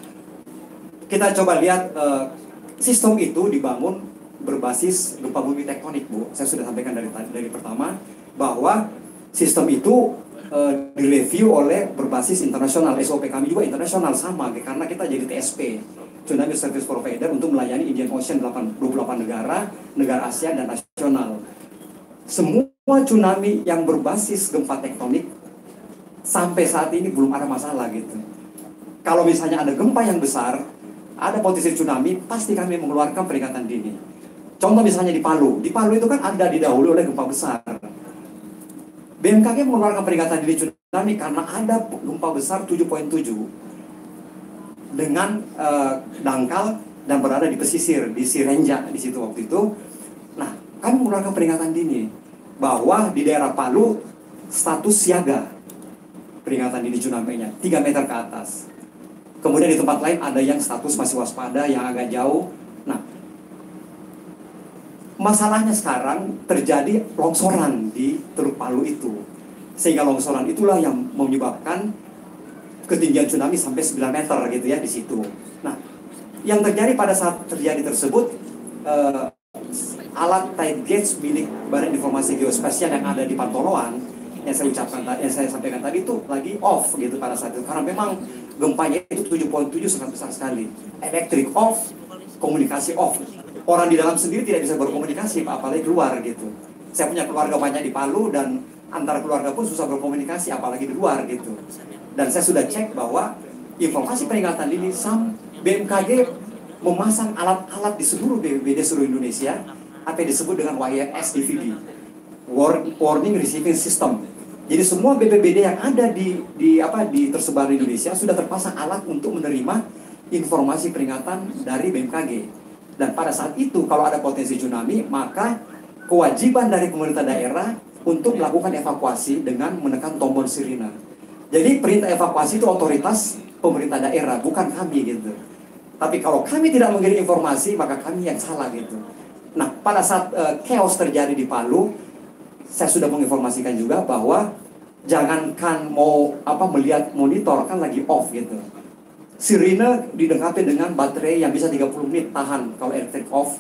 Kita coba lihat sistem itu dibangun berbasis gempa bumi tektonik, Bu. Saya sudah sampaikan dari pertama bahwa sistem itu direview oleh berbasis internasional. SOP kami juga internasional sama, karena kita jadi TSP, Tsunami Service Provider, untuk melayani Indian Ocean 28 negara Asia dan nasional. Semua tsunami yang berbasis gempa tektonik sampai saat ini belum ada masalah gitu. Kalau misalnya ada gempa yang besar, ada potensi tsunami, pasti kami mengeluarkan peringatan dini. Contoh misalnya di Palu itu kan ada didahului oleh gempa besar. BMKG mengeluarkan peringatan dini tsunami karena ada gempa besar 7.7 dengan dangkal dan berada di pesisir, di Sirenja di situ waktu itu. Nah, kami mengeluarkan peringatan dini bahwa di daerah Palu status siaga. peringatan dini tsunami-nya 3 meter ke atas. Kemudian di tempat lain ada yang status masih waspada, yang agak jauh. Nah, masalahnya sekarang terjadi longsoran di Teluk Palu itu. Sehingga longsoran itulah yang menyebabkan ketinggian tsunami sampai 9 meter gitu ya di situ. Nah, yang terjadi pada saat terjadi tersebut, alat tide gauge milik Badan Informasi Geospasial yang ada di Pantoloan yang saya sampaikan tadi itu lagi off gitu pada saat itu, karena memang gempanya itu 7.7 sangat besar sekali. Elektrik off, komunikasi off. Orang di dalam sendiri tidak bisa berkomunikasi, apalagi keluar gitu. Saya punya keluarga banyak di Palu dan antar keluarga pun susah berkomunikasi, apalagi di luar gitu. Dan saya sudah cek bahwa informasi peringatan dini BMKG memasang alat-alat di seluruh BPBD seluruh Indonesia, apa yang disebut dengan WRS DVD, Warning Receiving System. Jadi semua BPBD yang ada di tersebar di Indonesia sudah terpasang alat untuk menerima informasi peringatan dari BMKG. Dan pada saat itu kalau ada potensi tsunami, maka kewajiban dari pemerintah daerah untuk melakukan evakuasi dengan menekan tombol sirine. Jadi perintah evakuasi itu otoritas pemerintah daerah, bukan kami gitu. Tapi kalau kami tidak mengirim informasi, maka kami yang salah gitu. Nah, pada saat chaos terjadi di Palu, saya sudah menginformasikan juga bahwa jangankan mau melihat monitor kan lagi off gitu. Sirine dilengkapi dengan baterai yang bisa 30 menit tahan kalau elektrik off.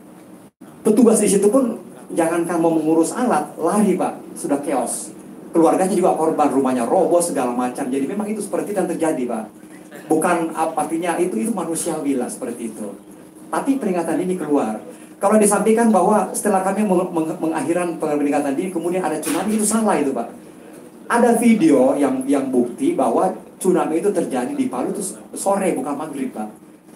Petugas di situ pun jangankan mau mengurus alat, lari Pak, sudah chaos. Keluarganya juga korban, rumahnya roboh segala macam. Jadi memang itu seperti itu yang terjadi Pak. Bukan artinya itu manusiawi lah seperti itu. Tapi peringatan ini keluar. Kalau disampaikan bahwa setelah kami mengakhiran peringatan dini kemudian ada tsunami, itu salah itu Pak. Ada video yang bukti bahwa tsunami itu terjadi di Palu itu sore bukan maghrib Pak.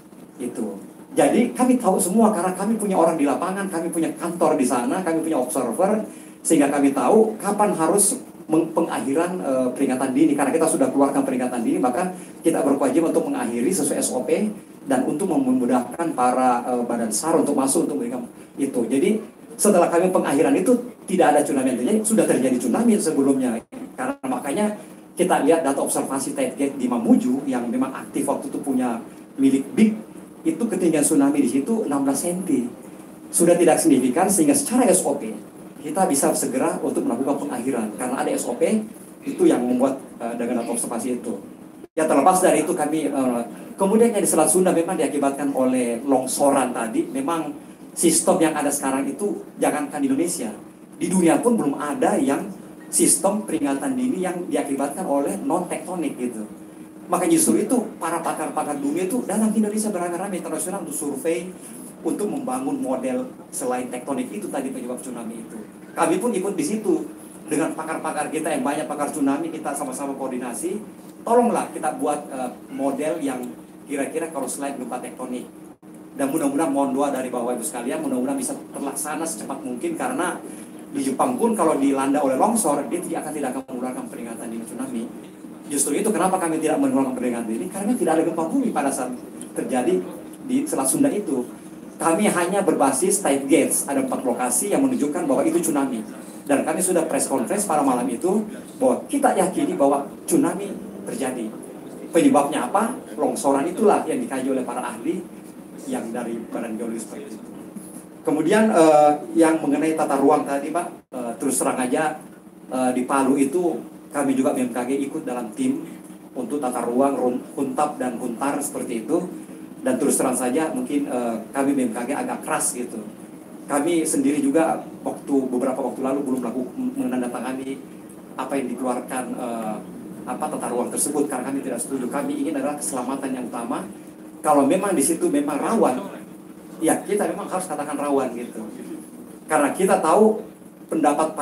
Itu. Jadi kami tahu semua karena kami punya orang di lapangan, kami punya kantor di sana, kami punya observer, sehingga kami tahu kapan harus pengakhiran peringatan dini. Karena kita sudah keluarkan peringatan dini, maka kita berkewajiban untuk mengakhiri sesuai SOP dan untuk memudahkan para badan SAR untuk masuk untuk memberikan itu. Jadi setelah kami pengakhiran itu tidak ada tsunami yang terjadi, sudah terjadi tsunami sebelumnya. Karena makanya kita lihat data observasi tide gauge di Mamuju yang memang aktif waktu itu punya milik BIG, itu ketinggian tsunami di situ 16 cm. Sudah tidak signifikan sehingga secara SOP kita bisa segera untuk melakukan pengakhiran karena ada SOP itu yang membuat dengan data observasi itu. Ya terlepas dari itu kami kemudian yang di Selat Sunda memang diakibatkan oleh longsoran tadi. Memang sistem yang ada sekarang itu jangankan di Indonesia, di dunia pun belum ada yang sistem peringatan dini yang diakibatkan oleh non tektonik gitu. Maka justru itu para pakar-pakar dunia itu datang ke Indonesia beramai-ramai internasional untuk survei, untuk membangun model selain tektonik itu tadi penyebab tsunami itu. Kami pun ikut di situ dengan pakar-pakar kita yang banyak pakar tsunami, kita sama-sama koordinasi. Tolonglah kita buat model yang kira-kira kalau selain gempa tektonik. Dan mudah-mudahan mohon doa dari Bapak Ibu sekalian, mudah-mudahan bisa terlaksana secepat mungkin karena di Jepang pun kalau dilanda oleh longsor, dia tidak akan mengeluarkan peringatan dini tsunami. Justru itu kenapa kami tidak mengeluarkan peringatan dini, karena tidak ada gempa bumi pada saat terjadi di Selat Sunda itu. Kami hanya berbasis tide gauge, ada 4 lokasi yang menunjukkan bahwa itu tsunami. Dan kami sudah press conference pada malam itu bahwa kita yakini bahwa tsunami terjadi. Penyebabnya apa? Longsoran itulah yang dikaji oleh para ahli yang dari Badan Geologi seperti itu. Kemudian yang mengenai tata ruang tadi Pak, terus terang aja di Palu itu kami juga BMKG ikut dalam tim untuk tata ruang, huntap dan huntar seperti itu. Dan terus terang saja mungkin kami BMKG agak keras gitu. Kami sendiri juga beberapa waktu lalu belum menandatangani apa yang dikeluarkan tata ruang tersebut karena kami tidak setuju. Kami ingin adalah keselamatan yang utama. Kalau memang di situ memang rawan, ya kita memang harus katakan rawan gitu. Karena kita tahu pendapat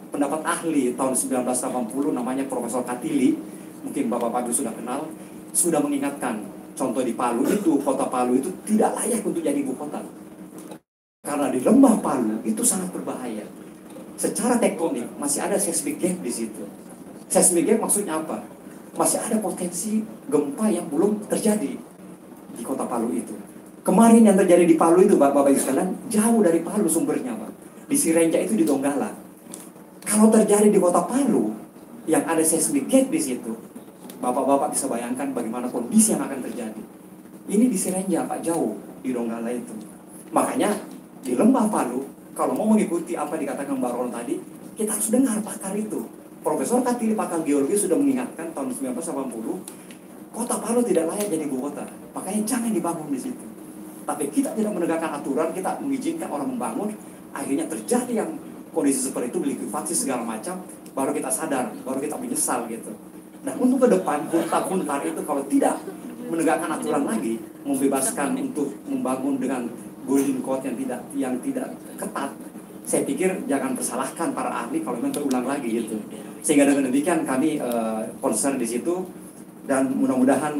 ahli tahun 1980 namanya Profesor Katili, mungkin Bapak-Bapak sudah kenal, sudah mengingatkan. Contoh di Palu itu, kota Palu itu tidak layak untuk jadi ibu kota. Karena di lembah Palu itu sangat berbahaya. Secara tektonik masih ada seismic gap di situ. Seismic gap maksudnya apa? Masih ada potensi gempa yang belum terjadi di kota Palu itu. Kemarin yang terjadi di Palu itu Bapak-Bapak sekalian jauh dari Palu sumbernya Pak. Di Sirenja itu di Donggala. Kalau terjadi di kota Palu, yang ada seismic gate di situ, bapak-bapak bisa bayangkan bagaimana kondisi yang akan terjadi. Ini di Sirenja, Pak, jauh di Donggala itu. Makanya di Lembah Palu, kalau mau mengikuti apa dikatakan Mbak Ron tadi, kita harus dengar pakar itu. Profesor Katili, pakar geologi, sudah mengingatkan tahun 1980, kota Palu tidak layak jadi ibu kota. Makanya jangan dibangun di situ. Tapi kita tidak menegakkan aturan, kita mengizinkan orang membangun, akhirnya terjadi yang kondisi seperti itu, likuifaksi segala macam, baru kita sadar, baru kita menyesal gitu. Dan untuk ke depan, huntar-huntar itu kalau tidak menegakkan aturan lagi, membebaskan untuk membangun dengan golden code yang tidak ketat, saya pikir jangan persalahkan para ahli kalau memang terulang lagi gitu. Sehingga dengan demikian kami concern di situ, dan mudah-mudahan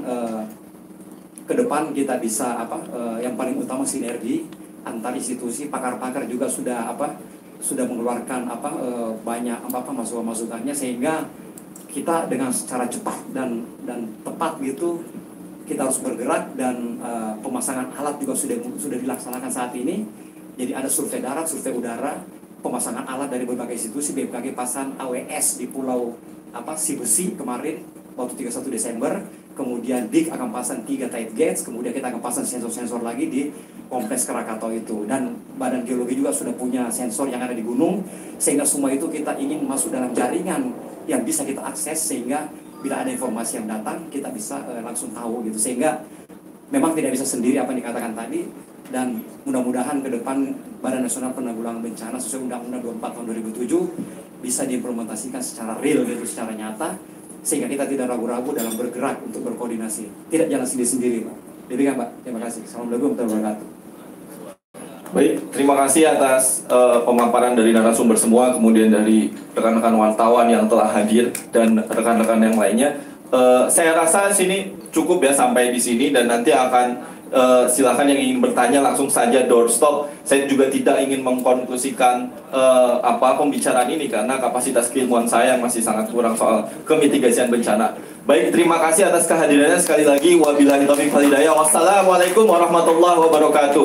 ke depan kita bisa yang paling utama sinergi antar institusi, pakar-pakar juga sudah mengeluarkan banyak masukan-masukannya, sehingga kita dengan secara cepat dan tepat gitu kita harus bergerak, dan pemasangan alat juga sudah dilaksanakan saat ini. Jadi ada survei darat, survei udara, pemasangan alat dari berbagai institusi. BMKG pasang AWS di Pulau Sibesi kemarin waktu 31 Desember. Kemudian DIK akan pasang 3 tight gates, kemudian kita akan pasang sensor-sensor lagi di kompleks Krakatau itu. Dan Badan Geologi juga sudah punya sensor yang ada di gunung, sehingga semua itu kita ingin masuk dalam jaringan yang bisa kita akses, sehingga bila ada informasi yang datang kita bisa langsung tahu gitu. Sehingga memang tidak bisa sendiri apa yang dikatakan tadi, dan mudah-mudahan ke depan Badan Nasional Penanggulangan Bencana sesuai Undang-Undang 24 tahun 2007 bisa diimplementasikan secara real gitu, secara nyata, sehingga kita tidak ragu-ragu dalam bergerak untuk berkoordinasi. Tidak jalan sendiri-sendiri, Pak. Demikian, Pak. Terima kasih. Assalamualaikum warahmatullahi wabarakatuh. Baik, terima kasih atas pemaparan dari narasumber semua, kemudian dari rekan-rekan wartawan yang telah hadir dan rekan-rekan yang lainnya. Saya rasa sini cukup ya sampai di sini, dan nanti akan silakan yang ingin bertanya langsung saja doorstop. Saya juga tidak ingin mengkonklusikan pembicaraan ini karena kapasitas keilmuan saya masih sangat kurang soal kemitigasian bencana. Baik, terima kasih atas kehadirannya sekali lagi. Wabillahi taufiq wal hidayah. Wassalamualaikum warahmatullahi wabarakatuh.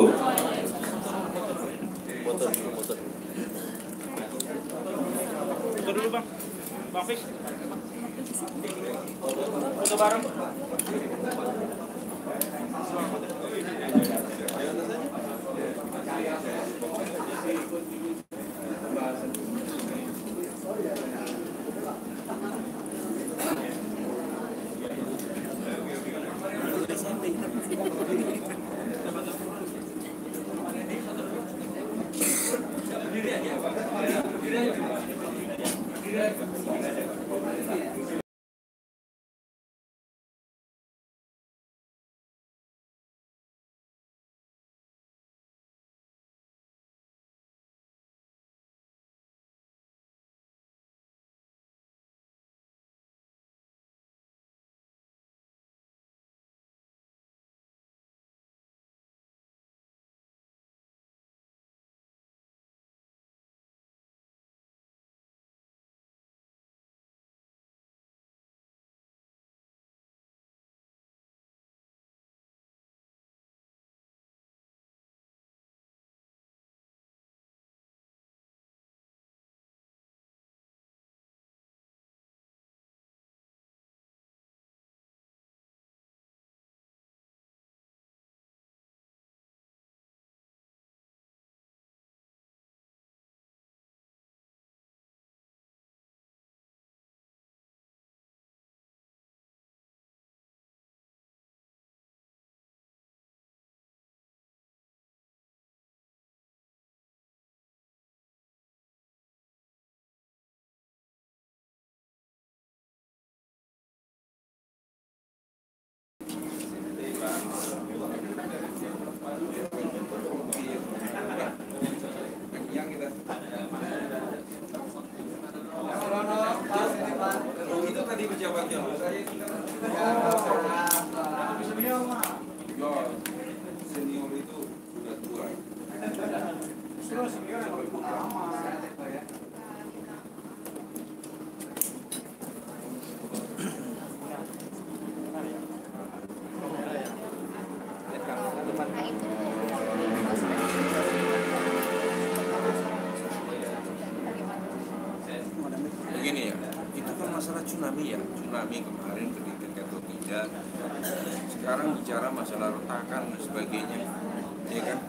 Dulu Bang. Bang Fik. Foto bareng. Itu tadi pejabatnya. Senior itu sudah tua. Begini ya, itu kan masalah tsunami ya, tsunami kemarin ketika atau tidak. Sekarang bicara masalah retakan dan sebagainya, ya kan?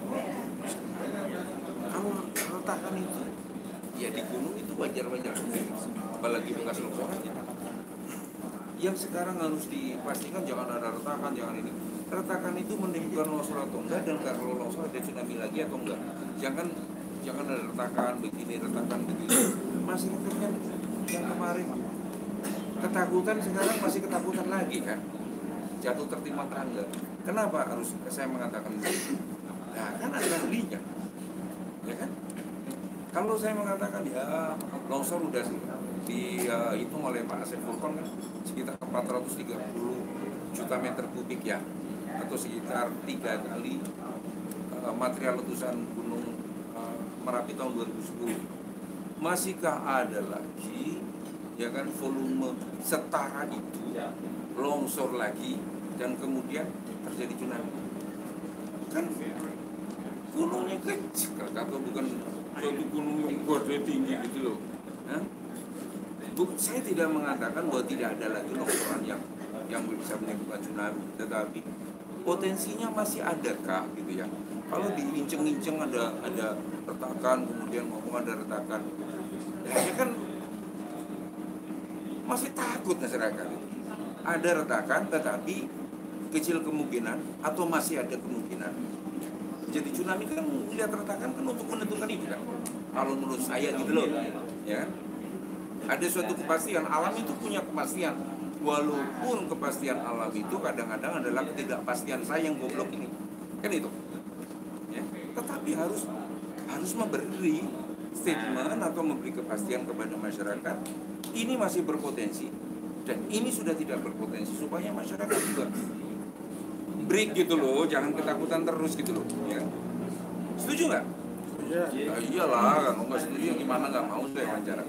Kalau retakan itu, ya di gunung itu wajar-wajar, apalagi bekas longsoran. Yang sekarang harus dipastikan jangan ada retakan, jangan ini. Retakan itu menimbulkan longsor atau enggak, dan kalau longsor ada tsunami lagi atau enggak. Jangan ada retakan begini, retakan begini. Masyarakatnya yang kemarin ketakutan, sekarang masih ketakutan lagi kan, jatuh tertimpa tangga. Kenapa harus saya mengatakan itu? Nah kan ada ahlinya, ya kan? Kalau saya mengatakan ya longsor udah dihitung oleh Pak Asep Furkon kan sekitar 430 juta meter kubik ya, atau sekitar 3 kali material letusan gunung Merapi tahun 2010. Masihkah ada lagi ya kan volume setara itu longsor lagi dan kemudian terjadi tsunami? Kan gunungnya kecil, atau bukan suatu gunung yang gede tinggi gitu loh. Saya tidak mengatakan bahwa tidak ada lagi longsoran yang bisa menimbulkan tsunami, tetapi potensinya masih ada kah gitu ya. Kalau diinceng-inceng ada retakan, kemudian ngomong ada retakan, ya kan masih takut masyarakat. Ada retakan tetapi kecil kemungkinan atau masih ada kemungkinan. Jadi tsunami kan lihat retakan kan untuk menentukan itu kan. Kalau menurut saya gitu loh, ya. Ada suatu kepastian, alam itu punya kepastian. Walaupun kepastian alam itu kadang-kadang adalah ketidakpastian saya yang goblok ini. Kan itu. Ya. Tetapi harus memberi statement atau memberi kepastian kepada masyarakat. Ini masih berpotensi dan ini sudah tidak berpotensi, supaya masyarakat juga break gitu loh, jangan ketakutan terus gitu loh. Ya. Setuju nggak? Iya. Ya, iyalah, kalau nggak setuju gimana, nggak mau saya wawancara.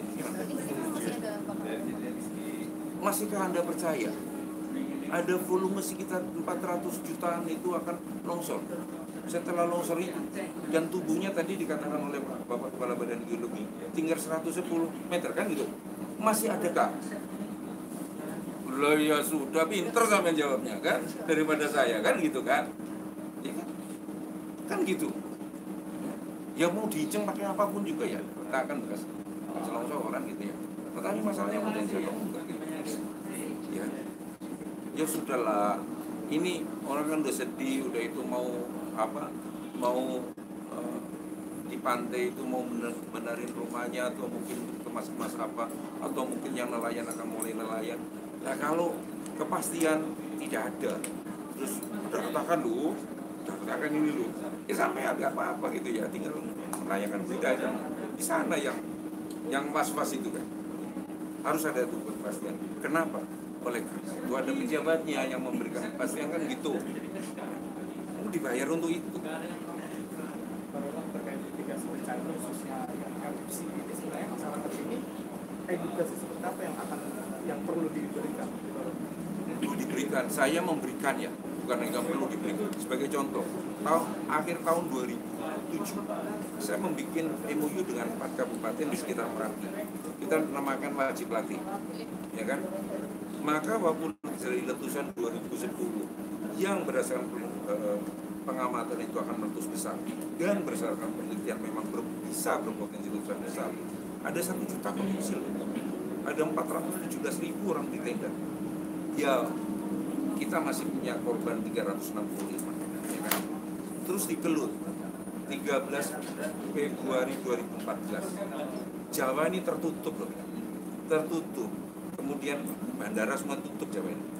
Masihkah Anda percaya ada volume sekitar 400 jutaan itu akan longsor setelah longsor itu, dan tubuhnya tadi dikatakan oleh Bapak Kepala Badan Geologi tinggal 110 meter kan gitu? Masih adakah? Lah ya sudah, pinter sampai jawabnya kan daripada saya kan gitu kan? Ya kan gitu. Ya mau diceng pakai apapun juga ya, tak akan bekas longsoran gitu ya. Tetapi masalahnya potensi atau enggak gitu. Ya sudahlah, ini orang kan udah sedih, udah itu mau di pantai itu mau benerin rumahnya, atau mungkin kemas-kemas apa, atau mungkin yang nelayan akan mulai nelayan. Nah kalau kepastian tidak ada, terus udah retakan lu, retakan ini lu, ya sampai ada apa-apa gitu ya, tinggal menanyakan berita di sana yang pas-pas itu kan. Harus ada itu kepastian. Kenapa? Oleh karena itu ada pejabatnya yang memberikan kepastian kan gitu. Kamu dibayar untuk itu. Terkait mitigasi bencana khususnya yang erupsi ini, sebenarnya masyarakat ini edukasi seperti apa yang perlu diberikan? Perlu diberikan. Saya memberikan ya, bukan yang perlu diberikan. Sebagai contoh, akhir tahun 2007 saya membuat MOU dengan 4 kabupaten di sekitar Merapi. Kita namakan wajib latih, ya kan? Maka waktu dari letusan 2010 yang berdasarkan pengamatan itu akan meletus besar, dan berdasarkan penelitian memang bisa berpotensi letusan besar, ada 1 juta pengungsi, ada 417.000 orang di tenda. Ya kita masih punya korban 365, ya kan? Terus di Kelut 13 Februari 2014 Jawa ini tertutup loh, tertutup. Kemudian bandara semua tutup Jawa ini.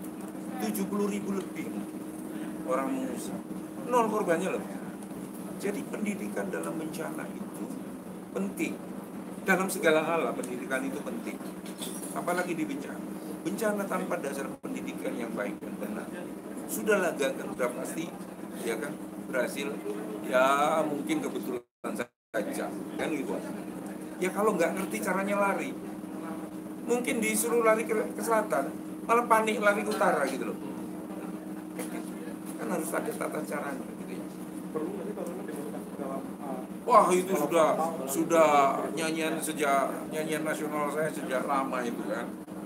70.000 lebih orang mengungsi, 0 korbannya loh. Jadi pendidikan dalam bencana itu penting. Dalam segala hal pendidikan itu penting. Apalagi di bencana. Bencana tanpa dasar pendidikan yang baik dan benar, sudahlah gagal, sudah pasti ya kan berhasil. Ya mungkin kebetulan saja kan gitu. Ya kalau nggak ngerti caranya lari, mungkin disuruh lari ke selatan, malah panik lari ke utara gitu loh. Kan harus ada tata caranya gitu ya. Perlu nanti kalau dalam wah itu sudah nyanyian nasional saya sejak lama itu kan.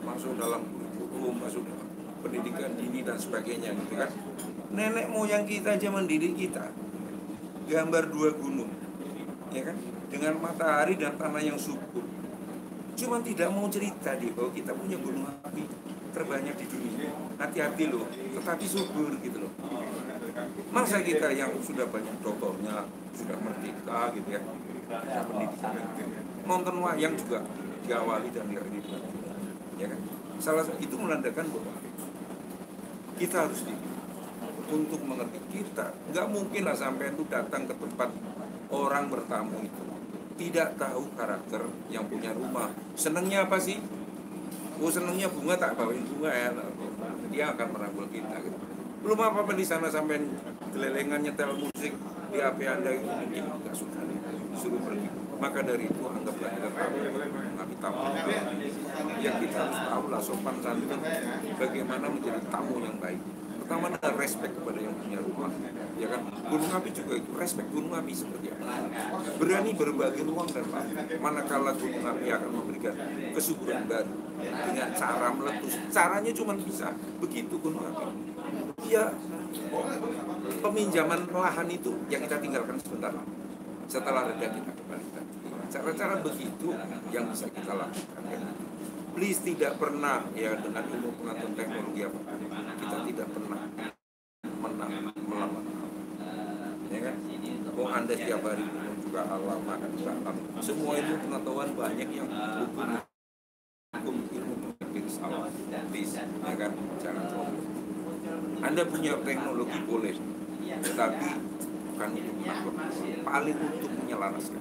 masuk dalam kurikulum, masuk dalam pendidikan dini dan sebagainya gitu kan. Nenek moyang kita aja mendidik kita gambar 2 gunung, ya kan, dengan matahari dan tanah yang subur. Cuman tidak mau cerita dia bahwa kita punya gunung api terbanyak di dunia. Hati-hati loh, tetapi subur gitu loh. Masa kita yang sudah banyak doktornya, sudah merdeka gitu ya, sudah pendidikan, nonton wayang juga diawali dan diakhiri, ya kan? Salah satu itu menandakan bahwa kita harus untuk mengerti kita. Nggak mungkin lah sampai itu datang ke tempat orang bertamu itu tidak tahu karakter yang punya rumah. Senangnya apa sih? Oh, senangnya bunga, tak bawain bunga ya. Dia akan merangkul kita gitu. Belum apa-apa di sana sampai kelelengan nyetel musik di HP Anda itu mungkin nggak suka, suruh pergi. Maka dari itu anggaplah kita tamu, mengambil tamu. Yang kita harus tahu lah sopan santun, bagaimana menjadi tamu yang baik. Pertama ada respect kepada yang punya rumah, ya kan. Gunung api juga itu respect gunung api seperti apa. Berani berbagi ruang dan waktu. Manakala gunung api akan memberikan kesuburan baru dengan cara meletus. Caranya cuma bisa begitu gunung api. Ya, peminjaman lahan itu yang kita tinggalkan sebentar. Setelah reda kita kembalikan. Cara-cara begitu yang bisa kita lakukan. Please, tidak pernah ya dengan ilmu pengetahuan teknologi apa kita tidak pernah menang melawan, ya kan? Oh, Anda setiap hari juga alam makan juga alam. Semua ilmu pengetahuan banyak yang hukum ilmu empiris alam, ya kan? Jangan sombong. Anda punya teknologi boleh, tetapi bukan untuk menakut, paling untuk menyelaraskan.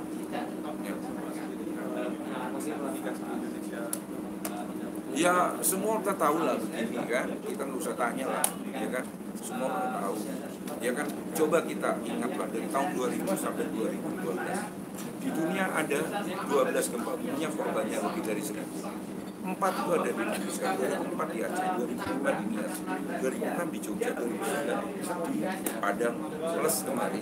Ya semua kita tahu lah begini kan, kita nggak usah tanya lah, ya kan, semua kita tahu, ya kan. Coba kita ingatlah dari tahun 2000 sampai 2012 di dunia ada 12 gempa bumi yang korbannya lebih dari 1000. 4 itu ada di Indonesia, 2004 di Aceh, 2004 di Nias, 2006 di Jogja, 2009 di Padang, plus kemarin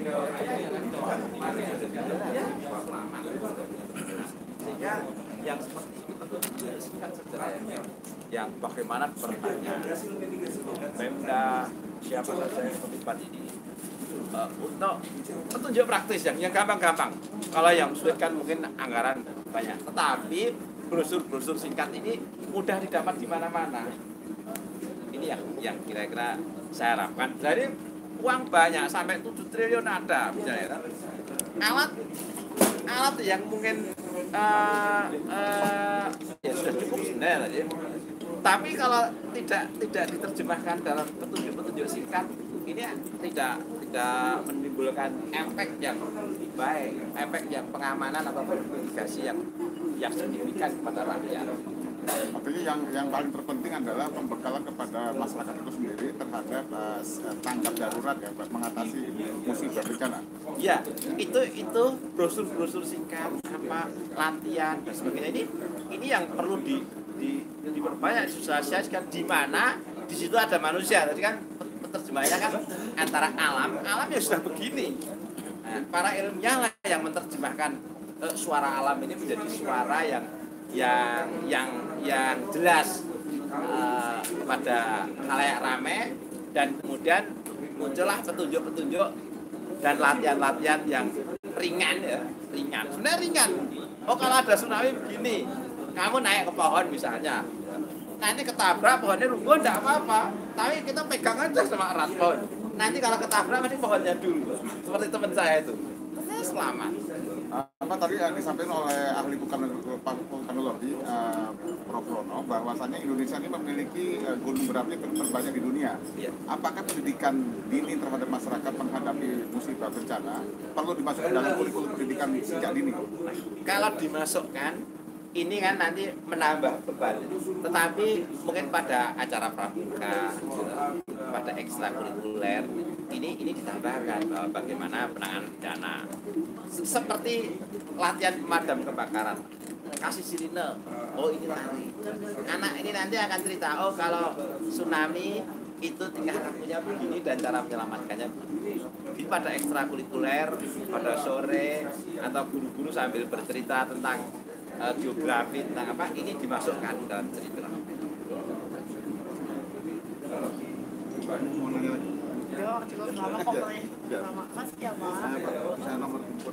yang seperti itu kan sebenarnya yang bagaimana pertanyaan Pemda siapa saja yang terlibat ini untuk petunjuk praktis yang gampang-gampang. Kalau yang sulit kan mungkin anggaran banyak, tetapi brosur-brosur singkat ini mudah didapat di mana-mana. Ini yang kira-kira saya harapkan. Jadi uang banyak sampai 7 triliun ada misalnya. Alat yang mungkin ya sudah cukup sebenarnya. Tapi kalau tidak diterjemahkan dalam petunjuk-petunjuk singkat, ini tidak menimbulkan efek yang baik, efek yang pengamanan atau mitigasi yang signifikan kepada rakyat. Artinya yang paling terpenting adalah pembekalan kepada masyarakat itu sendiri terhadap tanggap darurat ya buat mengatasi musibah bencana. Ya, itu brosur singkat, apa latihan dan sebagainya ini yang perlu diperbanyak, disosialisasikan di mana di situ ada manusia. Tadi kan penerjemahnya kan antara alam yang sudah begini. Nah, para ilmiah lah yang menerjemahkan suara alam ini menjadi suara yang jelas pada khalayak ramai, dan kemudian muncullah petunjuk-petunjuk dan latihan-latihan yang ringan. Sebenarnya ringan. Oh, kalau ada tsunami begini, kamu naik ke pohon misalnya, nanti ketabrak pohonnya runtuh tidak apa-apa, tapi kita pegang aja sama erat pohon. Nanti kalau ketabrak nanti pohonnya dulu, seperti teman saya itu, selamat. Apa tadi yang disampaikan oleh ahli vulkanologi Prof. Rono, bahwasannya Indonesia ini memiliki gunung berapi terbanyak di dunia. Apakah pendidikan dini terhadap masyarakat menghadapi musibah bencana perlu dimasukkan dalam kurikulum pendidikan sejak dini? Kalau dimasukkan, ini kan nanti menambah beban. Tetapi mungkin pada acara pramuka, pada ekstrakurikuler, ini ditambahkan bahwa bagaimana penanganan bencana. Seperti latihan pemadam kebakaran, kasih sirine, oh ini lari. Anak ini nanti akan cerita, oh kalau tsunami itu tingkah lakunya begini dan cara menyelamatkannya begini. Jadi pada ekstrakurikuler, pada sore atau guru-guru sambil bercerita tentang geografi tentang apa ini dimasukkan dalam cerita. Yo, cukup lama kok lama mas ya mas. Saya nomor handphone.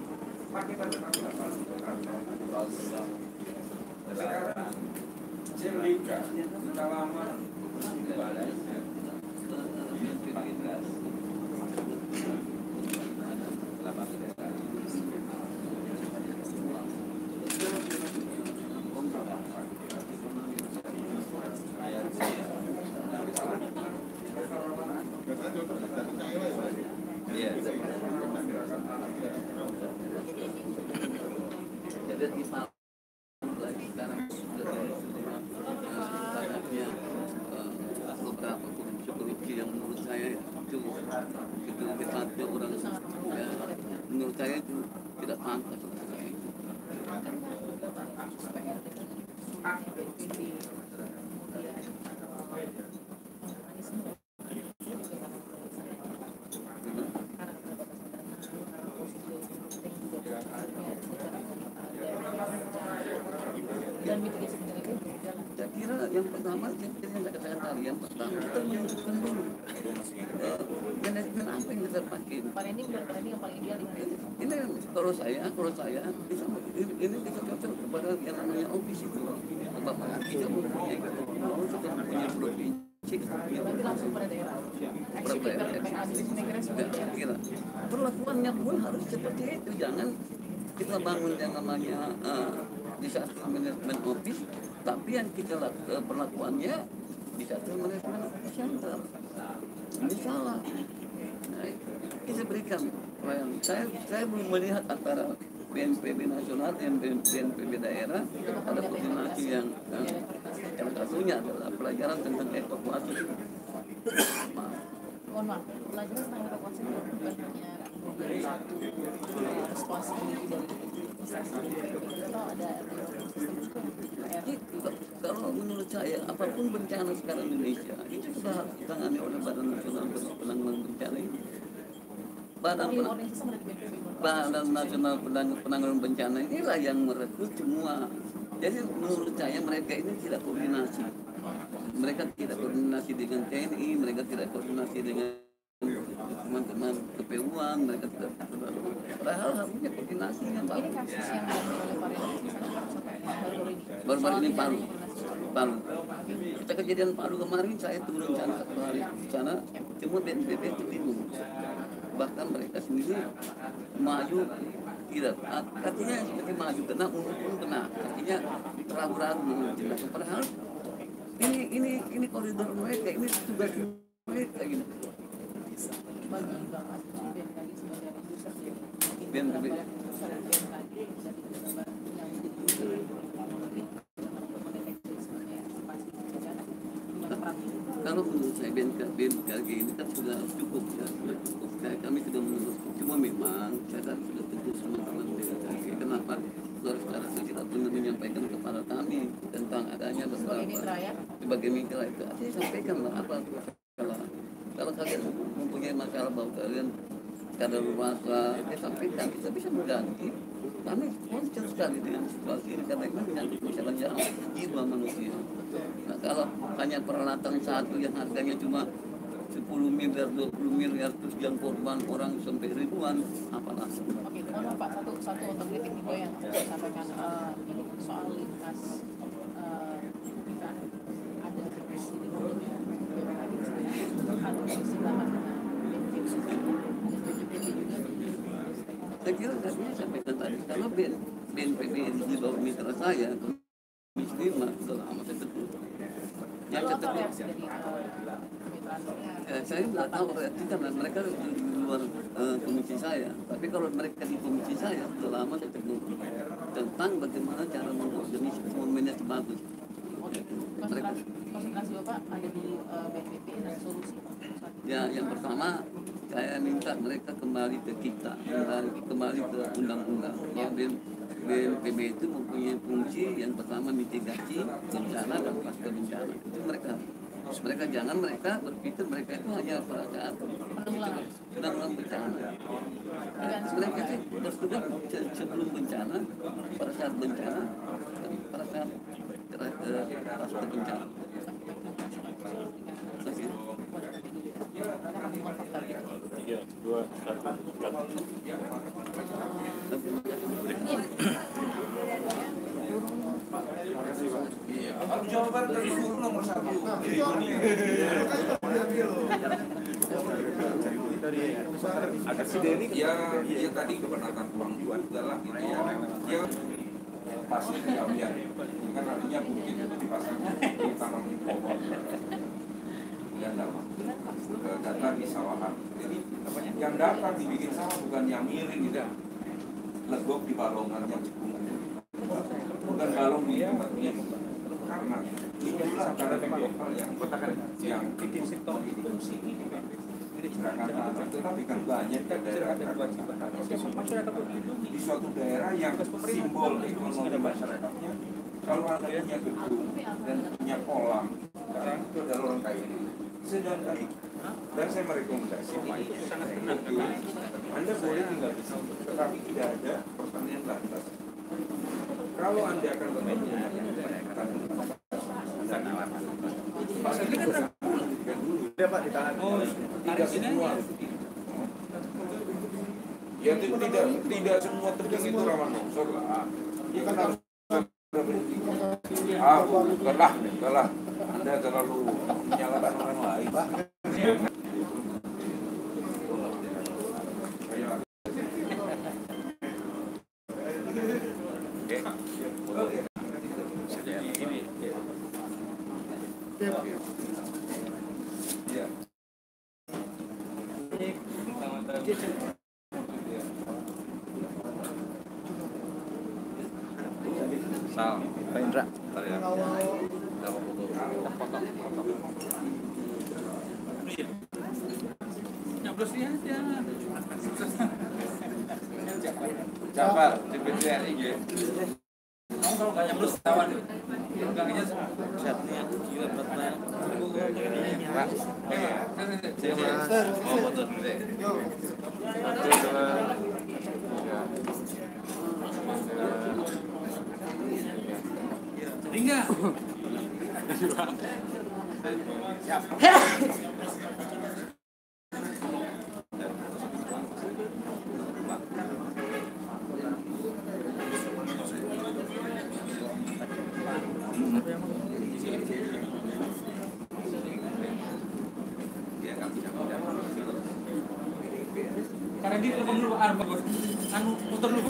Jadi kita lagi sekarang banyaknya beberapa korupsi yang menurut saya itu debatnya orang ya, menurut saya itu tidak pantas untuk saya itu. Saya kira yang pertama, saya tadi yang pertama kita menunjukkan dulu manajemen apa yang kita pakai. Planning yang paling ideal Ini kalau saya bisa ini bisa cocok kepada yang namanya office itu. Bapak kita mempunyai sudah mempunyai provinsi. Nanti langsung pada daerah. Saya kira perlakuannya pun harus seperti itu. Jangan kita bangun yang namanya disaster management office, tapi yang kita perlakuannya disaster management center. Ini salah. Nah, kita berikan pelayanan. Saya belum melihat antara BNPB nasional dan BNPB daerah ada koordinasi yang satunya adalah pelajaran tentang evakuasi. Mohon maaf, pelajaran tentang evakuasi itu bukan hanya satu responsibility dari instansi atau ada kalau menurut saya apapun bencana sekarang Indonesia itu sudah ditangani oleh Badan Nasional Penanggulangan Bencana ini. Badan Nasional Penanggulangan Bencana inilah yang merekrut semua. Jadi menurut saya mereka ini tidak koordinasi. Mereka tidak koordinasi dengan TNI, mereka tidak koordinasi dengan teman-teman KPU-an, mereka tidak padahal harusnya koordinasinya Pak. Ini kasus yang oleh Pak baru ini Palu. Kita kejadian Palu kemarin saya turun sana satu hari di sana, cuma BNPB itu bingung. Bahkan mereka sendiri maju tidak, artinya seperti maju kena, mundur pun kena, artinya ragu-ragu. Padahal ini koridor mereka, ini tugas mereka gitu. Bagi Bapak BMKG sebagai user BNPB. Kalau menurut saya BMKG ini kan sudah cukup ya, sudah cukup. Kami sudah menurut, cuma memang saya sudah tegur teman-teman BMKG. Kenapa saudara-saudara itu tidak pernah menyampaikan kepada kami tentang adanya beberapa sebagai mitra itu? Artinya sampaikanlah apa kalau kalian mempunyai masalah bahwa kalian kadar luasa, sampaikan, kita bisa mengganti. Kami concern sekali dengan situasi ini karena ini menyangkut masalah jiwa manusia. Nah, kalau hanya peralatan satu yang harganya cuma 10 miliar, 20 miliar, terus yang korban orang sampai ribuan, apalah. Oke, mohon Pak, satu otokritik juga yang saya sampaikan ini soal lintas ada presiden ada keseimbangan saya kira nggak bisa sampaikan tadi karena BNPB di bawah mitra saya Komisi 5 sudah lama saya betul. Yang ketiga, saya nggak tahu reaksi karena mereka di luar komisi saya. Tapi kalau mereka di komisi saya sudah lama saya tegur tentang bagaimana cara mengorganisasi momennya sebagus. konsentrasi Bapak ada di BNPB dan solusi. Ya, yang pertama saya minta mereka kembali ke kita, kembali ke undang-undang. Ya, BNPB itu mempunyai fungsi yang pertama mitigasi bencana dan pasca bencana. Itu mereka jangan berpikir mereka itu hanya pada saat penanggulangan bencana. Mereka sih bertugas sebelum bencana, pada saat bencana, terguncang. Jawa Barat terburuk nomor 1. Agak siderik ya tadi keberatan uang juga adalah gitu ya. Ya pasti diambil. Kan artinya mungkin itu dipasang di taman pohon. Dan data di sawahan. Jadi yang data dibikin sawah bukan yang miring gitu. Legok di balongannya cekung. Bukan balong di tempatnya. Karena itulah cara lokal yang menghidupi tetapi kan banyak daerah di suatu daerah yang simbol ekonomi masyarakatnya kalau anda punya gedung dan punya kolam itu adalah orang kaya. Sedangkan dan saya merekomendasikan sangat tenang Anda boleh tinggal di situ tetapi tidak ada pertanian lantas. Kalau Anda akan bermain pasal ini kan dia Pak ditahan. Tidak semua. Ya tidak semua tebing itu rawan longsor lah. Ya kan harus bukanlah. Anda terlalu menyalahkan orang lain. Sal, Pak Indra. Nyoblosnya aja. Jafar, DPR IG. Kamu kalau nggak nyoblos tawan, enggaknya siapnya gila berat banget. Pak. Mau foto dulu deh. 1, 2, 3. Jadi enggak? Karena dia telepon dulu Pak bagus. Anu putar dulu.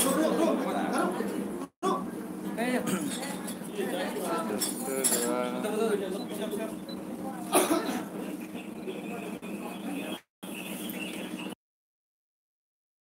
Betul.